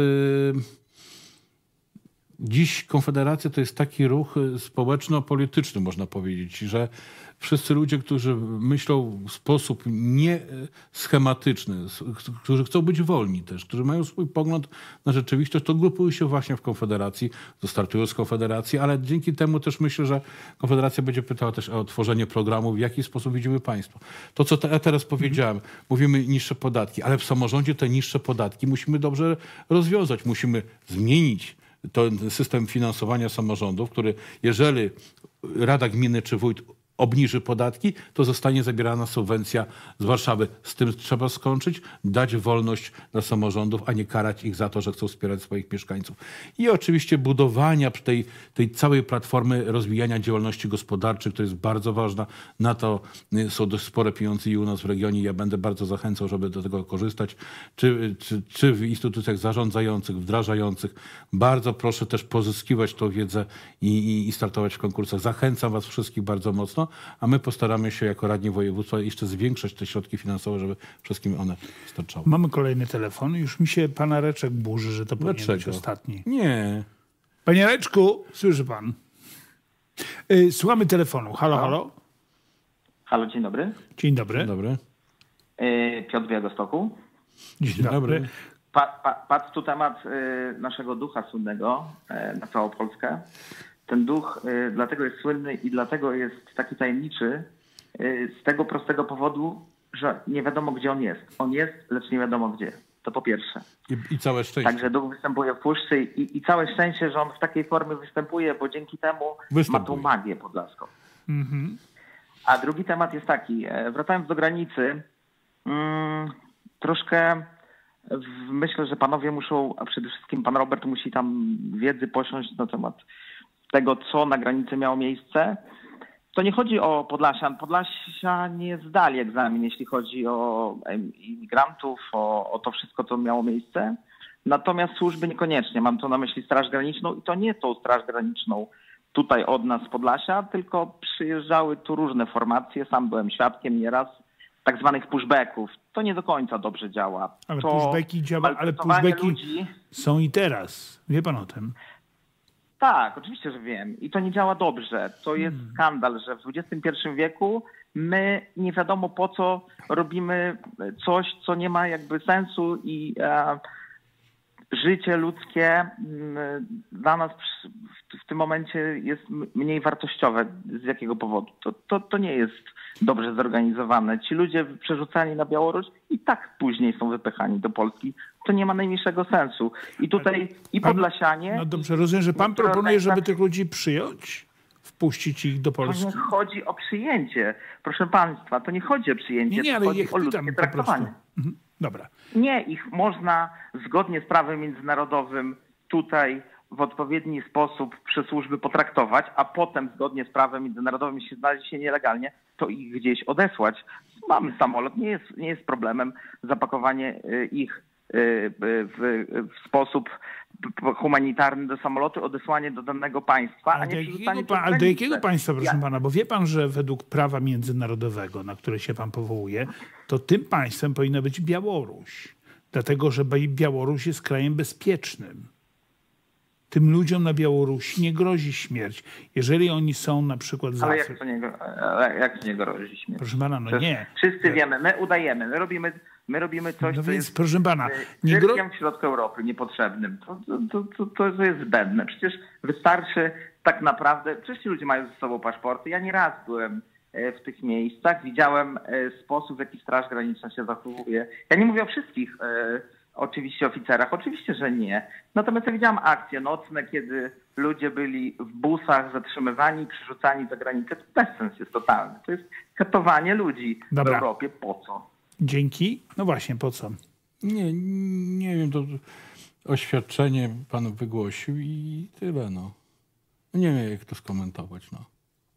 dziś Konfederacja to jest taki ruch społeczno-polityczny, można powiedzieć, że wszyscy ludzie, którzy myślą w sposób nieschematyczny, którzy chcą być wolni też, którzy mają swój pogląd na rzeczywistość, to grupują się właśnie w Konfederacji, startują z Konfederacji, ale dzięki temu też myślę, że Konfederacja będzie pytała też o tworzenie programu, w jaki sposób widzimy państwo. To, co ja teraz powiedziałem, mówimy niższe podatki, ale w samorządzie te niższe podatki musimy dobrze rozwiązać, musimy zmienić ten system finansowania samorządów, który jeżeli Rada Gminy czy wójt obniży podatki, to zostanie zabierana subwencja z Warszawy. Z tym trzeba skończyć, dać wolność dla samorządów, a nie karać ich za to, że chcą wspierać swoich mieszkańców. I oczywiście budowania tej całej platformy rozwijania działalności gospodarczej, która jest bardzo ważna. Na to są dość spore pieniądze i u nas w regionie. Ja będę bardzo zachęcał, żeby do tego korzystać. Czy w instytucjach zarządzających, wdrażających. Bardzo proszę też pozyskiwać tą wiedzę i startować w konkursach. Zachęcam was wszystkich bardzo mocno. A my postaramy się jako radni województwa jeszcze zwiększać te środki finansowe, żeby wszystkim one starczały. Mamy kolejny telefon. Już mi się pan Areczek burzy, że to powinien być ostatni. Nie. Panie Areczku, słyszy pan? Słuchamy telefonu. Halo, halo. Halo, dzień dobry. Dzień dobry. Dzień dobry. Piotr z Białegostoku. Dzień dobry. Padł tu temat naszego ducha słynnego na całą Polskę. Ten duch dlatego jest słynny i dlatego jest taki tajemniczy z tego prostego powodu, że nie wiadomo, gdzie on jest. On jest, lecz nie wiadomo gdzie. To po pierwsze. I całe szczęście. Także duch występuje w puszczy i całe szczęście, że on w takiej formie występuje, bo dzięki temu ma tą magię podlaską. Mhm. A drugi temat jest taki. Wracając do granicy, troszkę myślę, że panowie muszą, a przede wszystkim pan Robert musi tam wiedzy posiąść na temat tego, co na granicy miało miejsce. To nie chodzi o Podlasian. Podlasianie zdali egzamin, jeśli chodzi o imigrantów, o to wszystko, co miało miejsce. Natomiast służby niekoniecznie. Mam tu na myśli Straż Graniczną i to nie tą Straż Graniczną tutaj od nas z Podlasia, tylko przyjeżdżały tu różne formacje. Sam byłem świadkiem nieraz tak zwanych pushbacków. To nie do końca dobrze działa. Ale pushbacki działa, ale pushbacki są i teraz. Wie pan o tym? Tak, oczywiście, że wiem. I to nie działa dobrze. To jest skandal, że w XXI wieku my nie wiadomo po co robimy coś, co nie ma jakby sensu i życie ludzkie dla nas w tym momencie jest mniej wartościowe. Z jakiego powodu? To nie jest dobrze zorganizowane. Ci ludzie przerzucani na Białoruś i tak później są wypychani do Polski. To nie ma najmniejszego sensu. I tutaj i Podlasianie... No dobrze, rozumiem, że pan proponuje, żeby tych ludzi przyjąć? Wpuścić ich do Polski? To nie chodzi o przyjęcie. Proszę państwa, to nie chodzi o przyjęcie, Nie, to ale chodzi o ludzkie traktowanie. Dobra. Nie, ich można zgodnie z prawem międzynarodowym tutaj w odpowiedni sposób przez służby potraktować, a potem zgodnie z prawem międzynarodowym, jeśli znaleźli się nielegalnie, to ich gdzieś odesłać. Mamy samolot, nie jest problemem zapakowanie ich w sposób humanitarny do samolotu, odesłanie do danego państwa, a nie przerzucanie Ale do jakiego państwa, proszę pana? Bo wie pan, że według prawa międzynarodowego, na które się pan powołuje, to tym państwem powinna być Białoruś. Dlatego, że Białoruś jest krajem bezpiecznym. Tym ludziom na Białorusi nie grozi śmierć. Jeżeli oni są na przykład z Ale Afryki. jak to nie grozi śmierć? Proszę pana, no nie. Wszyscy wiemy, my udajemy, my robimy coś, No co więc, jest proszę pana, nie cyrkiem w środku Europy, niepotrzebnym. To jest zbędne. Przecież wystarczy tak naprawdę, przecież ci ludzie mają ze sobą paszporty. Ja nieraz byłem w tych miejscach, widziałem sposób, w jaki Straż Graniczna się zachowuje. Ja nie mówię o wszystkich oczywiście oficerach, oczywiście, że nie. Natomiast ja widziałam akcje nocne, kiedy ludzie byli w busach zatrzymywani, przerzucani za granicę. To bezsens jest totalny. To jest katowanie ludzi w Europie. Po co? Dzięki. No właśnie, po co? Nie wiem, to oświadczenie pan wygłosił i tyle, no. Nie wiem, jak to skomentować, no.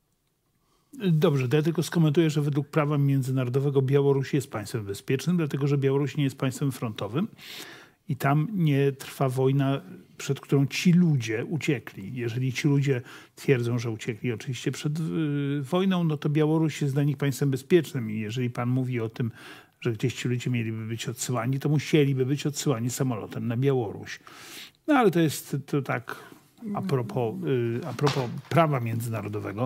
Dobrze, to ja tylko skomentuję, że według prawa międzynarodowego Białoruś jest państwem bezpiecznym, dlatego że Białoruś nie jest państwem frontowym i tam nie trwa wojna, przed którą ci ludzie uciekli. Jeżeli ci ludzie twierdzą, że uciekli oczywiście przed wojną, no to Białoruś jest dla nich państwem bezpiecznym i jeżeli pan mówi o tym, że gdzieś ci ludzie mieliby być odsyłani, to musieliby być odsyłani samolotem na Białoruś. No ale to jest to tak a propos prawa międzynarodowego.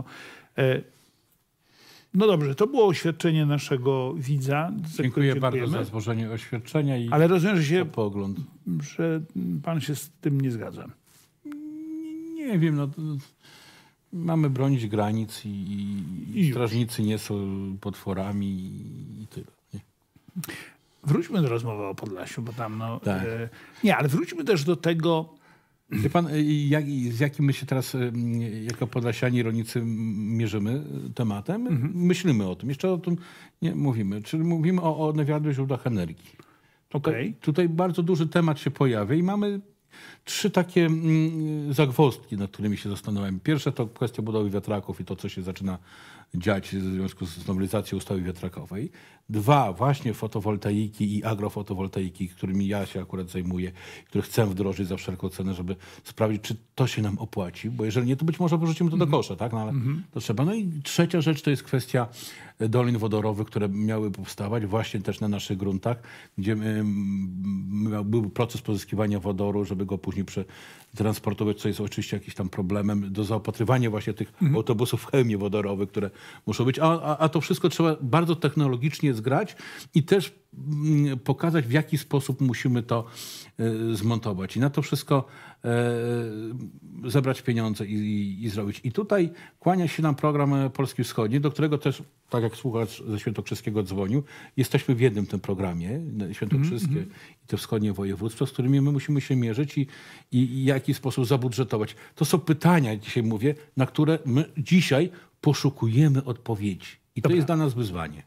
No dobrze, to było oświadczenie naszego widza. Dziękuję bardzo za złożenie oświadczenia i ale rozumiem, pogląd. Że pan się z tym nie zgadza. Nie wiem, no mamy bronić granic i strażnicy nie są potworami i tyle. Nie? Wróćmy do rozmowy o Podlasiu, bo tam tak. Nie, ale wróćmy też do tego. Wie pan, z jakim my się teraz jako podlasiani rolnicy mierzymy tematem? Myślimy o tym. Jeszcze o tym nie mówimy. Czyli mówimy o odnawialnych źródłach energii. Tutaj bardzo duży temat się pojawia i mamy 3 takie zagwozdki, nad którymi się zastanawiamy. Pierwsza to kwestia budowy wiatraków i to, co się zaczyna dziać w związku z nowelizacją ustawy wiatrakowej. 2, właśnie fotowoltaiki i agrofotowoltaiki, którymi ja się akurat zajmuję, które chcę wdrożyć za wszelką cenę, żeby sprawdzić, czy to się nam opłaci, bo jeżeli nie, to być może wyrzucimy to do kosza, tak? No, ale to trzeba. No i trzecia rzecz to jest kwestia dolin wodorowych, które miały powstawać właśnie też na naszych gruntach, gdzie był proces pozyskiwania wodoru, żeby go później transportować, co jest oczywiście jakimś tam problemem do zaopatrywania właśnie tych autobusów w chemię wodorowe, które muszą być. A to wszystko trzeba bardzo technologicznie zgrać i też pokazać, w jaki sposób musimy to zmontować. I na to wszystko zebrać pieniądze i zrobić. I tutaj kłania się nam program Polski Wschodni, do którego też, tak jak słuchacz ze Świętokrzyskiego dzwonił, jesteśmy w jednym tym programie, Świętokrzyskie i te wschodnie województwa, z którymi my musimy się mierzyć i w jaki sposób zabudżetować. To są pytania, dzisiaj mówię, na które my dzisiaj poszukujemy odpowiedzi. I to jest dla nas wyzwanie.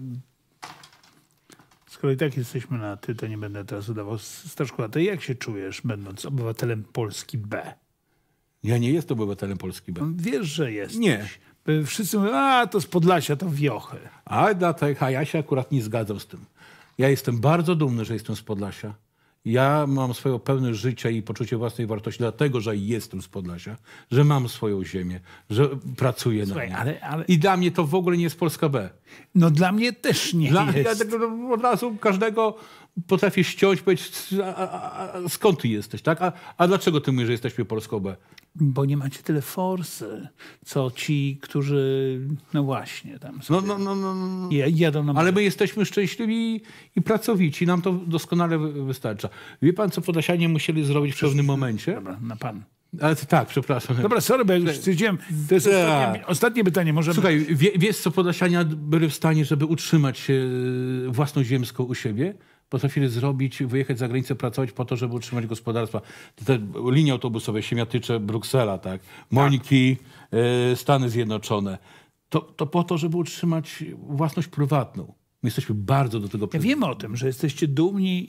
Skoro i tak jesteśmy na ty, to nie będę teraz udawał. Staszku, a ty jak się czujesz, będąc obywatelem Polski B? Ja nie jestem obywatelem Polski B. Wiesz, że jesteś. Nie. Wszyscy mówią, to z Podlasia, to wiochy. A ja się akurat nie zgadzam z tym. Ja jestem bardzo dumny, że jestem z Podlasia. Ja mam swoją pełność życia i poczucie własnej wartości, dlatego, że jestem z Podlasia, że mam swoją ziemię, że pracuję na niej. I dla mnie to w ogóle nie jest Polska B. No dla mnie też nie jest. Ja od razu każdego potrafię ściąć, powiedzieć, skąd ty jesteś, tak? A dlaczego ty mówisz, że jesteśmy Polską B? Bo nie macie tyle forsy, co ci, którzy, no właśnie, tam sobie jadą na... Ale my jesteśmy szczęśliwi i pracowici. Nam to doskonale wystarcza. Wie pan, co Podlasianie musieli zrobić w pewnym momencie? Dobra, na pan. Ale tak, przepraszam. Dobra, sorry, bo ja już stwierdziłem, to jest ostatnie pytanie. Możemy... Słuchaj, wiesz, co Podlasianie byli w stanie, żeby utrzymać własność ziemską u siebie? Potrafili zrobić, wyjechać za granicę, pracować po to, żeby utrzymać gospodarstwa. Te linie autobusowe, Siemiatycze, Bruksela, tak? Moniki, Stany Zjednoczone. To po to, żeby utrzymać własność prywatną. My jesteśmy bardzo do tego przywiązani. Ja wiem o tym, że jesteście dumni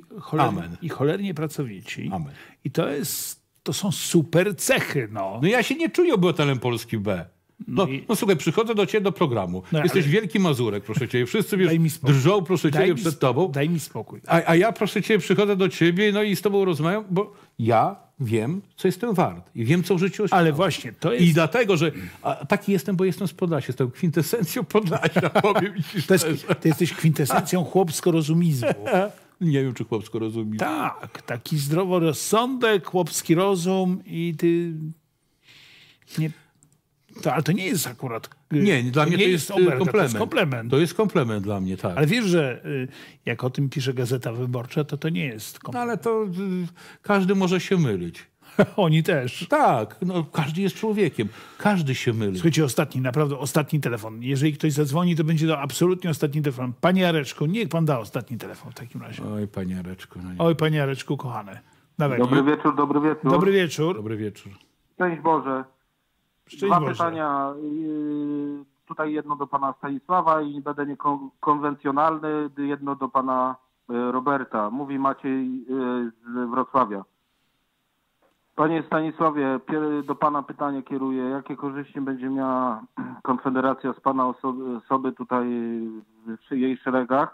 i cholernie pracowici. Amen. I to są super cechy, no. No ja się nie czuję obywatelem Polski B. No słuchaj, przychodzę do ciebie do programu. Jesteś wielki Mazurek, proszę ciebie. Wszyscy drżą, proszę ciebie, przed tobą. Daj mi spokój. A ja, proszę ciebie, przychodzę do ciebie, no i z tobą rozmawiam, bo ja wiem, co jestem wart. I wiem, co w życiu osiągnąłem. Ale właśnie, to jest... I dlatego, że taki jestem, bo jestem z Podlasia. Jestem kwintesencją Podlasia, powiem ci szczerze. Ty jesteś kwintesencją chłopsko-rozumizmu. Nie wiem, czy chłopsko-rozumizmu. Tak, taki zdroworozsądek, chłopski rozum i ty... Nie... ale to nie jest akurat... Nie, dla mnie to jest komplement. To jest komplement. To jest komplement dla mnie, tak. Ale wiesz, że jak o tym pisze Gazeta Wyborcza, to nie jest komplement. No ale to każdy może się mylić. Oni też. Tak, no, każdy jest człowiekiem. Każdy się myli. Słuchajcie, ostatni telefon. Jeżeli ktoś zadzwoni, to będzie to absolutnie ostatni telefon. Panie Jareczku, niech pan da ostatni telefon w takim razie. Oj, panie Jareczku. No nie. Oj, panie Jareczku, kochane. Dawaj. Dobry wieczór, dobry wieczór. Dobry wieczór. Dobry wieczór. Szczęść Boże. Dwa pytania. Tutaj jedno do pana Stanisława i będę niekonwencjonalny. Jedno do pana Roberta. Mówi Maciej z Wrocławia. Panie Stanisławie, do pana pytanie kieruję. Jakie korzyści będzie miała Konfederacja z pana osoby tutaj w jej szeregach?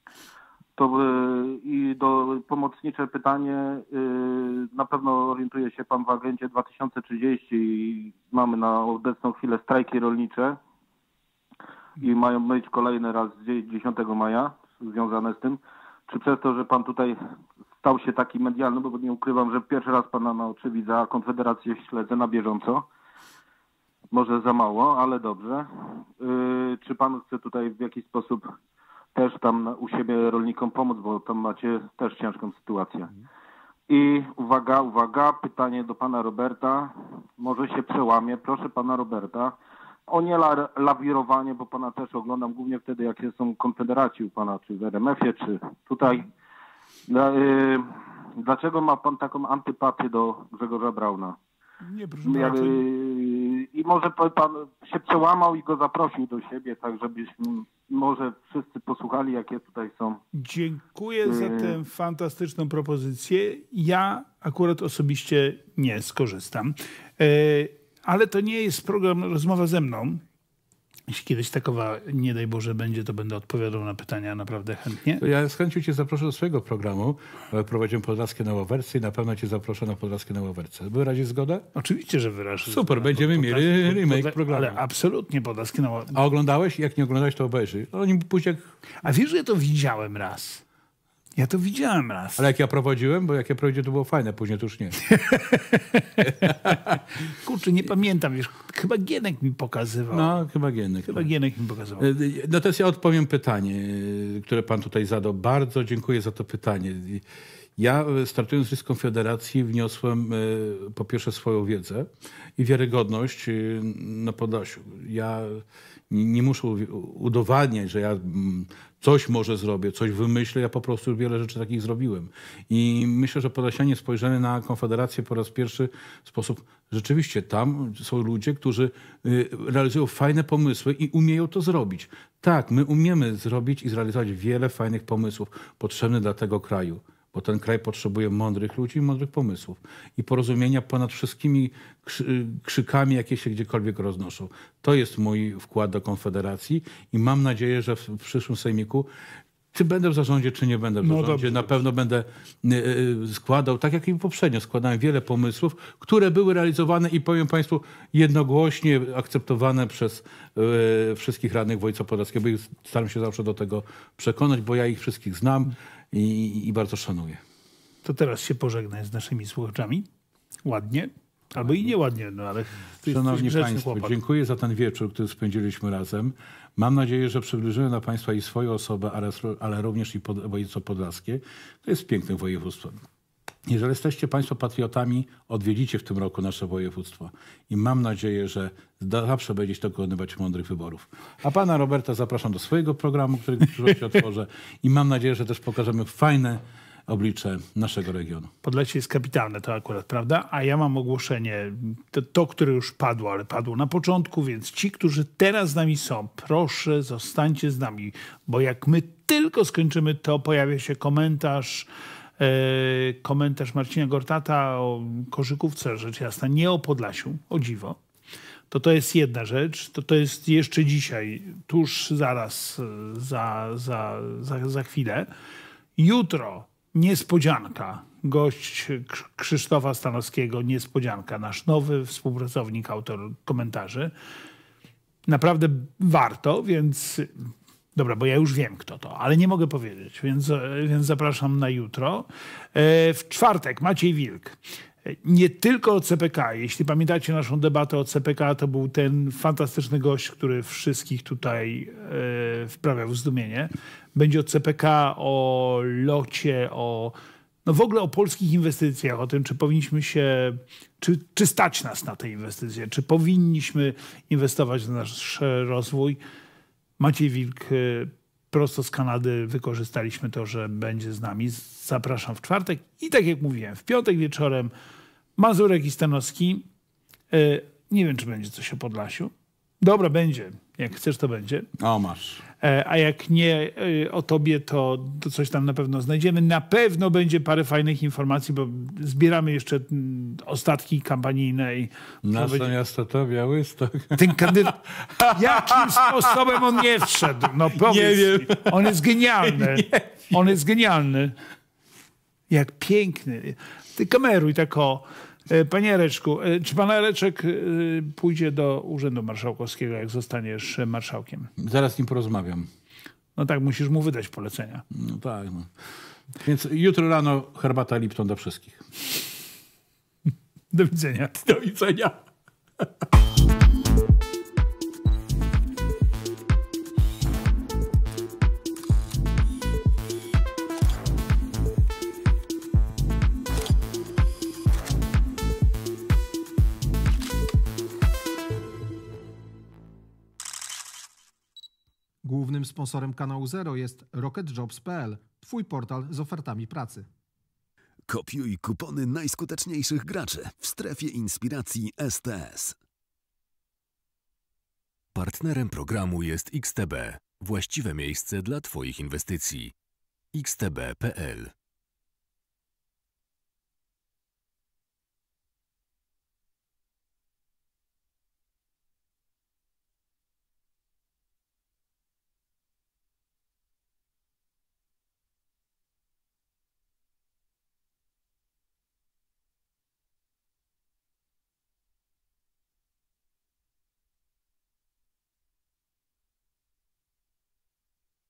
I pomocnicze pytanie. Na pewno orientuje się pan w agendzie 2030 i mamy na obecną chwilę strajki rolnicze i mają być kolejny raz 10 maja związane z tym. Czy przez to, że pan tutaj stał się taki medialny, bo nie ukrywam, że pierwszy raz pana na oczy widzę, a Konfederację śledzę na bieżąco. Może za mało, ale dobrze. Czy pan chce tutaj w jakiś sposób też tam u siebie rolnikom pomóc, bo tam macie też ciężką sytuację. I uwaga, pytanie do pana Roberta. Może się przełamie. Proszę pana Roberta o nie lawirowanie, bo pana też oglądam głównie wtedy, jak są konfederaci u pana, czy w RMF-ie, czy tutaj. Dlaczego ma pan taką antypatię do Grzegorza Brauna? Nie, proszę bardzo. I może pan się przełamał i go zaprosił do siebie, tak żebyśmy może wszyscy posłuchali, jakie tutaj są. Dziękuję za tę fantastyczną propozycję. Ja akurat osobiście nie skorzystam. Ale to nie jest program Rozmowa ze mną. Jeśli kiedyś takowa, nie daj Boże, będzie, to będę odpowiadał na pytania naprawdę chętnie. To ja z chęcią cię zaproszę do swojego programu. Prowadzimy Podlaskie na Ławerce i na pewno cię zaproszę na Podlaskie na Ławerce. Wyrazisz zgodę? Oczywiście, że wyrażę. Super, będziemy mieli remake programu. Ale absolutnie Podlaskie na Ławerce. A oglądałeś? Jak nie oglądałeś, to obejrzyj. Oni później... A wiesz, że ja to widziałem raz. Ja to widziałem raz. Ale jak ja prowadziłem? Bo jak ja prowadziłem, to było fajne, później to już nie. Kurczę, nie pamiętam, wiesz, chyba Gienek mi pokazywał. No, chyba Gienek. Chyba Gienek mi pokazywał. No teraz ja odpowiem pytanie, które pan tutaj zadał. Bardzo dziękuję za to pytanie. Ja, startując z Konfederacji, wniosłem po pierwsze swoją wiedzę i wiarygodność na Podlasiu. Ja nie muszę udowadniać, że ja coś może zrobię, coś wymyślę. Ja po prostu wiele rzeczy takich zrobiłem. I myślę, że Podlasianie spojrzeli na Konfederację po raz pierwszy w sposób... Rzeczywiście tam są ludzie, którzy realizują fajne pomysły i umieją to zrobić. Tak, my umiemy zrobić i zrealizować wiele fajnych pomysłów potrzebnych dla tego kraju. Bo ten kraj potrzebuje mądrych ludzi i mądrych pomysłów. I porozumienia ponad wszystkimi krzykami, jakie się gdziekolwiek roznoszą. To jest mój wkład do Konfederacji i mam nadzieję, że w przyszłym sejmiku, czy będę w zarządzie, czy nie będę w zarządzie, dobrze, na pewno będę składał, tak jak i poprzednio, składałem wiele pomysłów, które były realizowane i powiem państwu jednogłośnie akceptowane przez wszystkich radnych województwa podlaskiego. Staram się zawsze do tego przekonać, bo ja ich wszystkich znam. i bardzo szanuję. To teraz się pożegnaj z naszymi słuchaczami. Ładnie. Albo i nieładnie, no ale ty Szanowni jesteś Państwo, chłopak. dziękuję za ten wieczór, który spędziliśmy razem. Mam nadzieję, że przybliżyłem na Państwa i swoją osobę, ale również i województwo podlaskie. To jest pięknym województwem. Jeżeli jesteście Państwo patriotami, odwiedzicie w tym roku nasze województwo. I mam nadzieję, że zawsze będziecie dokonywać mądrych wyborów. A Pana Roberta zapraszam do swojego programu, który w przyszłości otworzę. I mam nadzieję, że też pokażemy fajne oblicze naszego regionu. Podlasie jest kapitalne, to akurat, prawda? A ja mam ogłoszenie, to, które już padło, ale padło na początku, więc ci, którzy teraz z nami są, proszę, zostańcie z nami, bo jak my tylko skończymy, to pojawia się komentarz Marcina Gortata o koszykówce, rzecz jasna, nie o Podlasiu, o dziwo. To jest jedna rzecz, to jest jeszcze dzisiaj, tuż zaraz, za chwilę. Jutro niespodzianka, gość Krzysztofa Stanowskiego, niespodzianka, nasz nowy współpracownik, autor komentarzy. Naprawdę warto, więc dobra, bo ja już wiem kto to, ale nie mogę powiedzieć, więc zapraszam na jutro. W czwartek Maciej Wilk. Nie tylko o CPK. Jeśli pamiętacie naszą debatę o CPK, to był ten fantastyczny gość, który wszystkich tutaj wprawiał w zdumienie. Będzie o CPK, o locie, no w ogóle o polskich inwestycjach, o tym, czy powinniśmy się, czy stać nas na te inwestycje, czy powinniśmy inwestować w nasz rozwój. Maciej Wilk prosto z Kanady, wykorzystaliśmy to, że będzie z nami. Zapraszam w czwartek i tak jak mówiłem, w piątek wieczorem Mazurek i Stanowski. Nie wiem, czy będzie coś o Podlasiu. Dobra, będzie. Jak chcesz, to będzie. O, masz. A jak nie o tobie, to coś tam na pewno znajdziemy. Na pewno będzie parę fajnych informacji, bo zbieramy jeszcze ostatki kampanijnej. Nasze miasto to Białystok. Ten kandydat, jakim sposobem on nie wszedł? No powiedz Nie wiem. mi. On jest genialny. On jest genialny. Jak piękny. Ty kameruj tak o. Panie Jareczku, czy pan Jareczek pójdzie do Urzędu Marszałkowskiego, jak zostaniesz marszałkiem? Zaraz z nim porozmawiam. No tak, musisz mu wydać polecenia. No tak. No. Więc jutro rano herbata Lipton dla wszystkich. Do widzenia. Do widzenia. Głównym sponsorem kanału Zero jest rocketjobs.pl, twój portal z ofertami pracy. Kopiuj kupony najskuteczniejszych graczy w strefie inspiracji STS. Partnerem programu jest XTB, właściwe miejsce dla Twoich inwestycji. xtb.pl